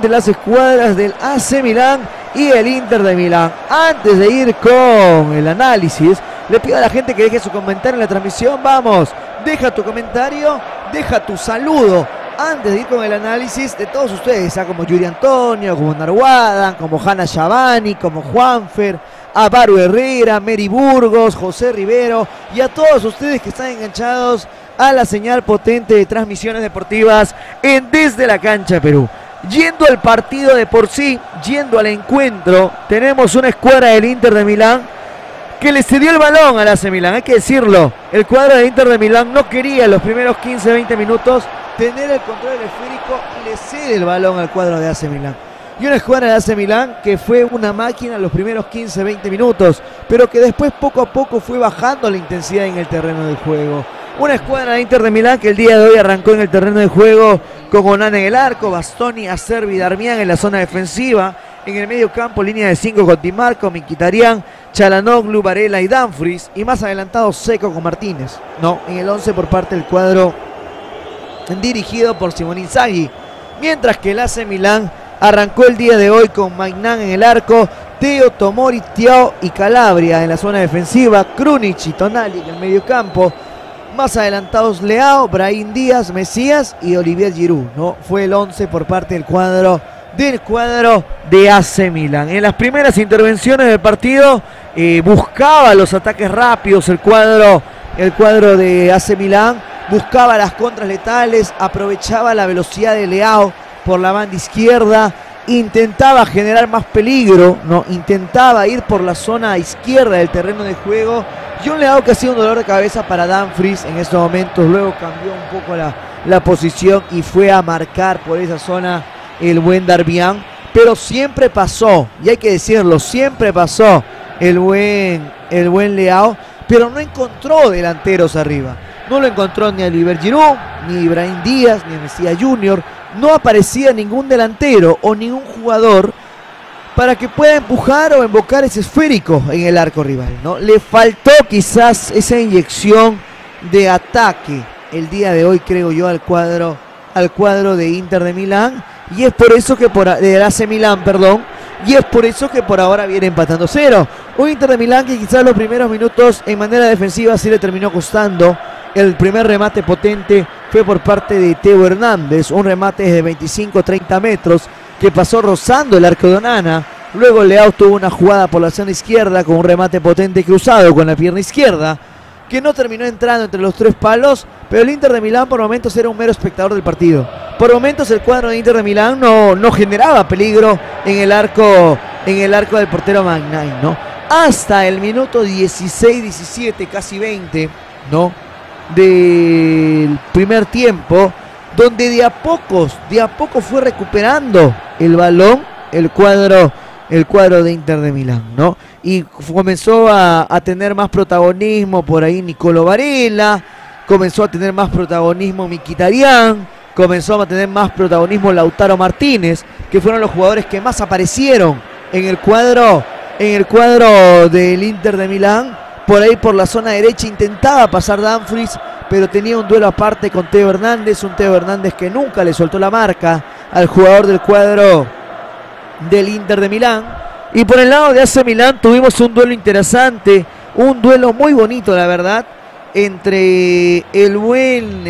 Speaker 2: del AC Milán y el Inter de Milán. Antes de ir con el análisis, le pido a la gente que deje su comentario en la transmisión. Vamos, deja tu comentario, deja tu saludo antes de ir con el análisis de todos ustedes, como Yuri Antonio, como Narwadan, como Hanna Shabani, como Juanfer, a Varu Herrera, Mary Burgos, José Rivero y a todos ustedes que están enganchados a la señal potente de transmisiones deportivas en Desde la Cancha Perú. Yendo al partido de por sí, yendo al encuentro, tenemos una escuadra del Inter de Milán que le cedió el balón al AC Milán, hay que decirlo. El cuadro de Inter de Milán no quería en los primeros 15-20 minutos tener el control del esférico y le cede el balón al cuadro de AC Milán. Y una escuadra de AC Milán que fue una máquina en los primeros 15-20 minutos, pero que después poco a poco fue bajando la intensidad en el terreno de juego. Una escuadra de Inter de Milán que el día de hoy arrancó en el terreno de juego con Onana en el arco, Bastoni, Acerbi, Darmian en la zona defensiva. En el medio campo, línea de 5 con Di Marco, Mkhitaryan, Çalhanoğlu, Varela y Dumfries. Y más adelantado Seco con Martínez. No, en el 11 por parte del cuadro dirigido por Simone Inzaghi. Mientras que el AC Milán arrancó el día de hoy con Maignan en el arco, Teo, Tomori, Thiaw y Calabria en la zona defensiva, Krunic y Tonali en el medio campo. Más adelantados Leao, Brahim Díaz, Mesías y Olivier Giroud, ¿no? Fue el 11 por parte del cuadro de AC Milán. En las primeras intervenciones del partido buscaba los ataques rápidos el cuadro de AC Milán, buscaba las contras letales, aprovechaba la velocidad de Leao por la banda izquierda, intentaba generar más peligro, ¿no? Intentaba ir por la zona izquierda del terreno de juego. Y un Leao que ha sido un dolor de cabeza para Dumfries en estos momentos. Luego cambió un poco la posición y fue a marcar por esa zona el buen Darmian. Pero siempre pasó, y hay que decirlo, siempre pasó el buen Leao, pero no encontró delanteros arriba. No lo encontró ni a Olivier Giroud, ni Brahim Díaz, ni a Mesías Junior. No aparecía ningún delantero o ningún jugador para que pueda empujar o embocar ese esférico en el arco rival, ¿no? Le faltó quizás esa inyección de ataque el día de hoy, creo yo, al cuadro de Inter de Milán. Y es por eso que del AC Milán, perdón. Y es por eso que por ahora viene empatando 0. Un Inter de Milán que quizás los primeros minutos en manera defensiva sí le terminó costando. El primer remate potente fue por parte de Teo Hernández, un remate de 25-30 metros que pasó rozando el arco de Onana. Luego Leao tuvo una jugada por la zona izquierda con un remate potente cruzado con la pierna izquierda que no terminó entrando entre los 3 palos, pero el Inter de Milán por momentos era un mero espectador del partido. Por momentos el cuadro de Inter de Milán no generaba peligro en el arco del portero Maignan, ¿no? Hasta el minuto 16-17, casi 20, ¿no?, del primer tiempo, donde de a poco fue recuperando el balón el cuadro de Inter de Milán, ¿no? Y comenzó a tener más protagonismo por ahí Nicolo Varela, comenzó a tener más protagonismo Mkhitaryan, comenzó a tener más protagonismo Lautaro Martínez, que fueron los jugadores que más aparecieron en el cuadro del Inter de Milán. Por ahí por la zona derecha intentaba pasar Dumfries, pero tenía un duelo aparte con Teo Hernández, un Teo Hernández que nunca le soltó la marca al jugador del cuadro del Inter de Milán. Y por el lado de AC Milán tuvimos un duelo interesante, un duelo muy bonito, la verdad, entre el buen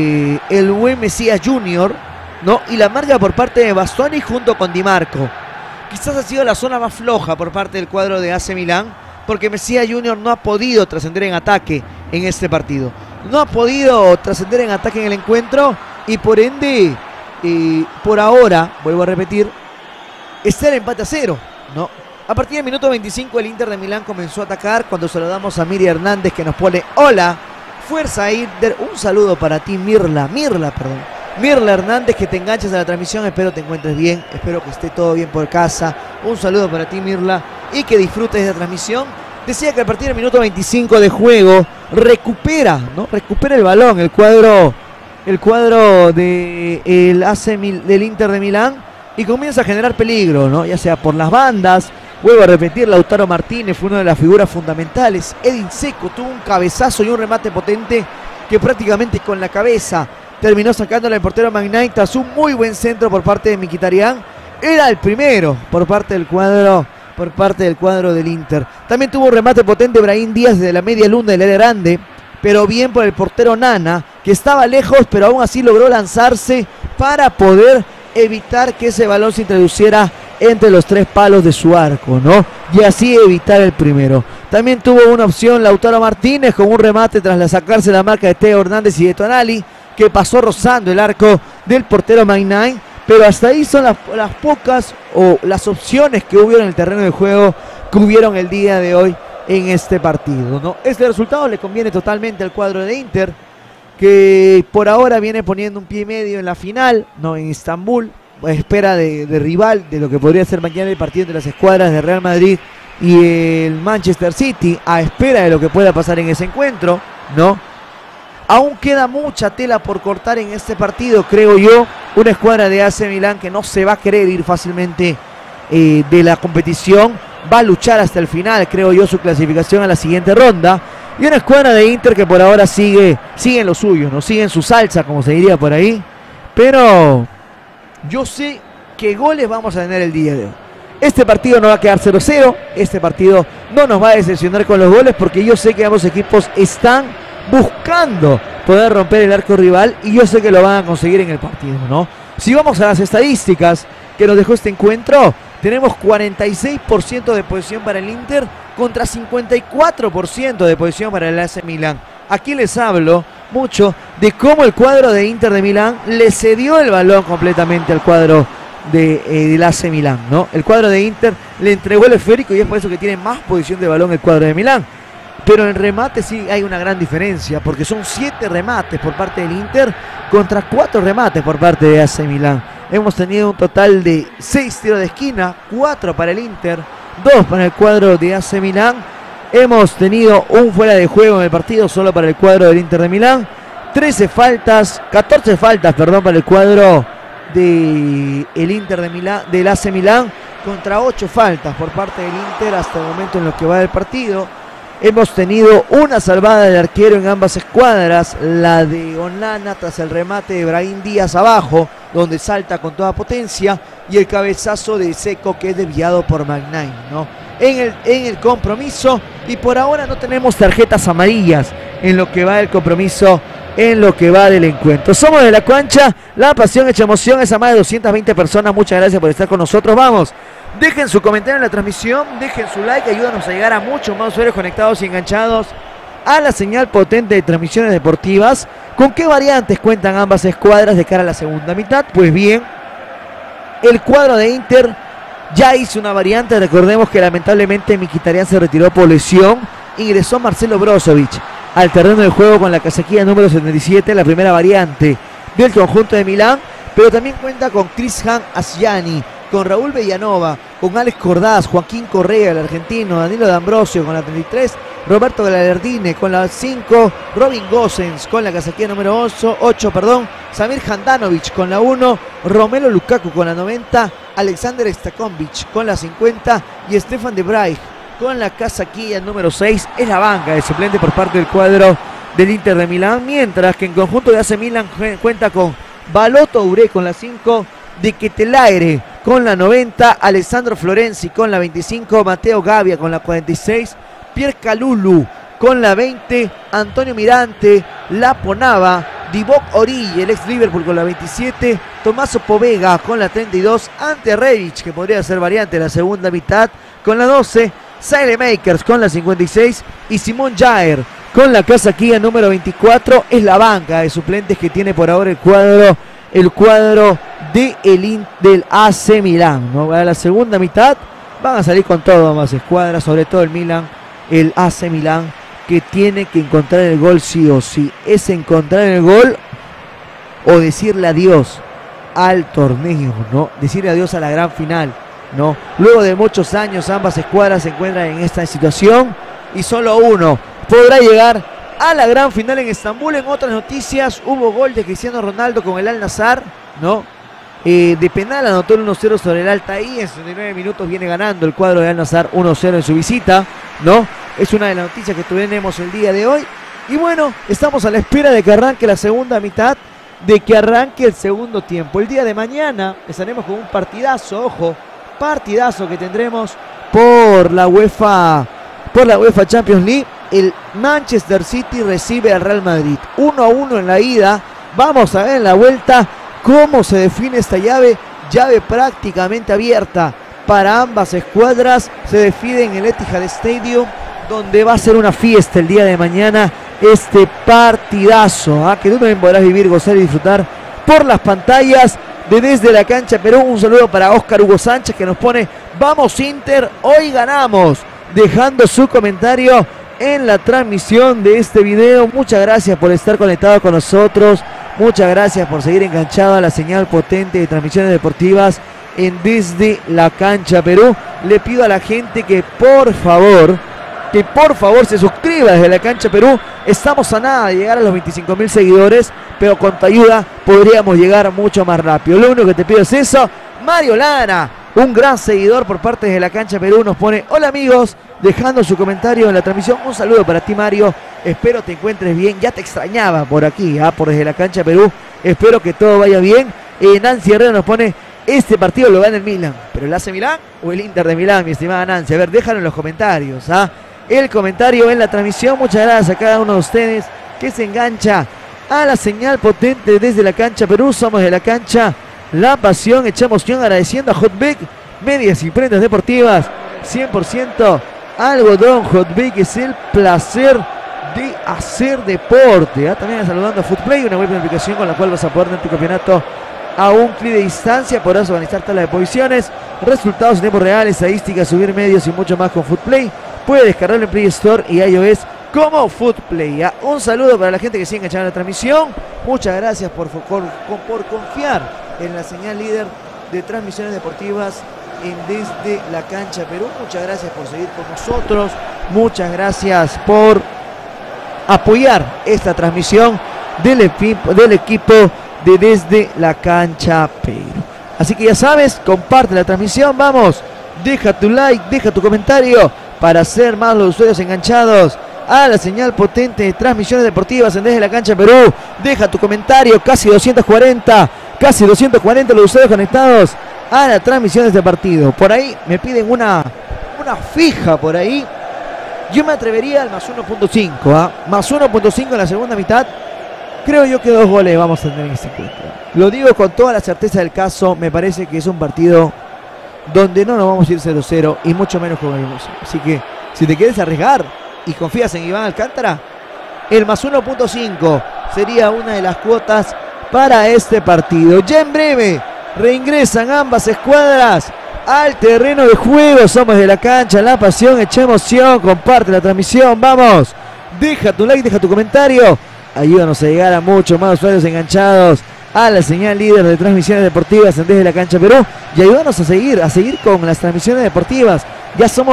Speaker 2: Mesías Junior, ¿no?, y la marca por parte de Bastoni junto con Di Marco. Quizás ha sido la zona más floja por parte del cuadro de AC Milán, porque Mesías Junior no ha podido trascender en ataque en este partido. No ha podido trascender en ataque en el encuentro y por ende, por ahora, vuelvo a repetir, está el empate a 0, ¿no? A partir del minuto 25 el Inter de Milán comenzó a atacar cuando saludamos a Miri Hernández que nos pone hola, fuerza Inter, un saludo para ti Mirla Hernández, que te enganchas a la transmisión, espero te encuentres bien, espero que esté todo bien por casa, un saludo para ti Mirla y que disfrutes de la transmisión. Decía que a partir del minuto 25 de juego recupera el balón el cuadro del Inter de Milán y comienza a generar peligro, ¿no?, ya sea por las bandas. Vuelvo a repetir, Lautaro Martínez fue una de las figuras fundamentales. Edin Dzeko tuvo un cabezazo y un remate potente que prácticamente con la cabeza terminó sacándole al portero Maignan tras un muy buen centro por parte de Mkhitaryan. Era el primero por parte del cuadro del Inter. También tuvo un remate potente Brahim Díaz desde la media luna del área grande, pero bien por el portero Onana, que estaba lejos, pero aún así logró lanzarse para poder evitar que ese balón se introduciera entre los 3 palos de su arco, ¿no?, y así evitar el primero. También tuvo una opción Lautaro Martínez con un remate tras sacarse la marca de Teo Hernández y de Tonali, que pasó rozando el arco del portero Maignan, pero hasta ahí son las pocas o las opciones que hubieron en el terreno de juego que hubieron el día de hoy en este partido, ¿no? Este resultado le conviene totalmente al cuadro de Inter, que por ahora viene poniendo un pie y medio en la final, ¿no? En Estambul, a espera de rival, de lo que podría ser mañana el partido entre las escuadras de Real Madrid y el Manchester City, a espera de lo que pueda pasar en ese encuentro, ¿no? Aún queda mucha tela por cortar en este partido, creo yo. Una escuadra de AC Milán que no se va a querer ir fácilmente de la competición, va a luchar hasta el final, creo yo, su clasificación a la siguiente ronda. Y una escuadra de Inter que por ahora sigue en lo suyo, ¿no? Sigue en su salsa, como se diría por ahí. Pero yo sé qué goles vamos a tener el día de hoy. Este partido no va a quedar 0-0. Este partido no nos va a decepcionar con los goles, porque yo sé que ambos equipos están buscando poder romper el arco rival, y yo sé que lo van a conseguir en el partido, ¿no? Si vamos a las estadísticas que nos dejó este encuentro, tenemos 46% de posesión para el Inter contra 54% de posesión para el AC Milán. Aquí les hablo mucho de cómo el cuadro de Inter de Milán le cedió el balón completamente al cuadro del AC Milán, ¿no? El cuadro de Inter le entregó el esférico y es por eso que tiene más posición de balón el cuadro de Milán. Pero en remate sí hay una gran diferencia, porque son 7 remates por parte del Inter contra 4 remates por parte de AC Milán. Hemos tenido un total de 6 tiros de esquina, 4 para el Inter, 2 para el cuadro de AC Milán. Hemos tenido un fuera de juego en el partido solo para el cuadro del Inter de Milán. 14 faltas, para el cuadro del Inter de Milán, del AC Milán, contra 8 faltas por parte del Inter hasta el momento en lo que va del partido. Hemos tenido una salvada de arquero en ambas escuadras, la de Onana tras el remate de Brahim Díaz abajo, donde salta con toda potencia, y el cabezazo de Seco que es desviado por Magnain, ¿no? En el compromiso, y por ahora no tenemos tarjetas amarillas en lo que va del compromiso, en lo que va del encuentro. Somos de la cancha, la pasión hecha emoción, es a más de 220 personas. Muchas gracias por estar con nosotros. Vamos, dejen su comentario en la transmisión, dejen su like, ayúdanos a llegar a muchos más usuarios conectados y enganchados a la señal potente de transmisiones deportivas. ¿Con qué variantes cuentan ambas escuadras de cara a la segunda mitad? Pues bien, el cuadro de Inter ya hizo una variante. Recordemos que lamentablemente Mkhitaryan se retiró por lesión. Ingresó Marcelo Brozovic al terreno de juego con la casaquilla número 77, la primera variante del conjunto de Milán. Pero también cuenta con Krishan Asllani, con Raúl Villanova, con Alex Cordaz, Joaquín Correa, el argentino, Danilo D'Ambrosio con la 33, Roberto Galardine con la 5, Robin Gosens con la casaquilla número 8, Samir Handanovic con la 1, Romelu Lukaku con la 90, Alexander Stakovic con la 50 y Stefan de Vrij con la casaquilla número 6. Es la banca de suplente por parte del cuadro del Inter de Milán, mientras que en conjunto de AC Milán cuenta con Balotto Touré con la 5, De Ketelaere con la 90, Alessandro Florenzi con la 25, Matteo Gavia con la 46, Pierre Kalulu con la 20, Antonio Mirante, Laponava, Divock Origi, el ex Liverpool con la 27, Tommaso Povega con la 32, Ante Rebic, que podría ser variante en la segunda mitad, con la 12, Saelemaekers con la 56 y Simon Jair con la casaquilla número 24. Es la banca de suplentes que tiene por ahora el cuadro del AC Milán, ¿no? Para la segunda mitad van a salir con todo ambas escuadras, sobre todo el AC Milán, que tiene que encontrar el gol sí o sí. Es encontrar el gol o decirle adiós al torneo, ¿no? Decirle adiós a la gran final, ¿no? Luego de muchos años ambas escuadras se encuentran en esta situación y solo uno podrá llegar a la gran final en Estambul. En otras noticias, hubo gol de Cristiano Ronaldo con el Al-Nassr, ¿no? De penal anotó el 1-0 sobre el Al-Taí. En 69 minutos viene ganando el cuadro de Al-Nassr 1-0 en su visita, ¿no? Es una de las noticias que tenemos el día de hoy. Y bueno, estamos a la espera de que arranque la segunda mitad, de que arranque el segundo tiempo. El día de mañana estaremos con un partidazo, ojo, partidazo que tendremos por la UEFA Champions League. El Manchester City recibe al Real Madrid 1-1 en la ida. Vamos a ver en la vuelta cómo se define esta llave prácticamente abierta para ambas escuadras. Se define en el Etihad Stadium, donde va a ser una fiesta el día de mañana este partidazo, que tú también podrás vivir, gozar y disfrutar por las pantallas de Desde la Cancha Perú. Un saludo para Óscar Hugo Sánchez, que nos pone: vamos Inter, hoy ganamos. dejando su comentario en la transmisión de este video. Muchas gracias por estar conectado con nosotros. Muchas gracias por seguir enganchado a la señal potente de transmisiones deportivas en Desde la Cancha Perú. Le pido a la gente que por favor se suscriba desde la Cancha Perú. Estamos a nada de llegar a los 25.000 seguidores, pero con tu ayuda podríamos llegar mucho más rápido. Lo único que te pido es eso. Mario Lara, un gran seguidor por parte de la Cancha Perú, nos pone: hola amigos, dejando su comentario en la transmisión. Un saludo para ti, Mario, espero te encuentres bien, ya te extrañaba por aquí, por desde la Cancha Perú, espero que todo vaya bien. Nancy Herrera nos pone: este partido lo gana el Milan, pero el AC Milán o el Inter de Milán, mi estimada Nancy. A ver, déjalo en los comentarios, el comentario en la transmisión. Muchas gracias a cada uno de ustedes que se engancha a la señal potente desde la Cancha Perú. Somos de la cancha, la pasión, echamos emoción, agradeciendo a Hotbik, medias y prendas deportivas 100% algodón. Hotbik es el placer de hacer deporte. También saludando a Footplay, una web de aplicación con la cual vas a poder tener tu campeonato a un clic de distancia. Podrás organizar tabla de posiciones, resultados en tiempo real, estadísticas, subir medios y mucho más con Footplay. Puedes descargarlo en Play Store y iOS como Footplay. Un saludo para la gente que sigue enganchada en la transmisión. Muchas gracias por confiar en la señal líder de transmisiones deportivas en Desde la Cancha Perú. Muchas gracias por seguir con nosotros. Muchas gracias por apoyar esta transmisión del equipo de Desde la Cancha Perú. Así que ya sabes, comparte la transmisión. Vamos, deja tu like, deja tu comentario para hacer más los usuarios enganchados a la señal potente de transmisiones deportivas en Desde la Cancha Perú. Deja tu comentario, casi 240 los usuarios conectados a la transmisión de este partido. Por ahí me piden una fija por ahí. Yo me atrevería al más 1.5, más 1.5 en la segunda mitad. Creo yo que 2 goles vamos a tener en este encuentro. Lo digo con toda la certeza del caso. Me parece que es un partido donde no nos vamos a ir 0-0 y mucho menos con el emoción. Así que si te quieres arriesgar y confías en Iván Alcántara, el más 1.5 sería una de las cuotas para este partido. Ya en breve reingresan ambas escuadras al terreno de juego. Somos de la cancha, la pasión, echa emoción. Comparte la transmisión, vamos. Deja tu like, deja tu comentario. Ayúdanos a llegar a muchos más usuarios enganchados a la señal líder de transmisiones deportivas en Desde la Cancha Perú. Y ayúdanos a seguir con las transmisiones deportivas. Ya somos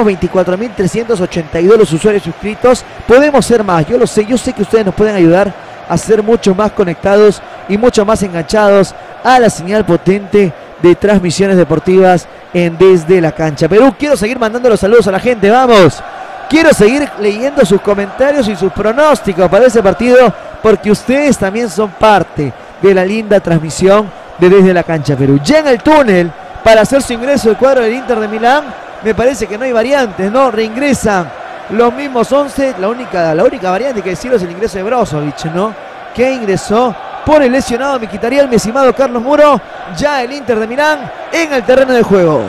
Speaker 2: 24.382 los usuarios suscritos. Podemos ser más, yo lo sé. Yo sé que ustedes nos pueden ayudar a ser mucho más conectados y mucho más enganchados a la señal potente de transmisiones deportivas en Desde la Cancha Perú. Quiero seguir mandando los saludos a la gente, vamos. Quiero seguir leyendo sus comentarios y sus pronósticos para ese partido, porque ustedes también son parte de la linda transmisión de Desde la Cancha Perú. Ya en el túnel para hacer su ingreso el cuadro del Inter de Milán, me parece que no hay variantes, ¿no? Reingresan los mismos 11. La única variante que decirlo es el ingreso de Brozovic, ¿no? Que ingresó por el lesionado Mkhitaryan, mi estimado Carlos Muro. Ya el Inter de Milán en el terreno de juego.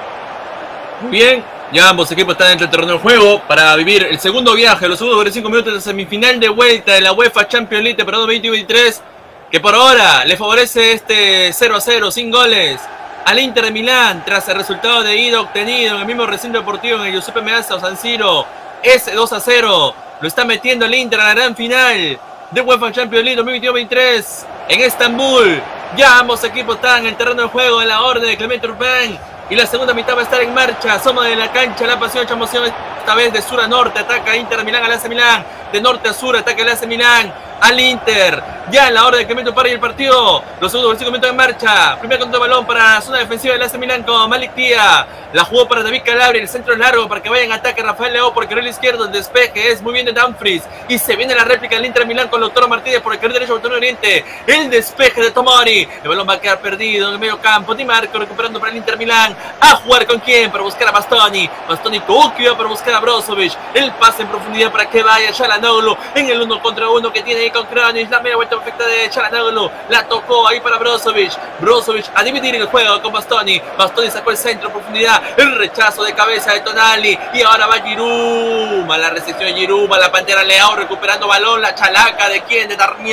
Speaker 1: Muy bien, ya ambos equipos están dentro del terreno de juego para vivir el segundo viaje, los segundos 45 minutos de semifinal de vuelta de la UEFA Champions League temporada 2023, que por ahora le favorece este 0-0 sin goles al Inter de Milán tras el resultado de ida obtenido en el mismo recinto deportivo en el Giuseppe Meazza o San Siro. Ese 2-0 lo está metiendo el Inter a la gran final de UEFA Champions League 2022-2023 en Estambul. Ya ambos equipos están en el terreno de juego en la orden de Clemente Urban y la segunda mitad va a estar en marcha. Somos de la cancha, la pasión, mucha emoción. Esta vez de sur a norte ataca Inter de Milán al AC Milán, de norte a sur ataca el AC Milán al Inter. Ya en la hora de Clemente para el partido. Los segundos 25 minutos en marcha. Primer control de balón para la zona defensiva del AC Milán con Malik Tía. La jugó para David Calabria. El centro es largo para que vaya en ataque Rafael Leao por el carril izquierdo. El despeje es muy bien de Dumfries. Y se viene la réplica del Inter de Milán con Lautaro Martínez por el carril derecho Botón Oriente. El despeje de Tomori. El balón va a quedar perdido en el medio campo. Di Marco recuperando para el Inter Milán. A jugar con quién, para buscar a Bastoni. Bastoni Kukio para buscar a Brozovic. El pase en profundidad para que vaya Çalhanoğlu en el 1 contra 1 que tiene ahí con Kronic. La media vuelta perfecta de Çalhanoğlu. La tocó ahí para Brozovic. Brozovic a dividir el juego con Bastoni. Bastoni sacó el centro en profundidad. El rechazo de cabeza de Tonali. Y ahora va Giroud. La recepción de Giroud. La Pantera Leao recuperando balón. La chalaca de quién, de Darmian.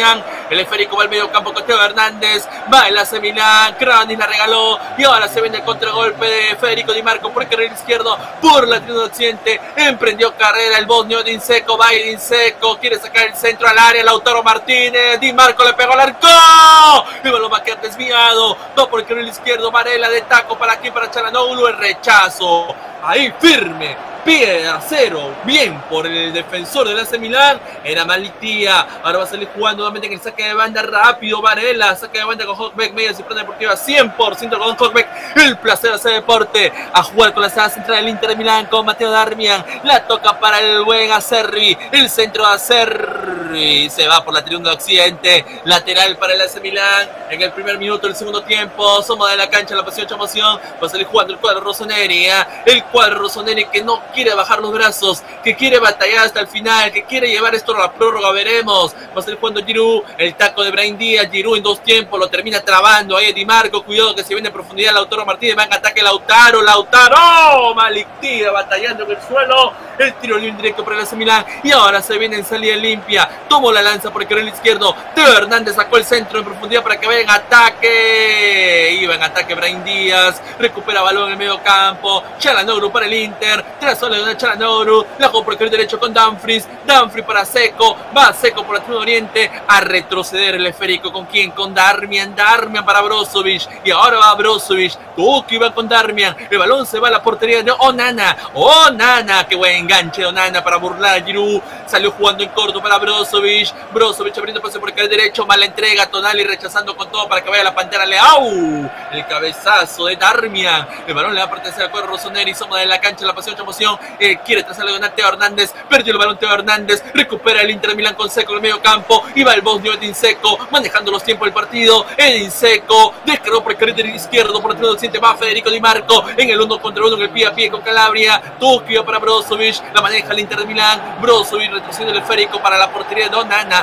Speaker 1: El esférico va al medio campo con Teo Hernández. Va el AC Milan. Kranis la regaló. Y ahora se viene el contragolpe de Federico Di Marco por el carril izquierdo. Por la tribuna occidente. Emprendió carrera el bosnio Dinseco. Va Dinseco. Quiere sacar el centro al área. Lautaro Martínez. Di Marco le pegó al arco. El balón va a quedar desviado. Va por el carril izquierdo. Varela de taco. ¿Para aquí? Para Çalhanoğlu. El rechazo. Ahí firme. Pie a cero, bien por el defensor del AC Milan, era Malik Dia. Ahora va a salir jugando nuevamente en el saque de banda rápido, Varela, saque de banda con Hokbek, media disciplina deportiva 100% con Hokbek, el placer de hacer deporte, a jugar con la sala central del Inter de Milán con Matteo Darmian, la toca para el buen Acerbi, el centro de Acerbi, se va por la tribuna de occidente, lateral para el AC Milan, en el primer minuto del segundo tiempo, somos de la cancha, la pasión, emoción, va a salir jugando el cuadro rossoneri, el cuadro rossoneri que no quiere bajar los brazos, que quiere batallar hasta el final, que quiere llevar esto a la prórroga, veremos. Va a ser jugando Giroud, el taco de Brahim Díaz, Giroud en dos tiempos, lo termina trabando ahí Di Marco, cuidado que se viene en profundidad Lautaro Martínez, va en ataque Lautaro, Malik Dia batallando en el suelo, el tiro libre directo para el AC Milan, y ahora se viene en salida limpia, tomó la lanza por el carril izquierdo, Teo Hernández sacó el centro en profundidad para que vaya en ataque, iba en ataque Brahim Díaz, recupera balón en el medio campo, Çalhanoğlu para el Inter, sola de Çalhanoğlu, la jugó por el carril derecho con Dumfries para Seco, va Seco por la tribuna oriente, a retroceder el esférico, ¿con quién? Con Darmian para Brozovic, y ahora va Brozovic, que va con Darmian, el balón se va a la portería de Onana, qué buen enganche de Onana para burlar a Giroud, salió jugando en corto para Brozovic abriendo pase por el carril derecho, mala entrega, Tonali rechazando con todo para que vaya la Pantera Leao, el cabezazo de Darmian, el balón le va a pertenecer al cuadro rossoneri, somos de la cancha, la pasión, emoción, quiere trazarle a Teo Hernández, perdió el balón Teo Hernández, recupera el Inter de Milán con Seco en el medio campo, y va el bosnio Edin Seco, manejando los tiempos del partido, Edin Seco, descargó por el carril izquierdo, por el tribuna occidente va Federico Di Marco, en el 1 contra 1, en el pie a pie con Calabria, Tokio para Brozovic, la maneja el Inter de Milán, Brozovic retrocediendo el esférico para la portería de Onana,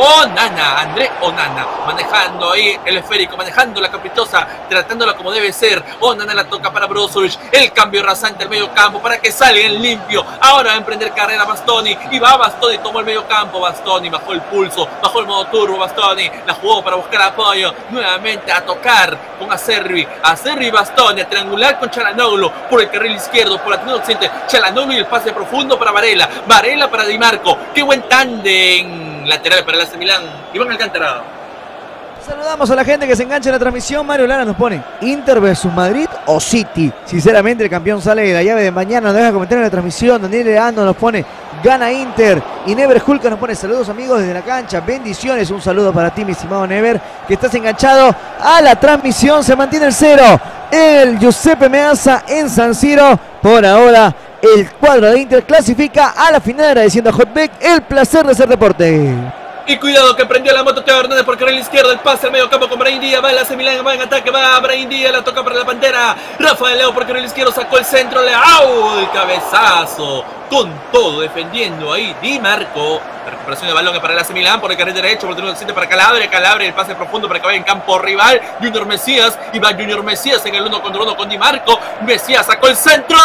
Speaker 1: André Onana, manejando ahí el esférico, manejando la caprichosa, tratándola como debe ser, Onana la toca para Brozovic, el cambio rasante al medio campo, para que salga en limpio, ahora va a emprender carrera Bastoni, y va Bastoni, tomó el medio campo, Bastoni bajó el pulso, bajó el modo turbo, Bastoni, la jugó para buscar apoyo, nuevamente a tocar con Acerbi y Bastoni, a triangular con Çalhanoğlu, por el carril izquierdo, por la tribuna occidente, Çalhanoğlu y el pase profundo para Varela para Di Marco, qué buen tándem lateral para el AC Milan, Iván Alcántara.
Speaker 2: Saludamos a la gente que se engancha en la transmisión. Mario Lara nos pone Inter vs Madrid o City. Sinceramente el campeón sale de la llave de mañana. Nos deja comentar en la transmisión. Daniel Leandro nos pone gana Inter. Y Never Hulka nos pone saludos amigos desde la cancha. Bendiciones. Un saludo para ti mi estimado Never, que estás enganchado a la transmisión. Se mantiene el 0. El Giuseppe Meazza en San Siro. Por ahora el cuadro de Inter clasifica a la final, agradeciendo a Hotbek el placer de hacer deporte.
Speaker 1: Y cuidado que prendió la moto Teo Hernández por el carril izquierdo, el pase al medio campo con Brahim Díaz, va el AC Milan, va en ataque, va Brahim Díaz, la toca para la Pantera, Rafael Leao por el carril izquierdo, sacó el centro, Leao, el cabezazo, con todo defendiendo ahí Di Marco, la recuperación de balón para el AC Milan, por el carril derecho, por el tribuna occidente para Calabria, el pase profundo para que vaya en campo rival, Junior Mesías, y va Junior Mesías en el 1 contra 1 con Di Marco, Mesías sacó el centro,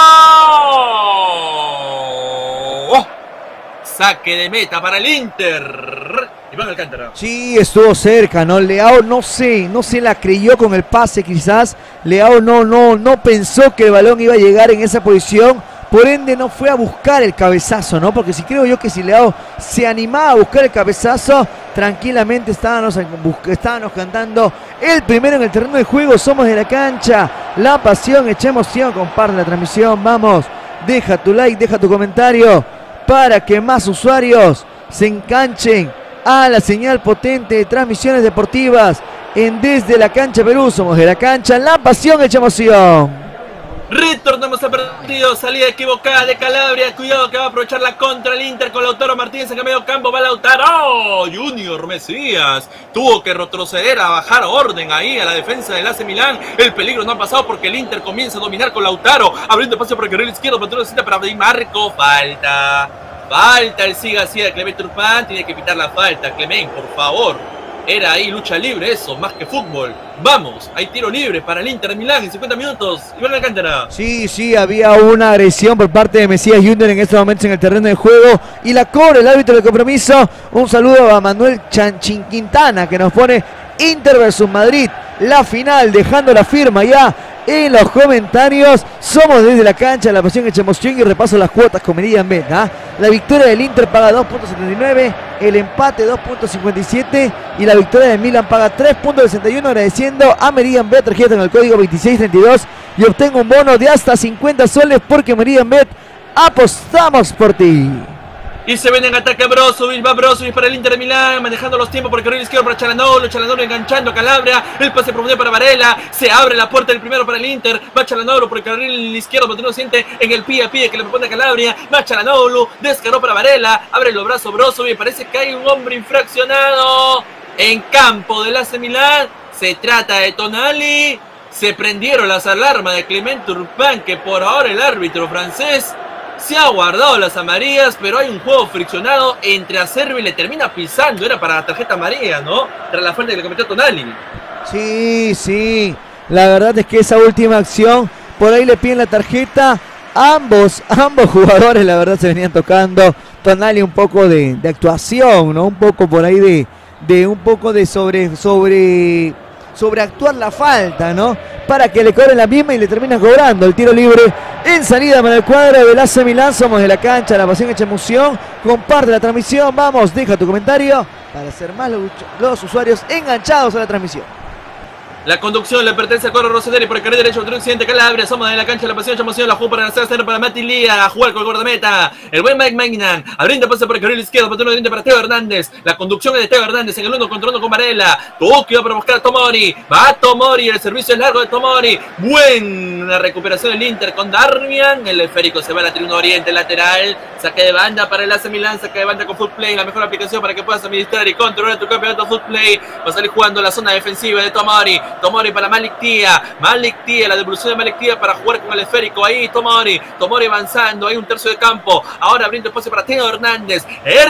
Speaker 1: saque de meta para el Inter. Iván Alcántara.
Speaker 2: Sí, estuvo cerca, ¿no? Leao no se la creyó con el pase quizás. Leao no pensó que el balón iba a llegar en esa posición. Por ende no fue a buscar el cabezazo, ¿no? Porque si creo yo que si Leao se animaba a buscar el cabezazo, tranquilamente estábamos cantando el primero en el terreno de juego. Somos de la cancha, la pasión, echa emoción, comparte la transmisión, vamos. Deja tu like, deja tu comentario para que más usuarios se enganchen a la señal potente de transmisiones deportivas en Desde la Cancha Perú. Somos de la cancha, la pasión, hecha emoción.
Speaker 1: Retornamos al partido, salida equivocada de Calabria, cuidado que va a aprovechar la contra el Inter con Lautaro Martínez en el medio campo, va Lautaro, Junior Mesías, tuvo que retroceder a bajar orden ahí a la defensa del AC Milan, el peligro no ha pasado porque el Inter comienza a dominar con Lautaro, abriendo espacio por el carril izquierdo, para Di Marco, falta el siga así de Clement Turpin, tiene que evitar la falta, Clement, por favor. Era ahí lucha libre eso, más que fútbol. Vamos, hay tiro libre para el Inter Milán en 50 minutos. Iván Alcántara.
Speaker 2: Sí, había una agresión por parte de Mesías Junior en estos momentos en el terreno de juego. Y la cobra el árbitro del compromiso. Un saludo a Manuel Chanchin Quintana que nos pone Inter versus Madrid. La final, dejando la firma ya en los comentarios. Somos desde la cancha, la pasión hecha emoción y repaso las cuotas con Meridian Bet. La victoria del Inter paga 2.79, el empate 2.57 y la victoria del Milan paga 3.61. Agradeciendo a Meridian Bet, tarjeta en el código 2632 y obtengo un bono de hasta 50 soles porque Meridian Bet, apostamos por ti.
Speaker 1: Y se viene en ataque Brozovic, va Brozovic para el Inter de Milán, manejando los tiempos por el carril izquierdo para Çalhanoğlu, Çalhanoğlu enganchando a Calabria, el pase profundo para Varela, se abre la puerta del primero para el Inter, va Çalhanoğlu por el carril izquierdo, pero no siente en el pie a pie que le propone a Calabria, va Çalhanoğlu, descaró para Varela, abre los brazos Brozovic, parece que hay un hombre infraccionado en campo del AC Milán, se trata de Tonali, se prendieron las alarmas de Clement Turpin, que por ahora el árbitro francés se ha guardado las amarillas, pero hay un juego friccionado entre Acerbi y le termina pisando. Era para la tarjeta amarilla, ¿no? Tras la falta que le cometió Tonali.
Speaker 2: Sí. La verdad es que esa última acción, por ahí le piden la tarjeta. Ambos jugadores, la verdad, se venían tocando. Tonali un poco de actuación, ¿no? Un poco por ahí de un poco de sobreactuar la falta, ¿no? Para que le cobren la misma y le termina cobrando el tiro libre en salida para el cuadro del AC Milán. Somos de la cancha, la pasión hecha emoción. Comparte la transmisión, vamos, deja tu comentario para ser más los usuarios enganchados a la transmisión.
Speaker 1: La conducción le pertenece a Coro Rossellini por el carril derecho del occidente Calabria. Somos de la cancha, la pasión, emoción, la jugó para lanzar cero para Mati Lía, a jugar con el guardameta. El buen Mike Magnan, abriendo pase por el carril izquierdo, patrón oriente para Teo Hernández. La conducción es de Teo Hernández en el 1 contra 1 con Varela. Tuki va para buscar a Tomori. Va Tomori, el servicio es largo de Tomori. Buena recuperación del Inter con Darmian. El esférico se va a la tribuna oriente lateral. Saque de banda para el AC Milán, saque de banda con Foot Play, la mejor aplicación para que puedas administrar y controlar tu campeonato Foot Play. Va a salir jugando la zona defensiva de Tomori. Tomori para Malik Tia, la devolución de Malik Tia para jugar con el esférico, ahí Tomori avanzando, hay un tercio de campo, ahora abriendo espacio para Teo Hernández,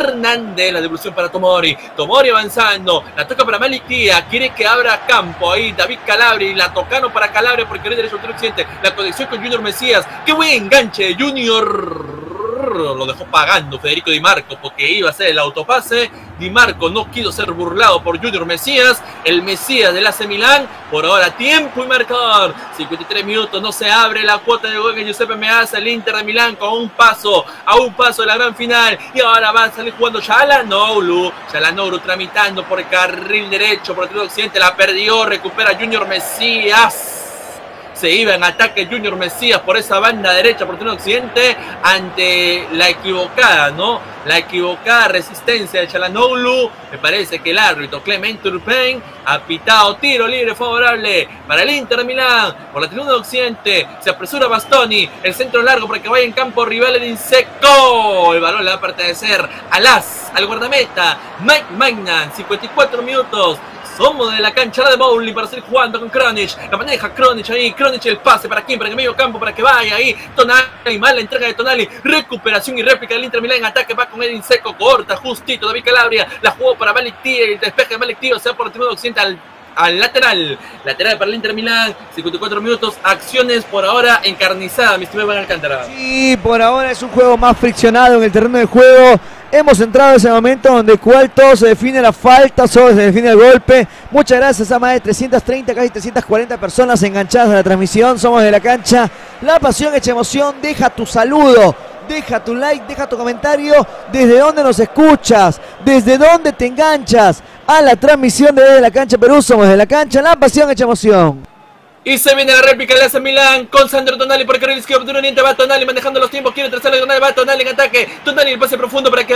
Speaker 1: la devolución para Tomori avanzando, la toca para Malik Tia, quiere que abra campo, ahí David Calabria, y la tocano para Calabria porque el derecho del occidente, la conexión con Junior Mesías, qué buen enganche Junior. Lo dejó pagando Federico Di Marco porque iba a ser el autopase. Di Marco no quiso ser burlado por Junior Mesías, el Mesías del AC Milán. Por ahora tiempo y marcador 53 minutos, no se abre la cuota de gol que Giuseppe Meazza, el Inter de Milán con un paso de la gran final. Y ahora va a salir jugando Çalhanoğlu tramitando por el carril derecho, por el carril occidente, la perdió, recupera Junior Mesías. Se iba en ataque Junior Mesías por esa banda derecha por el occidente ante la equivocada, ¿no? La equivocada resistencia de Çalhanoğlu. Me parece que el árbitro Clement Turpin ha pitado tiro libre favorable para el Inter de Milán. Por la tribuna de occidente se apresura Bastoni, el centro largo para que vaya en campo rival de Insecco. El balón le va a pertenecer al guardameta Mike Magnan. 54 minutos. Somos de la cancha de Bowling para seguir jugando con Kronic. La maneja Kronic ahí. Kronic el pase para quién, para el medio campo, para que vaya ahí. Tonali, mala entrega de Tonali. Recuperación y réplica del Inter Milán en ataque. Va con Edin Seco, corta justito. David Calabria la jugó para Malik Tia. El despeje de Malik Tia se va por el tribuna occidental al lateral para el Inter Milán. 54 minutos, acciones por ahora encarnizadas, mi estimado Iván Alcántara.
Speaker 2: Sí, por ahora es un juego más friccionado en el terreno de juego. Hemos entrado en ese momento donde todo se define la falta, solo se define el golpe. Muchas gracias a más de 330, casi 340 personas enganchadas a la transmisión. Somos de la cancha, la pasión hecha emoción. Deja tu saludo, deja tu like, deja tu comentario. ¿Desde dónde nos escuchas? ¿Desde dónde te enganchas a la transmisión de Desde la Cancha Perú? Somos de la cancha, la pasión hecha emoción.
Speaker 1: Y se viene la réplica del AC Milán con Sandro Tonali por el carril izquierdo. Va Tonali manejando los tiempos. Quiere trazarle a Tonali. Va Tonali en ataque. Tonali el pase profundo para que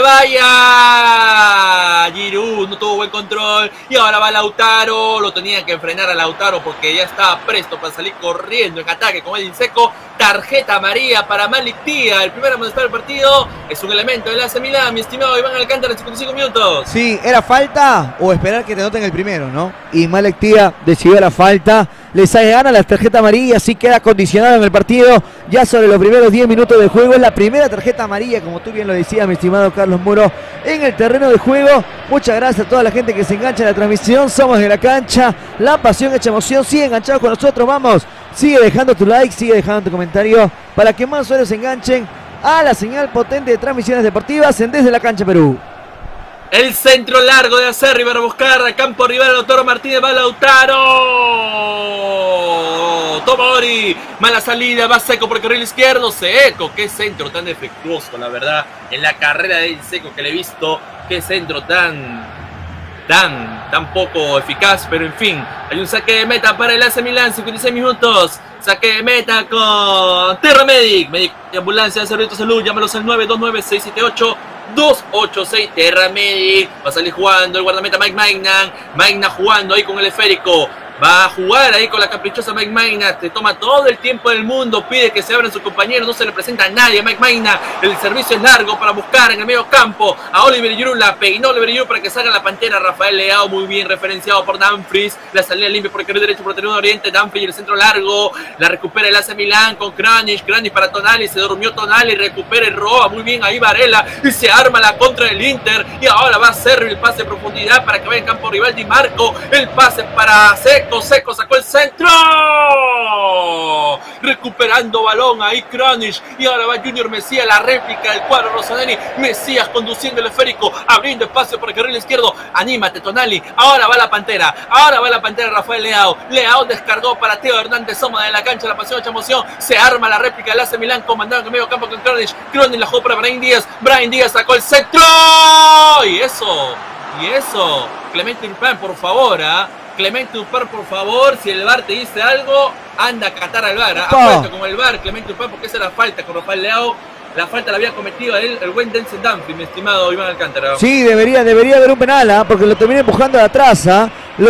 Speaker 1: vaya. Giroud no tuvo buen control. Y ahora va Lautaro. Lo tenían que frenar a Lautaro porque ya estaba presto para salir corriendo en ataque con Edin Seco. tarjeta amarilla para Malik Tía, el primer amonestado del partido. Es un elemento del AC Milan, mi estimado Iván Alcántara, en 55 minutos.
Speaker 2: Sí, ¿era falta o esperar que te noten el primero, no? Y Malik Tía decidió la falta, le gana la tarjeta amarilla, así queda condicionado en el partido. Ya sobre los primeros 10 minutos de juego, es la primera tarjeta amarilla, como tú bien lo decías, mi estimado Carlos Muro, en el terreno de juego. Muchas gracias a toda la gente que se engancha en la transmisión. Somos de la cancha, la pasión hecha emoción. Sigue enganchado con nosotros, vamos. Sigue dejando tu like, sigue dejando tu comentario para que más usuarios se enganchen a la señal potente de transmisiones deportivas en Desde la Cancha Perú.
Speaker 1: El centro largo de Acerri para buscar al campo rival, Lautaro Martínez, va Lautaro. Tomori, mala salida, va Seco por el carril izquierdo. Seco, qué centro tan defectuoso, la verdad, en la carrera de Seco que le he visto. Qué centro tan poco eficaz, pero en fin, hay un saque de meta para el AC Milan, 56 minutos. Saque de meta con Terra Medic de ambulancia de Servicio de Salud, llámalos al 929-678-286. Terra Medic va a salir jugando el guardameta Mike Maignan jugando ahí con el esférico. Va a jugar ahí con la caprichosa Mike Maignan. Te toma todo el tiempo del mundo. Pide que se abran sus compañeros. No se le presenta a nadie. Mike Maignan. El servicio es largo para buscar en el medio campo a Oliver Giroud. La peinó Oliver Giroud para que salga la pantera. Rafael Leao, muy bien referenciado por Dumfries. La salida limpia por el carril derecho por el terreno oriente. Dumfries y el centro largo. La recupera el AC Milan con Kranic. Kranic para Tonali. Se durmió Tonali. Recupera el Roa. Muy bien ahí Varela. Y se arma la contra del Inter. Y ahora va a hacer el pase de profundidad para que vaya en campo rival Di Marco. El pase para Seco sacó el centro, recuperando balón ahí Kranic, y ahora va Junior Mesías, la réplica del cuadro rosaneri. Mesías conduciendo el esférico, abriendo espacio por el carril izquierdo. Anímate Tonali, ahora va la pantera Rafael Leao descargó para Teo Hernández. Somos de la cancha, la pasión hecha emoción. Se arma la réplica del AC Milan, comandado en el medio campo con Kranic la jugó para Brahim Díaz sacó el centro, y eso Clemente Urpán, por favor, Clemente Urpán, por favor, si el VAR te dice algo, anda a catar al VAR. Apuesta con el VAR, Clemente Urpán, porque esa era falta con Rafael Leao. La falta la había cometido él, el buen Denzel Dumfries, mi estimado Iván Alcántara.
Speaker 2: Sí, debería haber un penal, porque lo termina empujando de atrás, al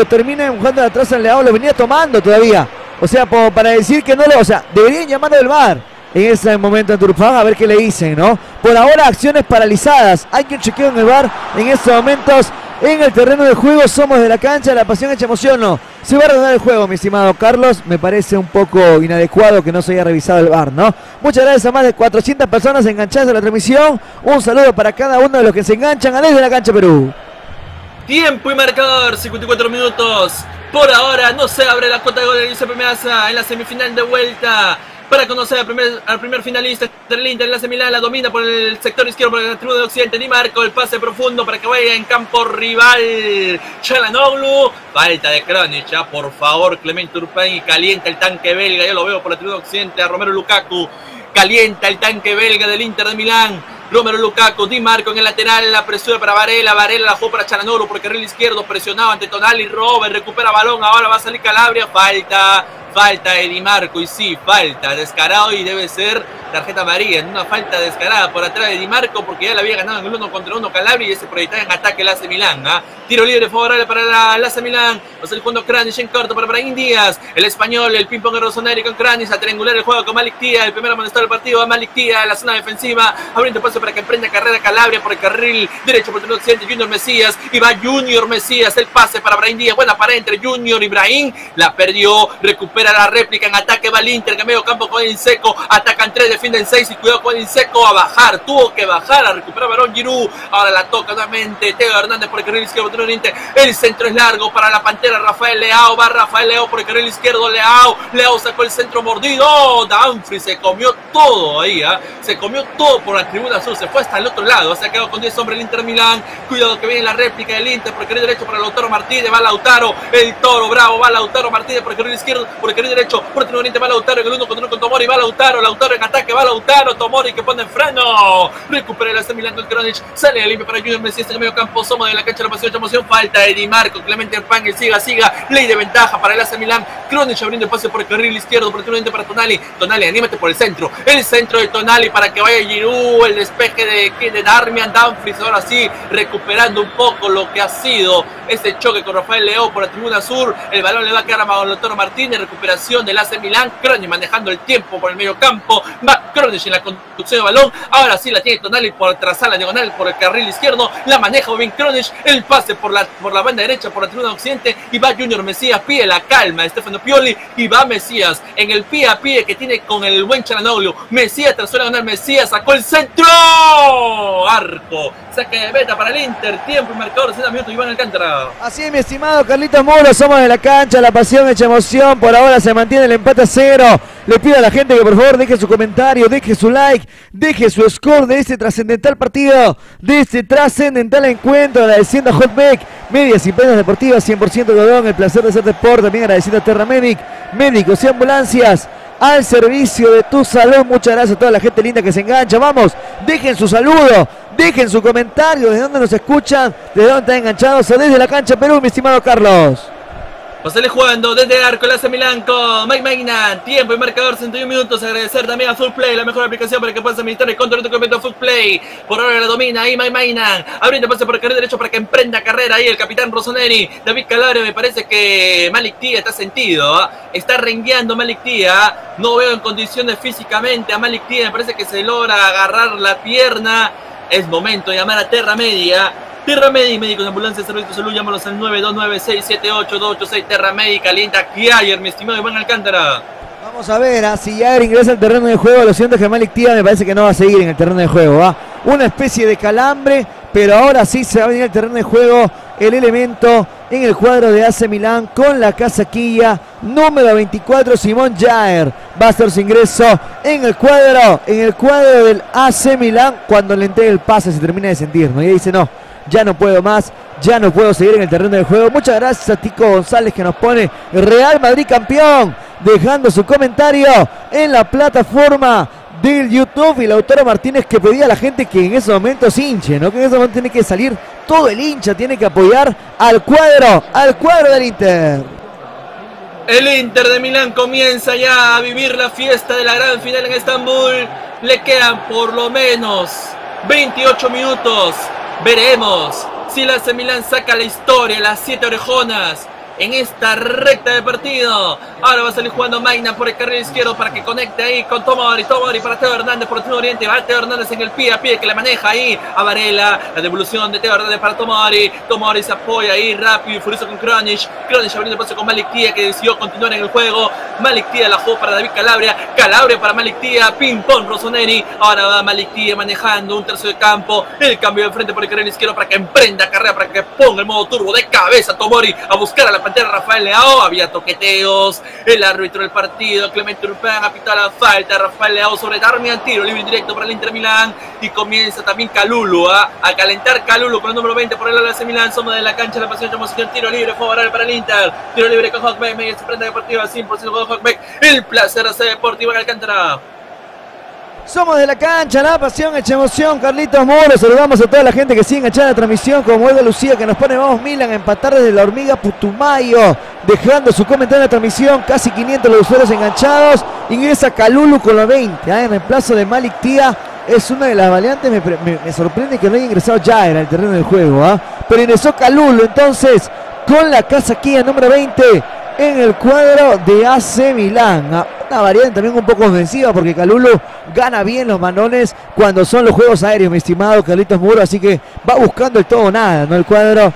Speaker 2: Leao, lo venía tomando todavía. O sea, para decir que no le... O sea, deberían llamarlo del VAR en ese momento a Turfán, a ver qué le dicen, ¿no? Por ahora, acciones paralizadas. Hay que un chequeo en el VAR en estos momentos. En el terreno de juego, somos de la cancha, la pasión hecha emoción, no. Se va a reanudar el juego, mi estimado Carlos. Me parece un poco inadecuado que no se haya revisado el VAR, ¿no? Muchas gracias a más de 400 personas enganchadas a la transmisión. Un saludo para cada uno de los que se enganchan a Desde la Cancha Perú.
Speaker 1: Tiempo y marcador, 54 minutos. Por ahora no se abre la cuota de gol de Giuseppe Meazza en la semifinal de vuelta. Para conocer al primer finalista del Inter, el AC Milan la domina por el sector izquierdo, por la tribuna de Occidente. Di Marco, el pase profundo para que vaya en campo rival Çalhanoğlu. Falta de Kranic, por favor, Clemente Urpán, y calienta el tanque belga. Ya lo veo por la tribuna de Occidente a Romelu Lukaku. Calienta el tanque belga del Inter de Milán. Romelu Lukaku, Di Marco en el lateral, la presión para Varela la jugó para Çalhanoğlu por el carril izquierdo, presionado ante Tonali, Robert recupera balón, ahora va a salir Calabria, falta de Di Marco, y sí, falta, descarado, y debe ser tarjeta amarilla, en una falta descarada por atrás de Di Marco, porque ya la había ganado en el 1 contra 1 Calabria, y se proyectaba en ataque el AC Milan, Tiro libre favorable para el AC Milan, va a ser el fondo Kranic en corto para Brahim Díaz, el español, el ping-pong rossoneri con Kranic, a triangular el juego con Malik Tía, el primer amonestado del partido va Malik Tía en la zona defensiva, abriendo paso para que emprenda carrera Calabria por el carril derecho por el occidente, Junior Mesías, y va Junior Mesías, el pase para Brahim Díaz, buena pared entre Junior y Brahim, la perdió, recupera la réplica, en ataque va el Inter, que medio campo con Edin Dzeko, atacan 3, defienden 6, y cuidado con Edin Dzeko, a bajar, tuvo que bajar, a recuperar balón Giroud, ahora la toca nuevamente Teo Hernández por el carril izquierdo, el centro es largo para la pantera Rafael Leao, va Rafael Leao por el carril izquierdo, Leao sacó el centro mordido, Dumfries se comió todo ahí, se comió todo por la tribuna sur, se fue hasta el otro lado, se ha quedado con 10 hombres el Inter Milán, cuidado que viene la réplica del Inter por el carril derecho para Lautaro Martínez, va Lautaro, el toro bravo, va Lautaro Martínez por el carril izquierdo, por el carril derecho, por el terreno oriente va Lautaro, en el 1 contra 1 con Tomori, va Lautaro en ataque, va Lautaro, Tomori que pone freno, recupera el AC Milan con Kranic, sale limpio para Junior Mesías en el medio campo, somos de la cancha, la pasión de emoción, falta de Di Marco, Clemente Urpán, siga, ley de ventaja para el AC Milan, Kranic abriendo espacio por el carril izquierdo, por el terreno oriente para Tonali, anímate por el centro de Tonali para que vaya Giroud, el despeje de Darmian Dumfries, ahora sí, recuperando un poco lo que ha sido este choque con Rafael Leao por la tribuna sur, el balón le va a quedar a Lautaro Martínez, recuperación del AC Milán, Kronic manejando el tiempo por el medio campo, va Kronic en la conducción del balón, ahora sí la tiene Tonali por trazar la diagonal por el carril izquierdo, la maneja bien Kronic, el pase por la banda derecha por la tribuna occidente, y va Junior Mesías, pide la calma de Stefano Pioli, y va Mesías en el pie a pie que tiene con el buen Çalhanoğlu, Mesías trazó la diagonal, Mesías sacó el centro, arco, saque de meta para el Inter, tiempo y marcador, 60 minutos, Iván Alcántara.
Speaker 2: Así es, mi estimado Carlitos Muro, somos de la cancha, la pasión hecha emoción, por ahora se mantiene el empate a 0, le pido a la gente que por favor deje su comentario, deje su like, deje su score de este trascendental partido, de este trascendental encuentro, agradeciendo a Hotmec, medias y prendas deportivas, 100% algodón, el placer de hacer deporte, también agradeciendo a Terramedic, médicos y ambulancias, al servicio de tu salud. Muchas gracias a toda la gente linda que se engancha. Vamos, dejen su saludo, dejen su comentario, desde dónde nos escuchan, desde dónde están enganchados, o desde la cancha Perú, mi estimado Carlos.
Speaker 1: Va a salir jugando desde el arco el AC Milán con Mike Maignan, tiempo y marcador 61 minutos. Agradecer también a Full Play, la mejor aplicación para que puedas administrar el control de tu completo. Full Play, por ahora la domina ahí Mike Maignan, abriendo pase por el carril derecho para que emprenda carrera ahí el capitán Rossoneri. David Calabria, me parece que Malik Tia está sentido, está rengueando Malik Tia, no veo en condiciones físicamente a Malik Tia, me parece que se logra agarrar la pierna. Es momento de llamar a Terramedic. Terramedic, médicos de ambulancia, servicios de salud, llámalos al 929-678-286. Terramedic, calienta Kiayer, mi estimado Iván Alcántara.
Speaker 2: Vamos a ver, si Kiayer ingresa al terreno de juego, lo siento que Malik Tia me parece que no va a seguir en el terreno de juego, una especie de calambre, pero ahora sí se va a venir al terreno de juego el elemento en el cuadro de AC Milán con la casaquilla número 24, Simón Jair va a hacer su ingreso en el cuadro del AC Milán cuando le entregue el pase, se termina de sentir, ¿no? Y dice no, ya no puedo más, ya no puedo seguir en el terreno de juego. Muchas gracias a Tico González que nos pone Real Madrid campeón, dejando su comentario en la plataforma del YouTube, y Lautaro Martínez que pedía a la gente que en esos momentos hinche, ¿no? Que en esos momentos tiene que salir todo el hincha, tiene que apoyar al cuadro del Inter.
Speaker 1: El Inter de Milán comienza ya a vivir la fiesta de la gran final en Estambul. Le quedan por lo menos 28 minutos. Veremos si el AC Milán saca la historia, las 7 orejonas en esta recta de partido. Ahora va a salir jugando Maignan por el carril izquierdo para que conecte ahí con Tomori para Teo Hernández por el turno oriente. Va Teo Hernández en el pie a pie que le maneja ahí a Varela. La devolución de Teo Hernández para Tomori se apoya ahí rápido y furioso con Kronic abriendo el paso con Malik Tia, que decidió continuar en el juego. Malik Tia la jugó para David Calabria para Malik Tia, ping pong Rossoneri. Ahora va Malik Tia manejando un tercio de campo, el cambio de frente por el carril izquierdo para que emprenda carrera, para que ponga el modo turbo de cabeza Tomori a buscar a la pantera Rafael Leao. Había toqueteos, el árbitro del partido Clemente Urpán ha pitado la falta. Rafael Leao sobre Darmian, tiro libre directo para el Inter Milán, y comienza también Kalulu a calentar Kalulu con el número 20 por el AC Milán. Somos de la cancha, la pasión, tiro libre favorable para el Inter, tiro libre con Hotmec, media prenda deportiva 100% con Hotmec, el placer de hacer deportivo en Alcántara.
Speaker 2: Somos de la cancha, la pasión hecha emoción, Carlitos Muro. Saludamos a toda la gente que sigue enganchada en la transmisión, como Edgar Lucía que nos pone vamos Milan a empatar desde la hormiga Putumayo, dejando su comentario en la transmisión. Casi 500 los usuarios enganchados. Ingresa Kalulu con la 20 en reemplazo de Malik Tia. Es una de las variantes, me sorprende que no haya ingresado ya en el terreno del juego, pero ingresó Kalulu entonces con la casaquilla número 20 en el cuadro de AC Milán. Una variante también un poco ofensiva porque Kalulu gana bien los manones cuando son los juegos aéreos, mi estimado Carlitos Muro, así que va buscando el todo o nada, ¿no? El cuadro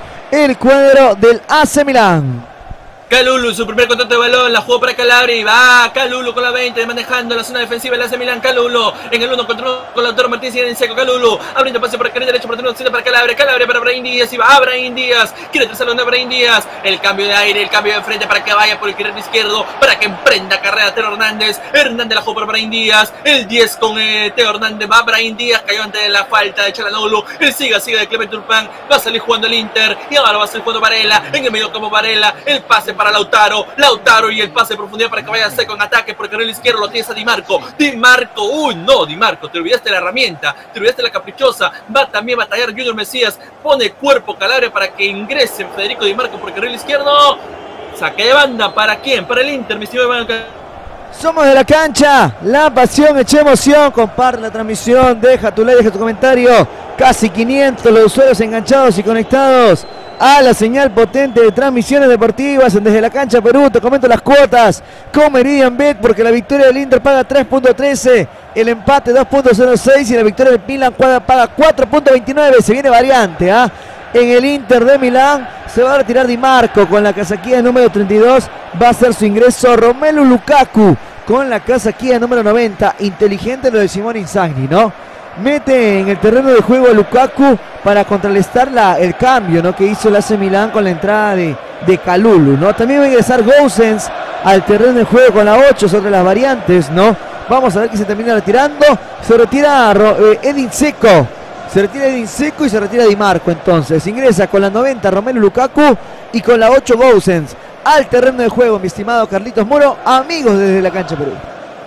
Speaker 2: del AC Milán.
Speaker 1: Kalulu, su primer contacto de balón, la jugó para Calabria y va Kalulu con la 20, manejando la zona defensiva del AC Milán. Kalulu en el 1 contra 1 con Lautaro Martínez y en seco. Kalulu abriendo pase por el carril derecho por el turno para Calabria para Brahim Díaz, y va a Brahim Díaz, quiere trazarlo de Brahim Díaz, el cambio de aire, el cambio de frente para que vaya por el carril izquierdo, para que emprenda carrera Teo Hernández la jugó para Brahim Díaz, el 10 con Teo Hernández, va Brahim Díaz, cayó ante la falta de Çalhanoğlu, el siga de Clemente Urpán, va a salir jugando el Inter, y ahora va a salir jugando Varela, en el medio como Varela, el pase para Lautaro y el pase de profundidad para que vaya seco en ataque por el carril izquierdo. Lo tienes a Di Marco, uy no, Di Marco, te olvidaste la herramienta, te olvidaste la caprichosa. Va también a batallar Junior Mesías, pone cuerpo Calabria para que ingrese Federico Di Marco por el carril izquierdo. Saque de banda, ¿para quién? Para el Inter, mi estimado Iván.
Speaker 2: Somos de la cancha, la pasión hecha emoción. Comparte la transmisión, deja tu like, deja tu comentario. Casi 500 los usuarios enganchados y conectados a la señal potente de transmisiones deportivas desde la cancha Perú. Te comento las cuotas con Meridian Bet, porque la victoria del Inter paga 3.13, el empate 2.06 y la victoria del Milan paga 4.29. Se viene variante, ¿ah? En el Inter de Milán se va a retirar Di Marco con la casaquilla número 32. Va a hacer su ingreso Romelu Lukaku con la casaquilla número 90. Inteligente lo de Simone Inzaghi, ¿no? Mete en el terreno de juego a Lukaku para contrarrestar el cambio, ¿no?, que hizo el AC Milán con la entrada de Kalulu, ¿no? También va a ingresar Gosens al terreno de juego con la 8 sobre las variantes, ¿no? Vamos a ver que se termina retirando. Se retira Edin Dzeko. Se retira Edin Dzeko y se retira Di Marco. Entonces ingresa con la 90 Romelu Lukaku y con la 8 Gosens al terreno de juego, mi estimado Carlitos Muro. Amigos desde la cancha Perú.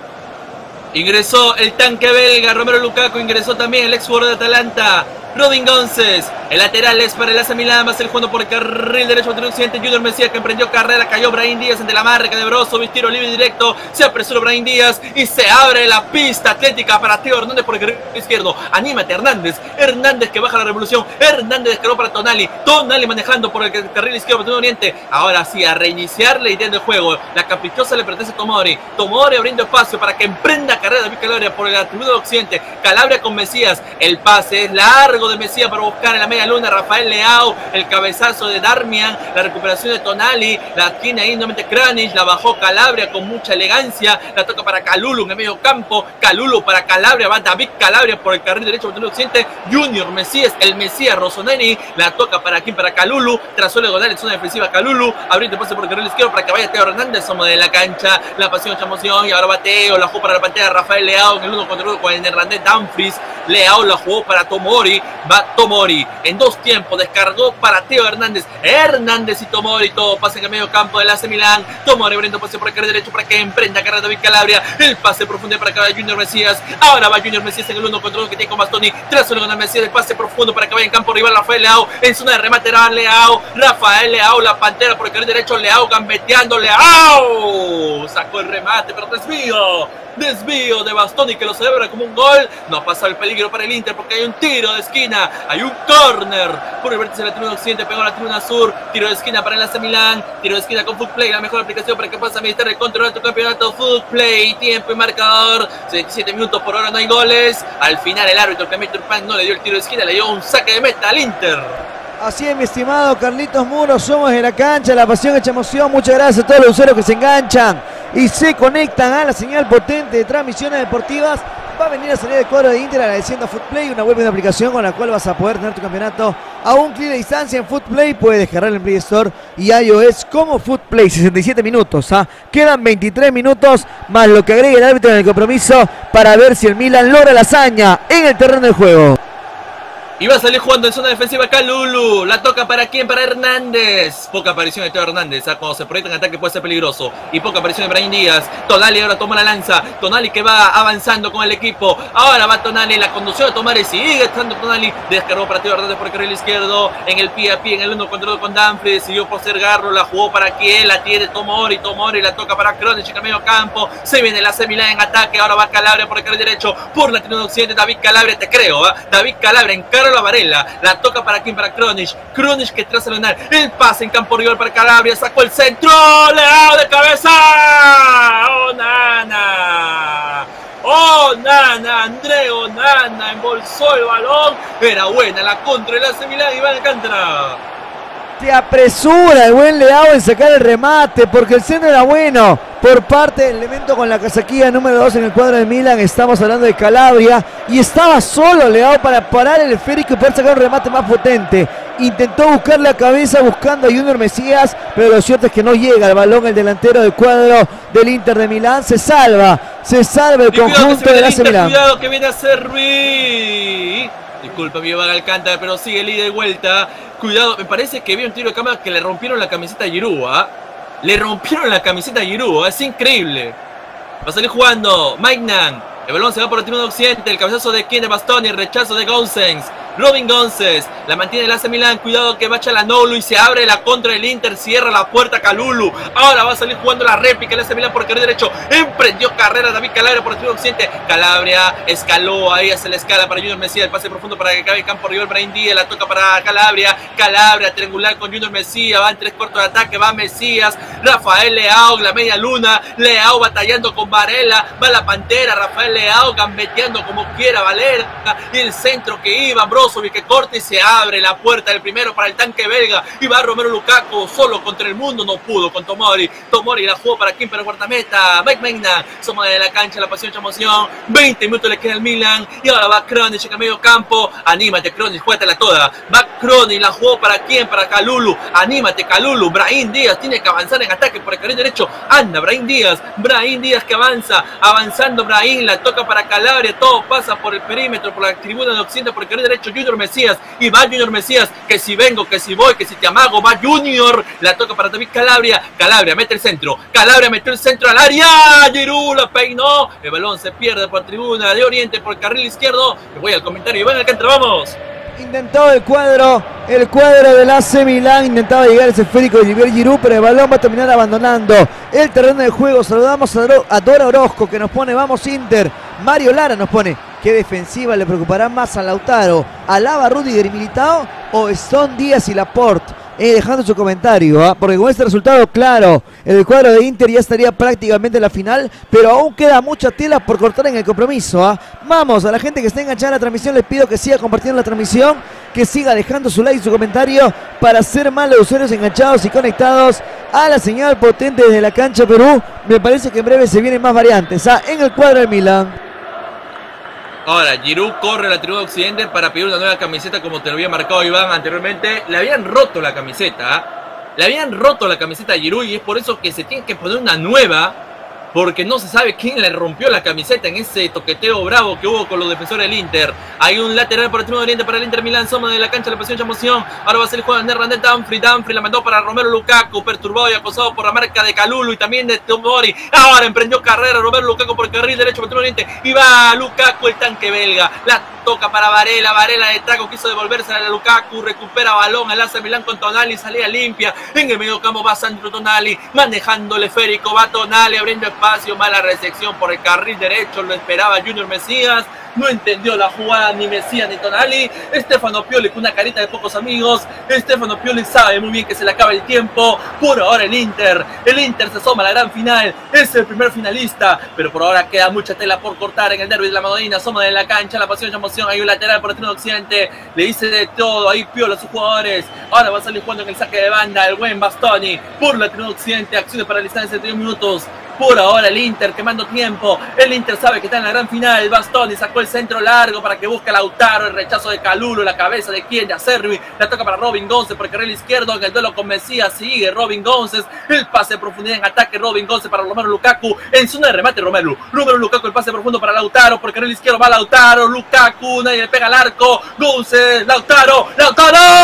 Speaker 1: Ingresó el tanque belga Romelu Lukaku, ingresó también el ex jugador de Atalanta, Robin Gosens. El lateral es para el AC Milán, va a ser jugando por el carril derecho del occidente Junior Mesías, que emprendió carrera, cayó Brahim Díaz ante la marca de Brozovic, tiro libre directo, se apresuró Brahim Díaz y se abre la pista atlética para Teo Hernández por el carril izquierdo. Anímate Hernández, Hernández que baja la revolución, Hernández descargó para Tonali, Tonali manejando por el carril izquierdo de Oriente. Ahora sí, a reiniciar la idea del juego, la caprichosa le pertenece a Tomori, Tomori abriendo espacio para que emprenda carrera de Calabria por el atributo de occidente, Calabria con Mesías, el pase es largo de Mesías para buscar en la media luna Rafael Leao, el cabezazo de Darmian, la recuperación de Tonali, la tiene ahí nuevamente Kranic, la bajó Calabria con mucha elegancia, la toca para Kalulu en el medio campo, Kalulu para Calabria, va David Calabria por el carril derecho del occidente, Junior Mesías, el Mesías Rossoneri, la toca para aquí, para Kalulu, trazó el diagonal en zona defensiva Kalulu, abriendo pase por el carril izquierdo para que vaya Teo Hernández, somos de la cancha, la pasión, mucha emoción, y ahora va Teo, la jugó para la pantalla de Rafael Leao en el 1 contra 1 con el Hernández Dumfries, Leao la jugó para Tomori, va Tomori en dos tiempos, descargó para Teo Hernández, Hernández y Tomori, todo pasa en el medio campo del AC Milán, Tomori abriendo pase por el carril derecho para que emprenda carrera de David Calabria, el pase profundo para que vaya Junior Mesías, ahora va Junior Mesías en el 1 contra 1 que tiene con Bastoni, tras con Mesías, el pase profundo para que vaya en campo rival Rafael Leao, en zona de remate era Leao, Rafael Leao, la pantera por el carril derecho, Leao gambeteando, Leao sacó el remate, pero desvío de Bastoni que lo celebra como un gol. No ha pasado el peligro para el Inter porque hay un tiro de esquina, hay un córner por el vértice de la tribuna occidente, pegó a la tribuna sur, tiro de esquina para el AC Milán, tiro de esquina con Footplay, la mejor aplicación para que puedas administrar el control de tu campeonato. Footplay, tiempo y marcador, 77 minutos por hora, no hay goles. Al final el árbitro Clemente Urpán no le dio el tiro de esquina, le dio un saque de meta al Inter.
Speaker 2: Así es, mi estimado Carlitos Muro, somos en la cancha, la pasión hecha emoción. Muchas gracias a todos los usuarios que se enganchan y se conectan a la señal potente de transmisiones deportivas. Va a venir a salir el cuadro de Inter agradeciendo a Footplay, una web de aplicación con la cual vas a poder tener tu campeonato a un clic de distancia en Footplay. Puedes descargar en Play Store y iOS como Footplay. 67 minutos, ¿ah? Quedan 23 minutos más lo que agrega el árbitro en el compromiso para ver si el Milan logra la hazaña en el terreno de juego.
Speaker 1: Y va a salir jugando en zona defensiva Kalulu. La toca para quién, para Hernández. Poca aparición de Teo Hernández. Cuando se proyecta en ataque puede ser peligroso. Y poca aparición de Brahim Díaz. Tonali ahora toma la lanza. Tonali que va avanzando con el equipo. Ahora va Tonali. La conducción de Tomari. Sigue estando Tonali. Descargó para Teo Hernández por el carril izquierdo. En el pie a pie. En el 1 contra 2 con Dumfries. Siguió por ser Garro. La jugó para quién. La tiene Tomori. Tomori la toca para Kronic en el medio campo. Se viene la AC Milán en ataque. Ahora va Calabria por el carril derecho. Por la tribuna occidente. David Calabria. Te creo. David Calabria encara la Varela, la toca para quién, para Kronic que traza el lunar, el pase en campo rival para Calabria, sacó el centro, Leao de cabeza, André Onana embolsó el balón, era buena la contra del AC Milán y va al Alcántara.
Speaker 2: Se apresura el buen Leao en sacar el remate porque el centro era bueno por parte del elemento con la casaquilla número 2 en el cuadro de Milan. Estamos hablando de Calabria y estaba solo Leao para parar el esférico y poder sacar un remate más potente. Intentó buscar la cabeza buscando a Junior Mesías, pero lo cierto es que no llega el balón. El delantero del cuadro del Inter de Milán se salva el conjunto del AC Milán.
Speaker 1: Cuidado que viene a ser Ruiz. Disculpa, mi Iván Alcántara, pero sigue el ida y vuelta. Cuidado, me parece que vi un tiro de cámara que le rompieron la camiseta a Giroud, Le rompieron la camiseta a Giroud, es increíble. Va a salir jugando Maignan. El balón se va por el tribuna occidente. El cabezazo de Quién, de Bastoni, el rechazo de Gosens. Robin González, la mantiene el AC Milan, cuidado que va a Çalhanoğlu y se abre la contra del Inter, cierra la puerta Kalulu, ahora va a salir jugando la réplica el AC Milan por el carril derecho, emprendió carrera David Calabria por el triunfo occidente, Calabria escaló, ahí hace la escala para Junior Mesías, el pase profundo para que acabe el campo rival Brahim Díaz, la toca para Calabria, Calabria triangular con Junior Mesías, va en 3 cuartos de ataque, va Mesías, Rafael Leao, la media luna, Leao batallando con Varela, va la Pantera, Rafael Leao gambeteando como quiera Valera, y el centro que iba Brozovic que corta y se abre la puerta del primero para el tanque belga, y va Romelu Lukaku solo contra el mundo, no pudo con Tomori, Tomori la jugó para Kimper guardameta, Mike Megna, somos de la cancha, la pasión, emoción, 20 minutos le queda al Milan, y ahora va Kronic a medio campo, anímate Kronic, juégatela toda, va Kronic, la jugó para quién, para Kalulu, anímate Kalulu, Brahim Díaz tiene que avanzar en ataque por el carril derecho, anda Brahim Díaz que avanza, avanzando Brahim, la toca para Calabria, todo pasa por el perímetro, por la tribuna de occidente, por el carril derecho, Junior Mesías, y va Junior Mesías, que si vengo, que si voy, que si te amago, va Junior, la toca para David Calabria, Calabria mete el centro, Calabria metió el centro al área, Giroud la peinó, el balón se pierde por tribuna de oriente, por el carril izquierdo, me voy al comentario, Iván Alcántara, vamos.
Speaker 2: Intentó el cuadro del AC Milan, intentaba llegar ese esférico de Olivier Giroud, pero el balón va a terminar abandonando el terreno de juego. Saludamos a Dora Orozco que nos pone vamos Inter. Mario Lara nos pone qué defensiva le preocupará más a Lautaro, Alaba, Rudiger y Militao o Stone, Díaz y Laporte. Dejando su comentario, porque con este resultado, claro, el cuadro de Inter ya estaría prácticamente en la final, pero aún queda mucha tela por cortar en el compromiso. Vamos, a la gente que está enganchada en la transmisión, les pido que siga compartiendo la transmisión, que siga dejando su like y su comentario para ser más los usuarios enganchados y conectados a la señal potente desde la cancha Perú. Me parece que en breve se vienen más variantes en el cuadro del Milan.
Speaker 1: Ahora, Giroud corre a la tribuna occidente para pedir una nueva camiseta como te lo había marcado Iván anteriormente. Le habían roto la camiseta, le habían roto la camiseta a Giroud y es por eso que se tiene que poner una nueva, porque no se sabe quién le rompió la camiseta en ese toqueteo bravo que hubo con los defensores del Inter. Hay un lateral por el tribuna oriente para el Inter Milan, Soma de la cancha, la pasión, emoción. Ahora va a ser el juego de Nerland Dumfries la mandó para Romelu Lukaku, perturbado y acosado por la marca de Kalulu y también de Tomori. Ahora emprendió carrera Romelu Lukaku por el carril derecho por el tribuna oriente y va Lukaku, el tanque belga. La toca para Varela, Varela de taco quiso devolverse a Lukaku, recupera balón, el AC Milan con Tonali, salida limpia. En el medio campo va Sandro Tonali, manejando el esférico, va Tonali abriendo espacio, mala recepción por el carril derecho, lo esperaba Junior Mesías, no entendió la jugada ni Mesías ni Tonali. Stefano Pioli con una carita de pocos amigos, Stefano Pioli sabe muy bien que se le acaba el tiempo. Por ahora el Inter se asoma a la gran final, es el primer finalista, pero por ahora queda mucha tela por cortar en el derbi de la Madonina. Asoma de la cancha, la pasión y emoción, hay un lateral por el trino occidente, le dice de todo, ahí Pioli a sus jugadores. Ahora va a salir jugando en el saque de banda el buen Bastoni por la trino occidente, acciones para la distancia de 3 minutos. Por ahora el Inter quemando tiempo, el Inter sabe que está en la gran final. Bastoni sacó el centro largo para que busque a Lautaro, el rechazo de Kalulu, la cabeza de quien, de Acerbi, la toca para Robin González por el carril izquierdo, en el duelo con Mesías sigue Robin González, el pase de profundidad en ataque, Robin González para Romelu Lukaku, en zona de remate Romelu Lukaku, el pase profundo para Lautaro, por el carril izquierdo va Lautaro, Lukaku, nadie le pega al arco, González, Lautaro, ¡gol!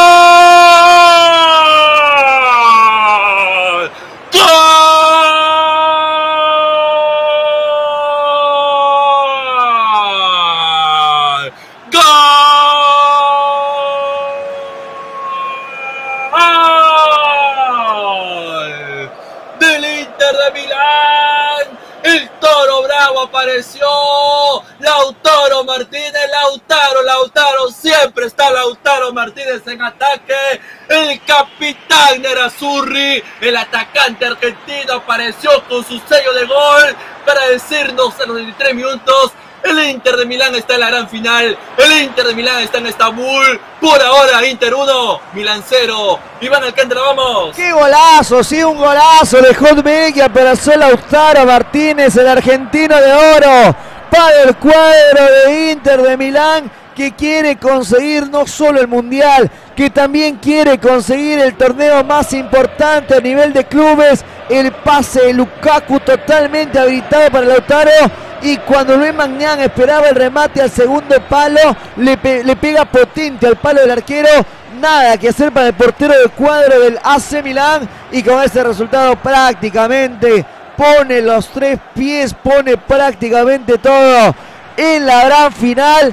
Speaker 1: Apareció Lautaro Martínez, Lautaro, siempre está Lautaro Martínez en ataque, el capitán Nerazzurri, el atacante argentino apareció con su sello de gol para decirnos en los 23 minutos, el Inter de Milán está en la gran final, el Inter de Milán está en Estambul, por ahora Inter 1, Milán 0, Iván Alcántara, vamos.
Speaker 2: ¡Qué golazo! Sí, un golazo de Hotmeg que apareció Lautaro Martínez, el argentino de oro, para el cuadro de Inter de Milán, que quiere conseguir no solo el Mundial, que también quiere conseguir el torneo más importante a nivel de clubes. El pase de Lukaku totalmente habilitado para Lautaro, y cuando Luis Magnan esperaba el remate al segundo palo, le pega potente al palo del arquero. Nada que hacer para el portero del cuadro del AC Milán, y con ese resultado prácticamente pone los 3 pies, pone prácticamente todo en la gran final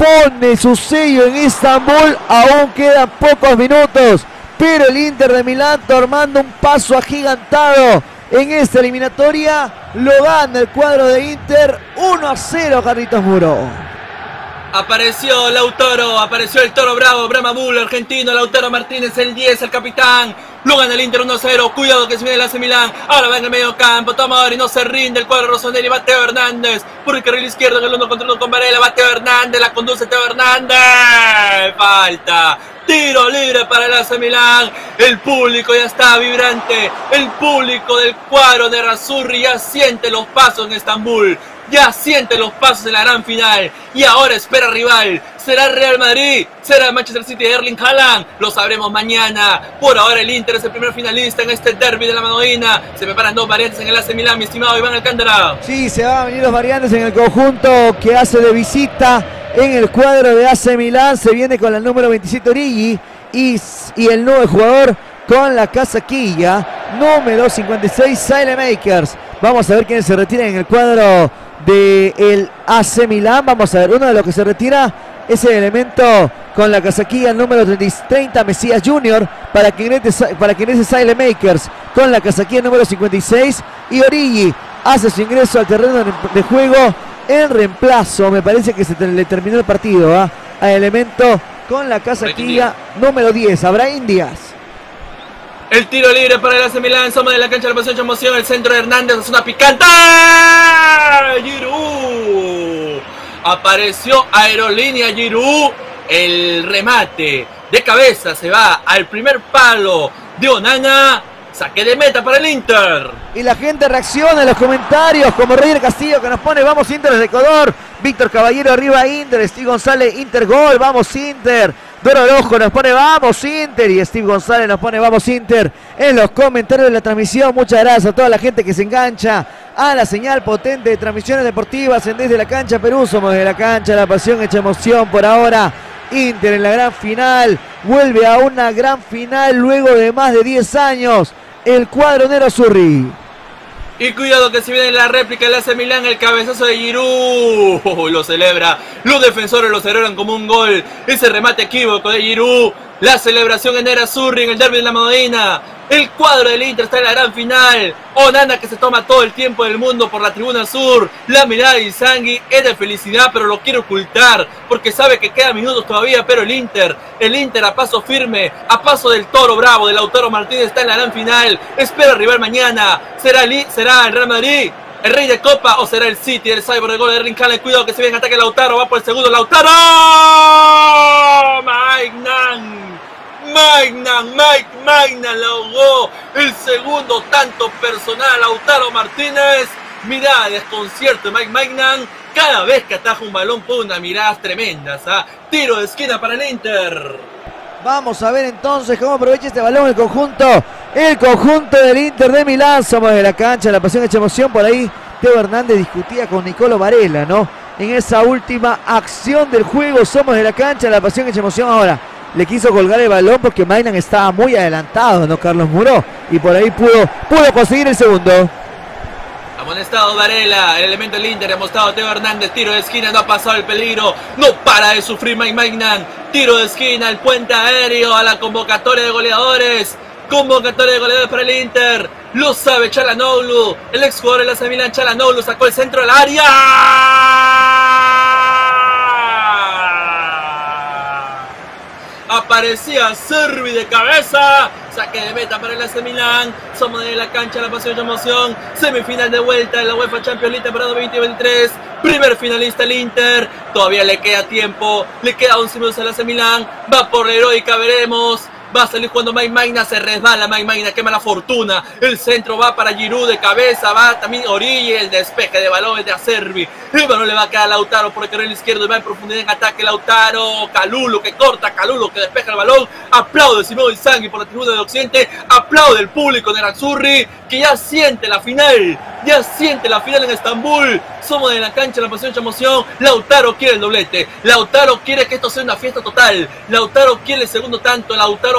Speaker 2: pone su sello en Estambul. Aún quedan pocos minutos, pero el Inter de Milán, tomando un paso agigantado en esta eliminatoria, lo gana el cuadro de Inter 1-0, Carlitos Muro.
Speaker 1: Apareció Lautaro, apareció el Toro Bravo, Brahma Bull, argentino, Lautaro Martínez, el 10, el capitán. Lo gana el Inter 1-0, cuidado que se viene el AC Milán. Ahora va en el medio campo, toma y no se rinde el cuadro Rossoneri, va Teo Hernández. Por el carril izquierdo en el 1 contra 1 con Varela, va Teo Hernández, la conduce Teo Hernández. Falta. Tiro libre para el AC Milán. El público ya está vibrante. El público del cuadro de Nerazzurri ya siente los pasos en Estambul. Ya siente los pasos en la gran final. Y ahora espera rival. ¿Será el Real Madrid? ¿Será el Manchester City de Erling Haaland? Lo sabremos mañana. Por ahora el Inter es el primer finalista en este derbi de la Madonina. Se preparan dos variantes en el AC Milán, mi estimado Iván Alcántara.
Speaker 2: Sí, se van a venir los variantes en el conjunto que hace de visita en el cuadro de AC Milán. Se viene con el número 27 Origi y el nuevo jugador con la casaquilla número 56 Saelemaekers. Vamos a ver quiénes se retiran en el cuadro del AC Milán. Vamos a ver, uno de los que se retira es el elemento con la casaquilla número 30 Mesías Junior, para que ingrese Saelemaekers con la casaquilla número 56, y Origi hace su ingreso al terreno de juego en reemplazo. Me parece que le terminó el partido a elemento con la casaquilla número 10, Brahim Díaz.
Speaker 1: El tiro libre para el AC Milán, somos de la cancha de la pasión, emoción, el centro de Hernández, es una picante. Giroud. Apareció Aerolínea Giroud, el remate de cabeza se va al primer palo de Onana. Saque de meta para el Inter.
Speaker 2: Y la gente reacciona en los comentarios, como Rey Castillo que nos pone vamos Inter desde Ecuador. Víctor Caballero arriba Inter. Steve González, Inter gol, vamos Inter. Doro Rojo nos pone vamos Inter. Y Steve González nos pone vamos Inter en los comentarios de la transmisión. Muchas gracias a toda la gente que se engancha a la señal potente de transmisiones deportivas en Desde la Cancha Perú. Somos de la cancha, la pasión hecha emoción. Por ahora Inter en la gran final, vuelve a una gran final luego de más de 10 años el cuadro Nerazzurri.
Speaker 1: Y cuidado que si viene la réplica del AC Milán, el cabezazo de Giroud. Lo celebra, los defensores lo celebran como un gol. Ese remate equívoco de Giroud. La celebración en Nerazzurri en el derbi de la Madonina. El cuadro del Inter está en la gran final. Onana que se toma todo el tiempo del mundo por la tribuna sur. La mirada de Inzaghi es de felicidad, pero lo quiere ocultar porque sabe que quedan minutos todavía. Pero el Inter a paso firme, a paso del Toro Bravo, de Lautaro Martínez, está en la gran final. Espera rival mañana. ¿Será el Real Madrid, el Rey de Copa, o será el City, el cyborg de gol de Erling Haaland? Cuidado que se viene en ataque Lautaro, va por el segundo Lautaro. Mike Magnan logró el segundo tanto personal. Lautaro Martínez, mirada de desconcierto de Mike Magnan. Cada vez que ataja un balón pone unas miradas tremendas. Tiro de esquina para el Inter.
Speaker 2: Vamos a ver entonces cómo aprovecha este balón el conjunto del Inter de Milán. Somos de la cancha, la pasión hecha emoción. Por ahí Teo Hernández discutía con Nicolo Varela, ¿no? En esa última acción del juego. Somos de la cancha, la pasión hecha emoción. Ahora le quiso colgar el balón porque Magnan estaba muy adelantado, ¿no? Carlos Muro, y por ahí pudo conseguir el segundo.
Speaker 1: Amonestado Varela, el elemento del Inter, amonestado Teo Hernández, tiro de esquina, no ha pasado el peligro, no para de sufrir Mike Magnan, tiro de esquina, el puente aéreo a la convocatoria de goleadores. Convocatoria de goleadores para el Inter, lo sabe Çalhanoğlu, el ex jugador del AC Milán. Çalhanoğlu sacó el centro del área. Aparecía Servi de cabeza. Saque de meta para el AC Milán. Somos de la cancha, la pasión de emoción. Semifinal de vuelta en la UEFA Champions League temporada 2023. Primer finalista el Inter. Todavía le queda tiempo. Le queda 11 minutos al AC Milán. Va por la heroica, veremos. Va a salir cuando Mike Magnan, se resbala Mike Magnan, qué mala fortuna. El centro va para Giroud de cabeza, va también Origi, el despeje de balón de Acerbi. El balón le va a quedar a Lautaro por el carril izquierdo y va en profundidad en ataque Lautaro. Calulo que corta, Calulo que despeja el balón. Aplaude Simón Inzaghi por la tribuna de Occidente. Aplaude el público de Nerazzurri que ya siente la final. Ya siente la final en Estambul. Somos de la cancha, la pasión, emoción. Lautaro quiere el doblete. Lautaro quiere que esto sea una fiesta total. Lautaro quiere el segundo tanto. Lautaro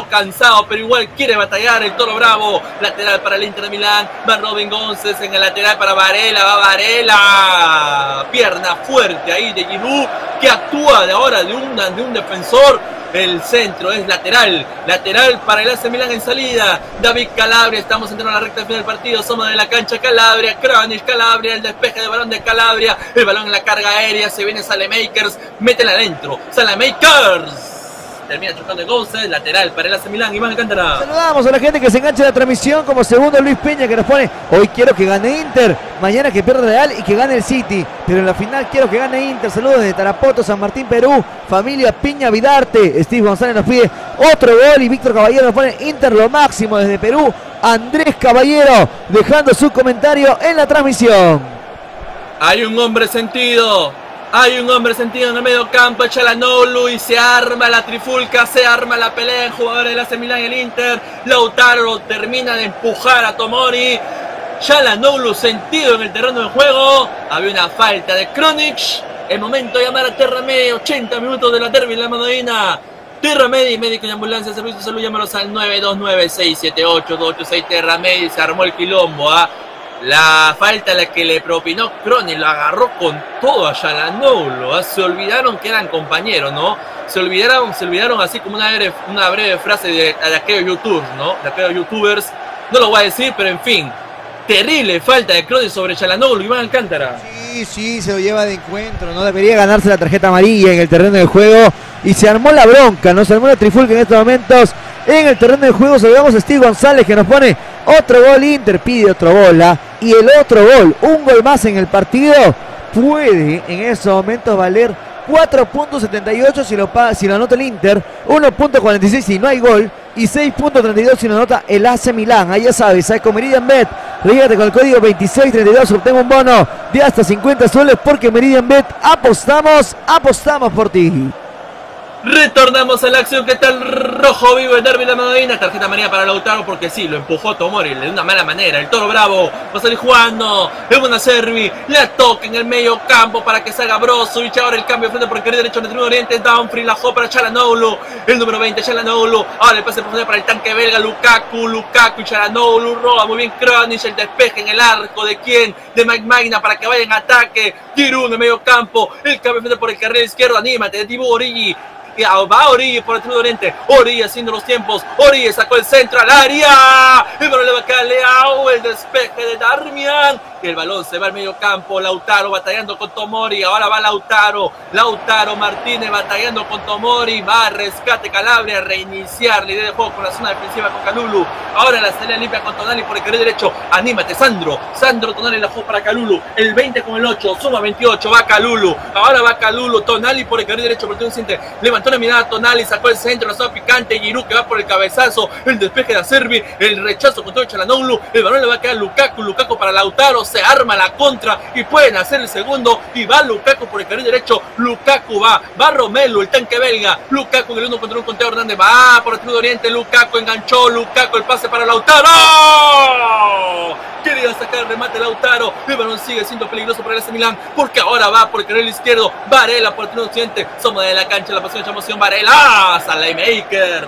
Speaker 1: veo cansado, pero igual quiere batallar el Toro Bravo. Lateral para el Inter de Milán, va Robin González en el lateral para Varela, va Varela. Pierna fuerte ahí de Giroud, que actúa de ahora de un defensor. El centro es lateral para el AC Milán en salida. David Calabria, estamos entrando a la recta final del partido. Somos de la cancha Calabria, Kronic, Calabria, el despeje de balón de Calabria. El balón en la carga aérea, se viene Saelemaekers, métela adentro. Saelemaekers termina chocando el González, lateral para el AC Milán. Iván Alcántara.
Speaker 2: Saludamos a la gente que se engancha en la transmisión, como segundo Luis Peña, que nos pone: hoy quiero que gane Inter, mañana que pierda Real y que gane el City, pero en la final quiero que gane Inter. Saludos desde Tarapoto, San Martín, Perú, familia Piña Vidarte. Steve González nos pide otro gol y Víctor Caballero nos pone: Inter lo máximo desde Perú. Andrés Caballero dejando su comentario en la transmisión.
Speaker 1: Hay un hombre sentido en el medio campo, Çalhanoğlu, y se arma la trifulca, se arma la pelea en jugadores del AC Milán y el Inter. Lautaro termina de empujar a Tomori. Çalhanoğlu sentido en el terreno de juego. Había una falta de Kronic. El momento de llamar a Terra Media, 80 minutos de la derbi en la Madonina. Terra Media, médico y ambulancia, servicio de salud, llámalos al 929-678-286. Terra Media, se armó el quilombo, La falta la que le propinó Kronic, lo agarró con todo a Çalhanoğlu. Se olvidaron que eran compañeros, ¿no? Se olvidaron así como una breve frase de aquellos youtubers, ¿no? De aquellos youtubers. No lo voy a decir, pero en fin. Terrible falta de Kronic sobre Çalhanoğlu. Iván Alcántara.
Speaker 2: Sí, se lo lleva de encuentro. No debería ganarse la tarjeta amarilla en el terreno del juego. Y se armó la bronca, ¿no? Se armó la trifulca en estos momentos. En el terreno del juego saludamos a Steve González, que nos pone: otro gol Inter, pide otro gol, y el otro gol, un gol más en el partido, puede en esos momentos valer 4.78 si lo anota el Inter, 1.46 si no hay gol, y 6.32 si lo anota el AC Milán. Ahí ya sabes, con Meridian Bet, rígate con el código 2632, obtengo un bono de hasta 50 soles, porque Meridian Bet apostamos por ti.
Speaker 1: Retornamos a la acción. ¿Qué tal? Rojo vivo el derbi de la Madonina. Tarjeta amarilla para Lautaro porque sí, lo empujó Tomori de una mala manera. El Toro Bravo va a salir jugando. Es una Servi. La toca en el medio campo para que salga Brozovic. Ahora el cambio de frente por el carril derecho en el Tribunal Oriente. Downfield la jugó para Çalhanoğlu. El número 20, Çalhanoğlu. Ahora el pase profundidad para el tanque belga. Lukaku y Çalhanoğlu. Roba muy bien Kronic. El despeje en el arco. ¿De quién? De Mike Magna para que vaya en ataque. Giroud en el medio campo. El cambio de frente por el carril izquierdo. Anímate de Thibaut Origi. Va Origi por el Tribunal Oriente. Origi haciendo los tiempos. Origi sacó el centro al área. El balón le va a caer a Leao. El despeje de Darmian. Y el balón se va al medio campo. Lautaro batallando con Tomori. Ahora va Lautaro Martínez batallando con Tomori. Va a rescate Calabria. Reiniciar la idea de juego con la zona defensiva con Kalulu. Ahora la salida limpia con Tonali por el carril derecho. Anímate, Sandro Tonali la jugó para Kalulu. El 20 con el 8. Suma 28. Va Kalulu. Ahora va Kalulu. Tonali por el carril derecho. Por el centro. Levantó la mirada Tonali. Sacó el centro. La zona picante. Giroud que va por el cabezazo. El despeje de Acerbi. El rechazo con todo Çalhanoğlu. El balón le va a quedar Lukaku para Lautaro. Se arma la contra y pueden hacer el segundo. Y va Lukaku por el carril derecho. Lukaku va Romelu, el tanque belga. Lukaku en el 1 contra 1 con Teo Hernández. Va por el Tribunal Oriente. Lukaku enganchó. Lukaku el pase para Lautaro. Quería sacar el remate Lautaro. El balón sigue siendo peligroso para el AC Milán porque ahora va por el carril izquierdo. Varela por el Tribunal Occidente. Somos de la cancha. La pasión de emoción. Varela. Saelemaekers.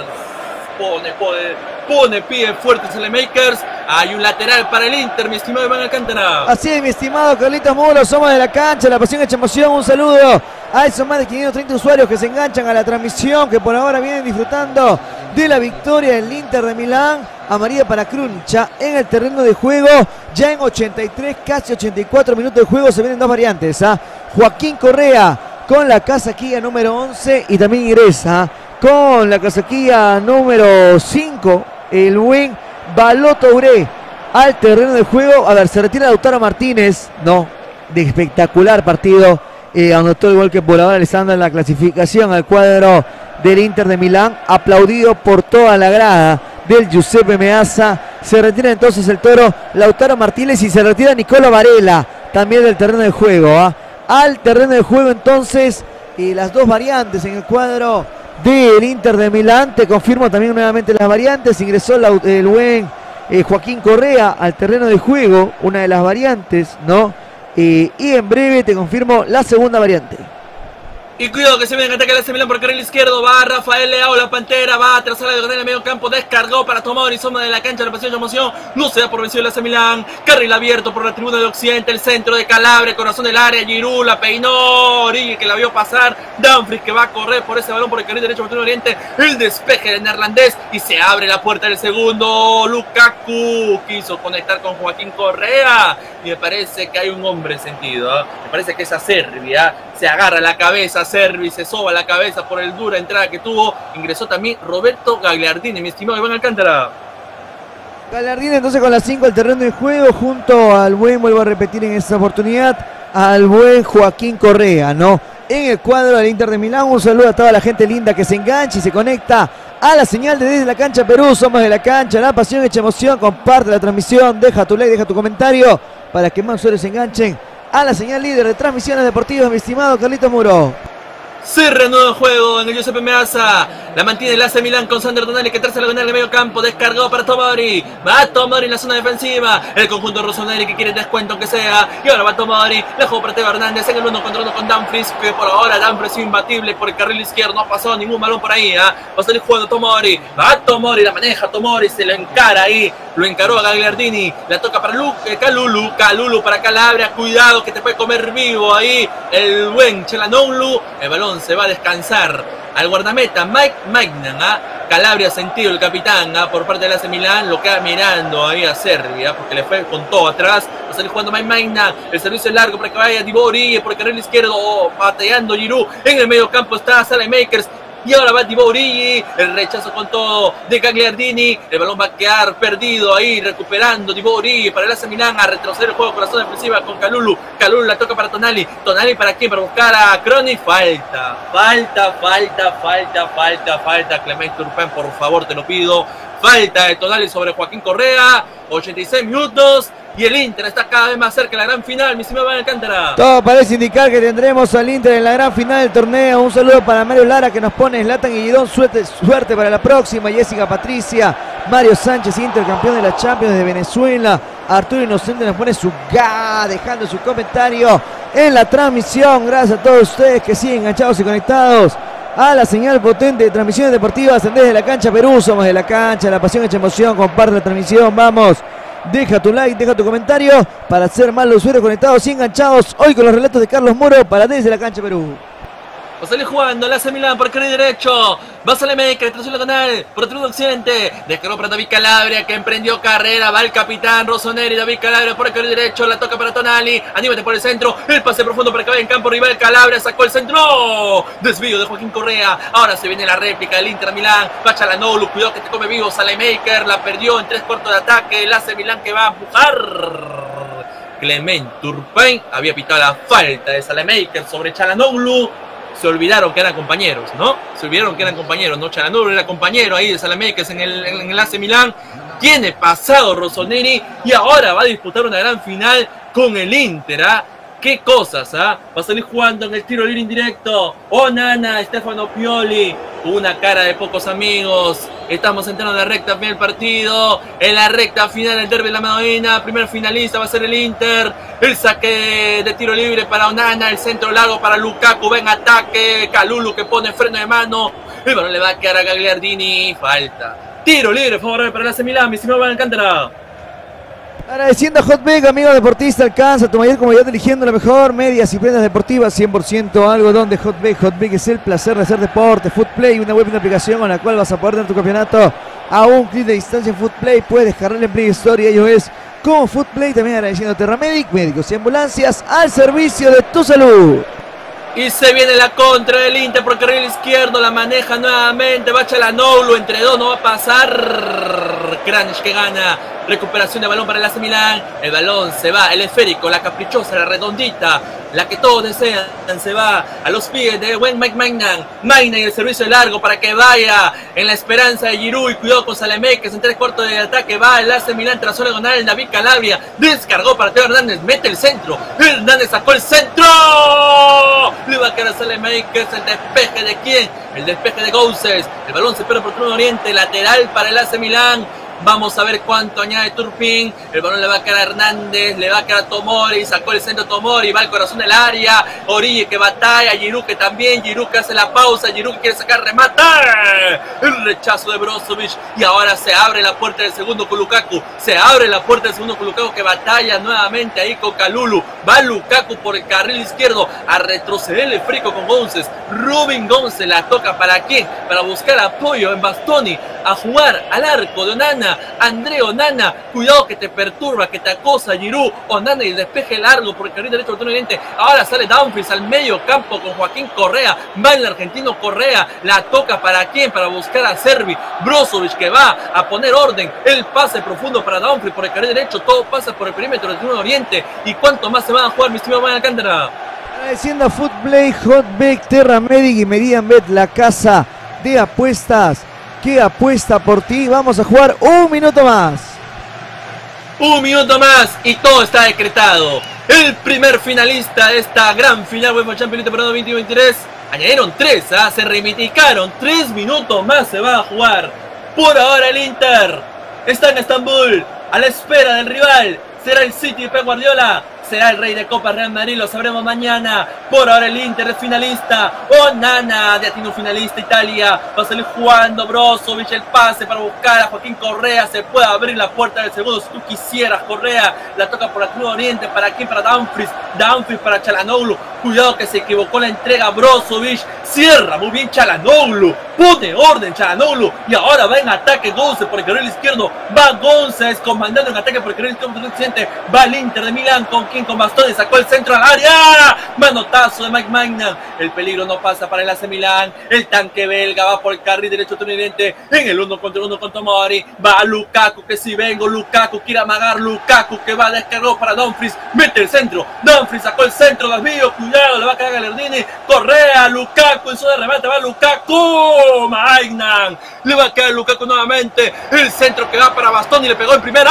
Speaker 1: Pone pie fuerte Saelemaekers. Hay un lateral para el Inter, mi estimado Iván Alcántara.
Speaker 2: Así es, mi estimado Carlitos Mulo. Somos de la cancha, la pasión hecha emoción. Un saludo a esos más de 530 usuarios que se enganchan a la transmisión, que por ahora vienen disfrutando de la victoria del Inter de Milán. Amarilla para Krunic en el terreno de juego. Ya en 83, casi 84 minutos de juego se vienen dos variantes. Joaquín Correa con la casaquilla número 11 y también ingresa con la casaquilla número 5 el buen Baló Touré al terreno de juego. A ver, se retira Lautaro Martínez. No, de espectacular partido. Anotó el gol que por ahora les anda en la clasificación al cuadro del Inter de Milán. Aplaudido por toda la grada del Giuseppe Meazza. Se retira entonces el Toro Lautaro Martínez y se retira Nicolò Varela también del terreno de juego. Al terreno de juego entonces las dos variantes en el cuadro del Inter de Milán. Te confirmo también nuevamente las variantes. Ingresó el buen Joaquín Correa al terreno de juego, una de las variantes, ¿no? Y en breve te confirmo la segunda variante.
Speaker 1: Y cuidado que se viene en ataque al AC Milan por el carril izquierdo. Va Rafael Leao, la Pantera. Va a trazar la diagonal en el medio campo. Descargó para Tomori. Zona de la cancha. La pasión de emoción. No se da por vencido el AC Milan. Carril abierto por la tribuna de Occidente. El centro de Calabria. Corazón del área. Giroud la peinó. Origi que la vio pasar. Dumfries que va a correr por ese balón por el carril derecho por el Oriente. El despeje del neerlandés. Y se abre la puerta del segundo. Lukaku quiso conectar con Joaquín Correa. Y me parece que hay un hombre sentido. Me parece que esa Serbia se agarra la cabeza. Servi se soba la cabeza por el dura entrada que tuvo. Ingresó también Roberto Gagliardini, mi estimado Iván Alcántara.
Speaker 2: Gagliardini entonces con las 5 al terreno de juego junto al buen, vuelvo a repetir en esta oportunidad, al buen Joaquín Correa, ¿no? En el cuadro del Inter de Milán. Un saludo a toda la gente linda que se engancha y se conecta a la señal de Desde la Cancha Perú. Somos de la cancha, la pasión hecha emoción. Comparte la transmisión, deja tu like, deja tu comentario para que más usuarios se enganchen a la señal líder de transmisiones deportivas, mi estimado Carlito Muro.
Speaker 1: Se reanuda el juego en el Giuseppe Meazza. La mantiene el AC Milan con Sandro Tonali que traza la diagonal en el medio campo. Descargó para Tomori. Va Tomori en la zona defensiva. El conjunto Rossoneri que quiere descuento aunque sea. Y ahora va Tomori. La jugó para Teo Hernández en el 1 contra 1 con Dumfries. Que por ahora Dumfries es imbatible por el carril izquierdo. No ha pasado ningún balón por ahí. Va a salir jugando Tomori. Va Tomori. La maneja Tomori. Se lo encara ahí. Lo encaró a Gagliardini. La toca para Kalulu. Kalulu para Calabria. Cuidado que te puede comer vivo ahí el buen Çalhanoğlu. El balón se va a descansar al guardameta Mike Maignan. Calabria sentido el capitán por parte del AC Milan. Lo queda mirando ahí a Serbia porque le fue con todo atrás. Va a salir jugando Mike Maignan. El servicio es largo para que vaya Divock Origi por el carril izquierdo. Bateando Giroud. En el medio campo está Saelemaekers. Y ahora va Divock Origi, el rechazo con todo de Gagliardini. El balón va a quedar perdido ahí, recuperando Divock Origi para el AC Milan a retroceder el juego con la zona defensiva con Kalulu. Kalulu la toca para Tonali. Tonali para quién, para buscar a Crony. Falta. Clement Turpin, por favor, te lo pido. Falta de Tonali sobre Joaquín Correa. 86 minutos. Y el Inter está cada vez más cerca de la gran final, mi estimado Iván Alcántara.
Speaker 2: Todo parece indicar que tendremos al Inter en la gran final del torneo. Un saludo para Mario Lara que nos pone Zlatan Guidón. Suerte para la próxima. Jessica Patricia. Mario Sánchez, Inter campeón de la Champions de Venezuela. Arturo Inocente nos pone su dejando su comentario en la transmisión. Gracias a todos ustedes que siguen enganchados y conectados a la señal potente de transmisiones deportivas Desde la Cancha Perú. Somos de la cancha, la pasión hecha emoción. Comparte la transmisión, vamos. Deja tu like, deja tu comentario para hacer más los usuarios conectados y enganchados hoy con los relatos de Carlos Muro para Desde la Cancha Perú.
Speaker 1: Va a salir jugando el AC Milan por el carril derecho. Va a salir Meca, trazó la canal por el tribuna occidente. Descargó para David Calabria que emprendió carrera. Va el capitán Rossoneri. David Calabria por el carril derecho. La toca para Tonali. Anímate por el centro. El pase profundo para que vaya en campo rival. Calabria sacó el centro. Desvío de Joaquín Correa. Ahora se viene la réplica del Inter Milán. Va Çalhanoğlu. Cuidado que te come vivo. Saelemaekers la perdió en 3 cuartos de ataque. El AC Milan que va a empujar. Clement Turpin había pitado la falta de Saelemaekers sobre Çalhanoğlu. Se olvidaron que eran compañeros, ¿no? ¿no? Çalhanoğlu era compañero ahí de Saelemaekers en el AC Milan. Tiene pasado Rossoneri y ahora va a disputar una gran final con el Inter, qué cosas, Va a salir jugando en el tiro libre indirecto. Onana, Stefano Pioli, una cara de pocos amigos. Estamos entrando en la recta final del partido. En la recta final del derbi de la Madonina. Primer finalista va a ser el Inter. El saque de tiro libre para Onana. El centro largo para Lukaku. Ven ataque. Kalulu que pone freno de mano. El balón le va a quedar a Gagliardini. Falta. Tiro libre favorable para el AC Milan. Mi estimado Iván Alcántara.
Speaker 2: Agradeciendo a Hotbeg, amigo deportista, alcanza tu mayor comodidad eligiendo la mejor medias y prendas deportivas 100% algodón de Hotbeg. Hotbeg es el placer de hacer deporte. Footplay, una web y una aplicación con la cual vas a poder tener tu campeonato a un clic de distancia en Footplay. Puedes descargarle en Play Store y ello es como Footplay. También agradeciendo a Terramedic, médicos y ambulancias al servicio de tu salud.
Speaker 1: Y se viene la contra del Inter por el carril izquierdo. La maneja nuevamente. Va Çalhanoğlu. Entre dos no va a pasar. Kranic que gana. Recuperación de balón para el AC Milan. El balón se va. El esférico. La caprichosa. La redondita. La que todos desean. Se va a los pies de buen Mike Maignan. Maignan y el servicio largo para que vaya. En la esperanza de Giroud. Y cuidado con Saelemaekers. En 3 cuartos de ataque. Va el AC Milan. Trazó la diagonal. David Calabria. Descargó para Teo Hernández. Mete el centro. Hernández sacó el centro. Le va a quedar a Saelemaekers. El despeje de quién. El despeje de Gouses. El balón se pierde por el Oriente. Lateral para el AC Milan. Vamos a ver cuánto añade Turpin. El balón le va a quedar a Hernández, le va a quedar a Tomori. Sacó el centro Tomori, va al corazón del área. Orille que batalla, Giroud que también. Giroud que hace la pausa, Giroud que quiere sacar, remata. El rechazo de Brozovic. Y ahora se abre la puerta del segundo con Lukaku. Se abre la puerta del segundo con Lukaku que batalla nuevamente ahí con Kalulu. Va Lukaku por el carril izquierdo a retroceder el frico con González. Rubin González la toca ¿para quién? Para buscar apoyo en Bastoni. A jugar al arco de Onana. André Onana. Cuidado que te perturba, que te acosa Giroud. Onana y el despeje largo por el carril derecho del oriente. Ahora sale Dumfries al medio campo con Joaquín Correa. Va el argentino Correa. La toca ¿para quién? Para buscar a Servi. Brozovic que va a poner orden. El pase profundo para Dumfries por el carril derecho. Todo pasa por el perímetro del Tribunal Oriente. ¿Y cuánto más se van a jugar, mi estimado Manuel Alcántara?
Speaker 2: Agradeciendo a Footplay, Hotbet, Terra Medic y Meridianbet, la casa de apuestas que apuesta por ti. Vamos a jugar un minuto más.
Speaker 1: Un minuto más y todo está decretado. El primer finalista de esta gran final UEFA Champions League temporada 2023. Añadieron 3, se reivindicaron. 3 minutos más se va a jugar. Por ahora el Inter está en Estambul a la espera del rival. Será el City de Pep Guardiola. Será el rey de Copa Real Madrid, lo sabremos mañana. Por ahora el Inter es finalista. Onana, ya tiene un finalista Italia. Va a salir jugando Brozovic, el pase para buscar a Joaquín Correa. Se puede abrir la puerta del segundo si tú quisieras. Correa la toca por el Club Oriente. ¿Para quién? Para Dumfries. Dumfries para Çalhanoğlu. Cuidado que se equivocó la entrega Brozovic. Cierra muy bien Çalhanoğlu. Pone orden Çalhanoğlu. Y ahora va en ataque González por el carril izquierdo. Va González comandando en ataque por el carril izquierdo. Va el Inter de Milán con Bastoni, sacó el centro al área. Manotazo de Mike Maignan. El peligro no pasa para el AC Milán. El tanque belga va por el carril derecho trinidente. En el 1 contra 1 con Tomori. Va Lukaku que si vengo. Lukaku quiere amagar. Lukaku que va descargado para Dumfries. Mete el centro. Dumfries sacó el centro. Desvío. Cuidado. Le va a caer a Gallardini. Correa. Lukaku en su de remate. Va Lukaku. Maignan. Le va a caer Lukaku nuevamente. El centro que va para Bastoni. Le pegó en primera.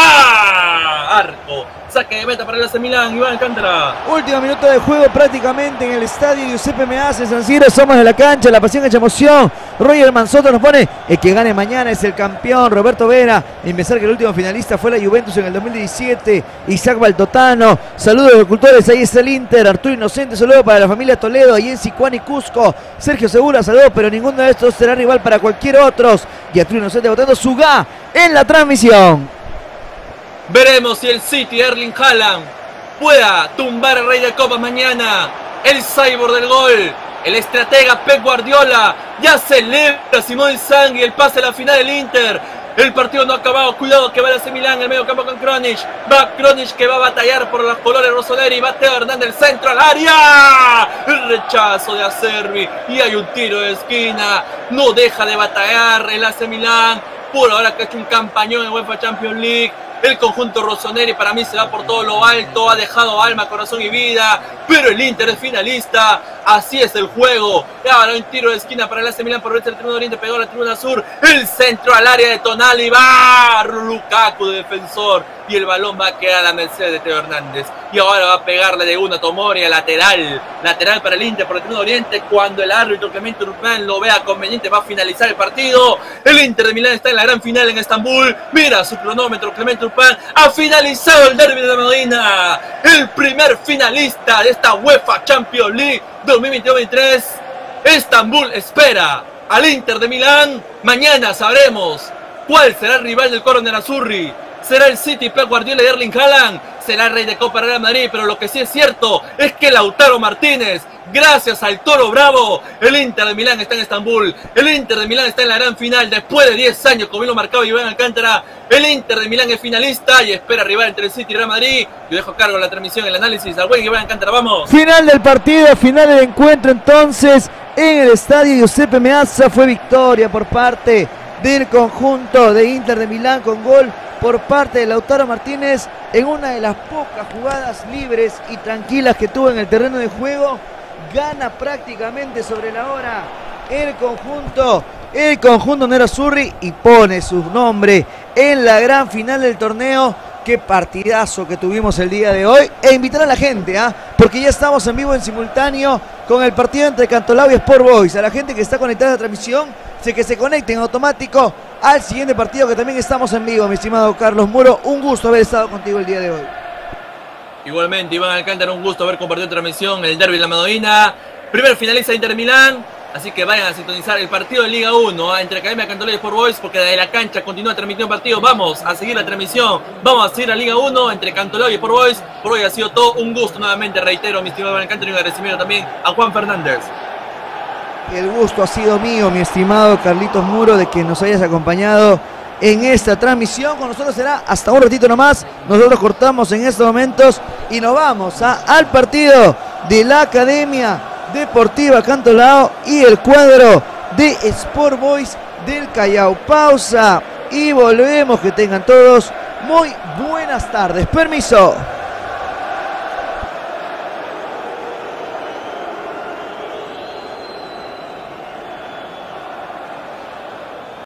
Speaker 1: Arco. Saque de meta para el AC Milán, Iván Alcántara.
Speaker 2: Último minuto de juego prácticamente en el estadio Giuseppe Meazza en San Siro. Somos de la cancha, la pasión hecha emoción. Roger Manzotto nos pone: el que gane mañana es el campeón. Roberto Vera, en pensar que el último finalista fue la Juventus en el 2017. Isaac Baltotano, saludos agricultores, ahí está el Inter. Arturo Inocente, saludos para la familia Toledo, ahí en Sicuán y Cusco. Sergio Segura, saludos, pero ninguno de estos será rival para cualquier otro. Y Arturo Inocente votando Sugá en la transmisión.
Speaker 1: Veremos si el City Erling Haaland pueda tumbar al rey de Copas mañana. El cyborg del gol, el estratega Pep Guardiola, ya celebra Simón Sangui el pase a la final del Inter. El partido no ha acabado, cuidado que va el AC Milán en el medio campo con Kronic. Va Kronic que va a batallar por los colores rossoneri. Va Teo Hernández el centro al área. El rechazo de Acerbi y hay un tiro de esquina. No deja de batallar el AC Milán. Por ahora que ha hecho un campañón en UEFA Champions League. El conjunto rossoneri para mí se va por todo lo alto, ha dejado alma, corazón y vida, pero el Inter es finalista, así es el juego. Y ahora un tiro de esquina para el AC Milán por el Tribuna Oriente, pegó a la Tribuna Sur, el centro al área de Tonali, va Lukaku de defensor y el balón va a quedar a la merced de Teo Hernández. Y ahora va a pegarle de una Tomori a lateral para el Inter por el Tribuna Oriente. Cuando el árbitro Clemente Urban lo vea conveniente va a finalizar el partido. El Inter de Milán está en la gran final en Estambul. Mira su cronómetro, Clemente Urban ha finalizado el derbi de la Madonina. El primer finalista de esta UEFA Champions League 2022-2023. Estambul espera al Inter de Milán. Mañana sabremos cuál será el rival del Coro Nerazzurri. ¿Será el City Pep Guardiola y Erling Haaland? ¿Será el rey de Copa Real Madrid? Pero lo que sí es cierto es que Lautaro Martínez, gracias al Toro Bravo, el Inter de Milán está en Estambul. El Inter de Milán está en la gran final después de 10 años, como bien lo marcaba Iván Alcántara. El Inter de Milán es finalista y espera rival entre el City y Real Madrid. Yo dejo a cargo la transmisión, el análisis al buen Iván Alcántara. Vamos.
Speaker 2: Final del partido, final del encuentro entonces en el estadio Giuseppe Meazza. Fue victoria por parte del conjunto de Inter de Milán con gol por parte de Lautaro Martínez en una de las pocas jugadas libres y tranquilas que tuvo en el terreno de juego. Gana prácticamente sobre la hora el conjunto Nerazzurri y pone su nombre en la gran final del torneo. Qué partidazo que tuvimos el día de hoy. E invitar a la gente, porque ya estamos en vivo en simultáneo con el partido entre Cantolao y Sport Boys. A la gente que está conectada a la transmisión, que se conecten automático al siguiente partido, que también estamos en vivo, mi estimado Carlos Muro. Un gusto haber estado contigo el día de hoy.
Speaker 1: Igualmente, Iván Alcántara, un gusto haber compartido transmisión, el derbi de la Madonina. Primero finaliza Inter Milán, así que vayan a sintonizar el partido de Liga 1 entre Academia Cantolao y Sport Boys, porque desde la cancha continúa transmitiendo el partido. Vamos a seguir la transmisión, vamos a seguir la Liga 1 entre Cantolao y Sport Boys. Por hoy ha sido todo un gusto nuevamente, reitero, mi estimado Iván Alcántara, y un agradecimiento también a Juan Fernández.
Speaker 2: El gusto ha sido mío, mi estimado Carlitos Muro, de que nos hayas acompañado en esta transmisión. Con nosotros será hasta un ratito nomás. Nosotros cortamos en estos momentos y nos vamos al partido de la Academia Deportiva Cantolao y el cuadro de Sport Boys del Callao. Pausa y volvemos. Que tengan todos muy buenas tardes. Permiso.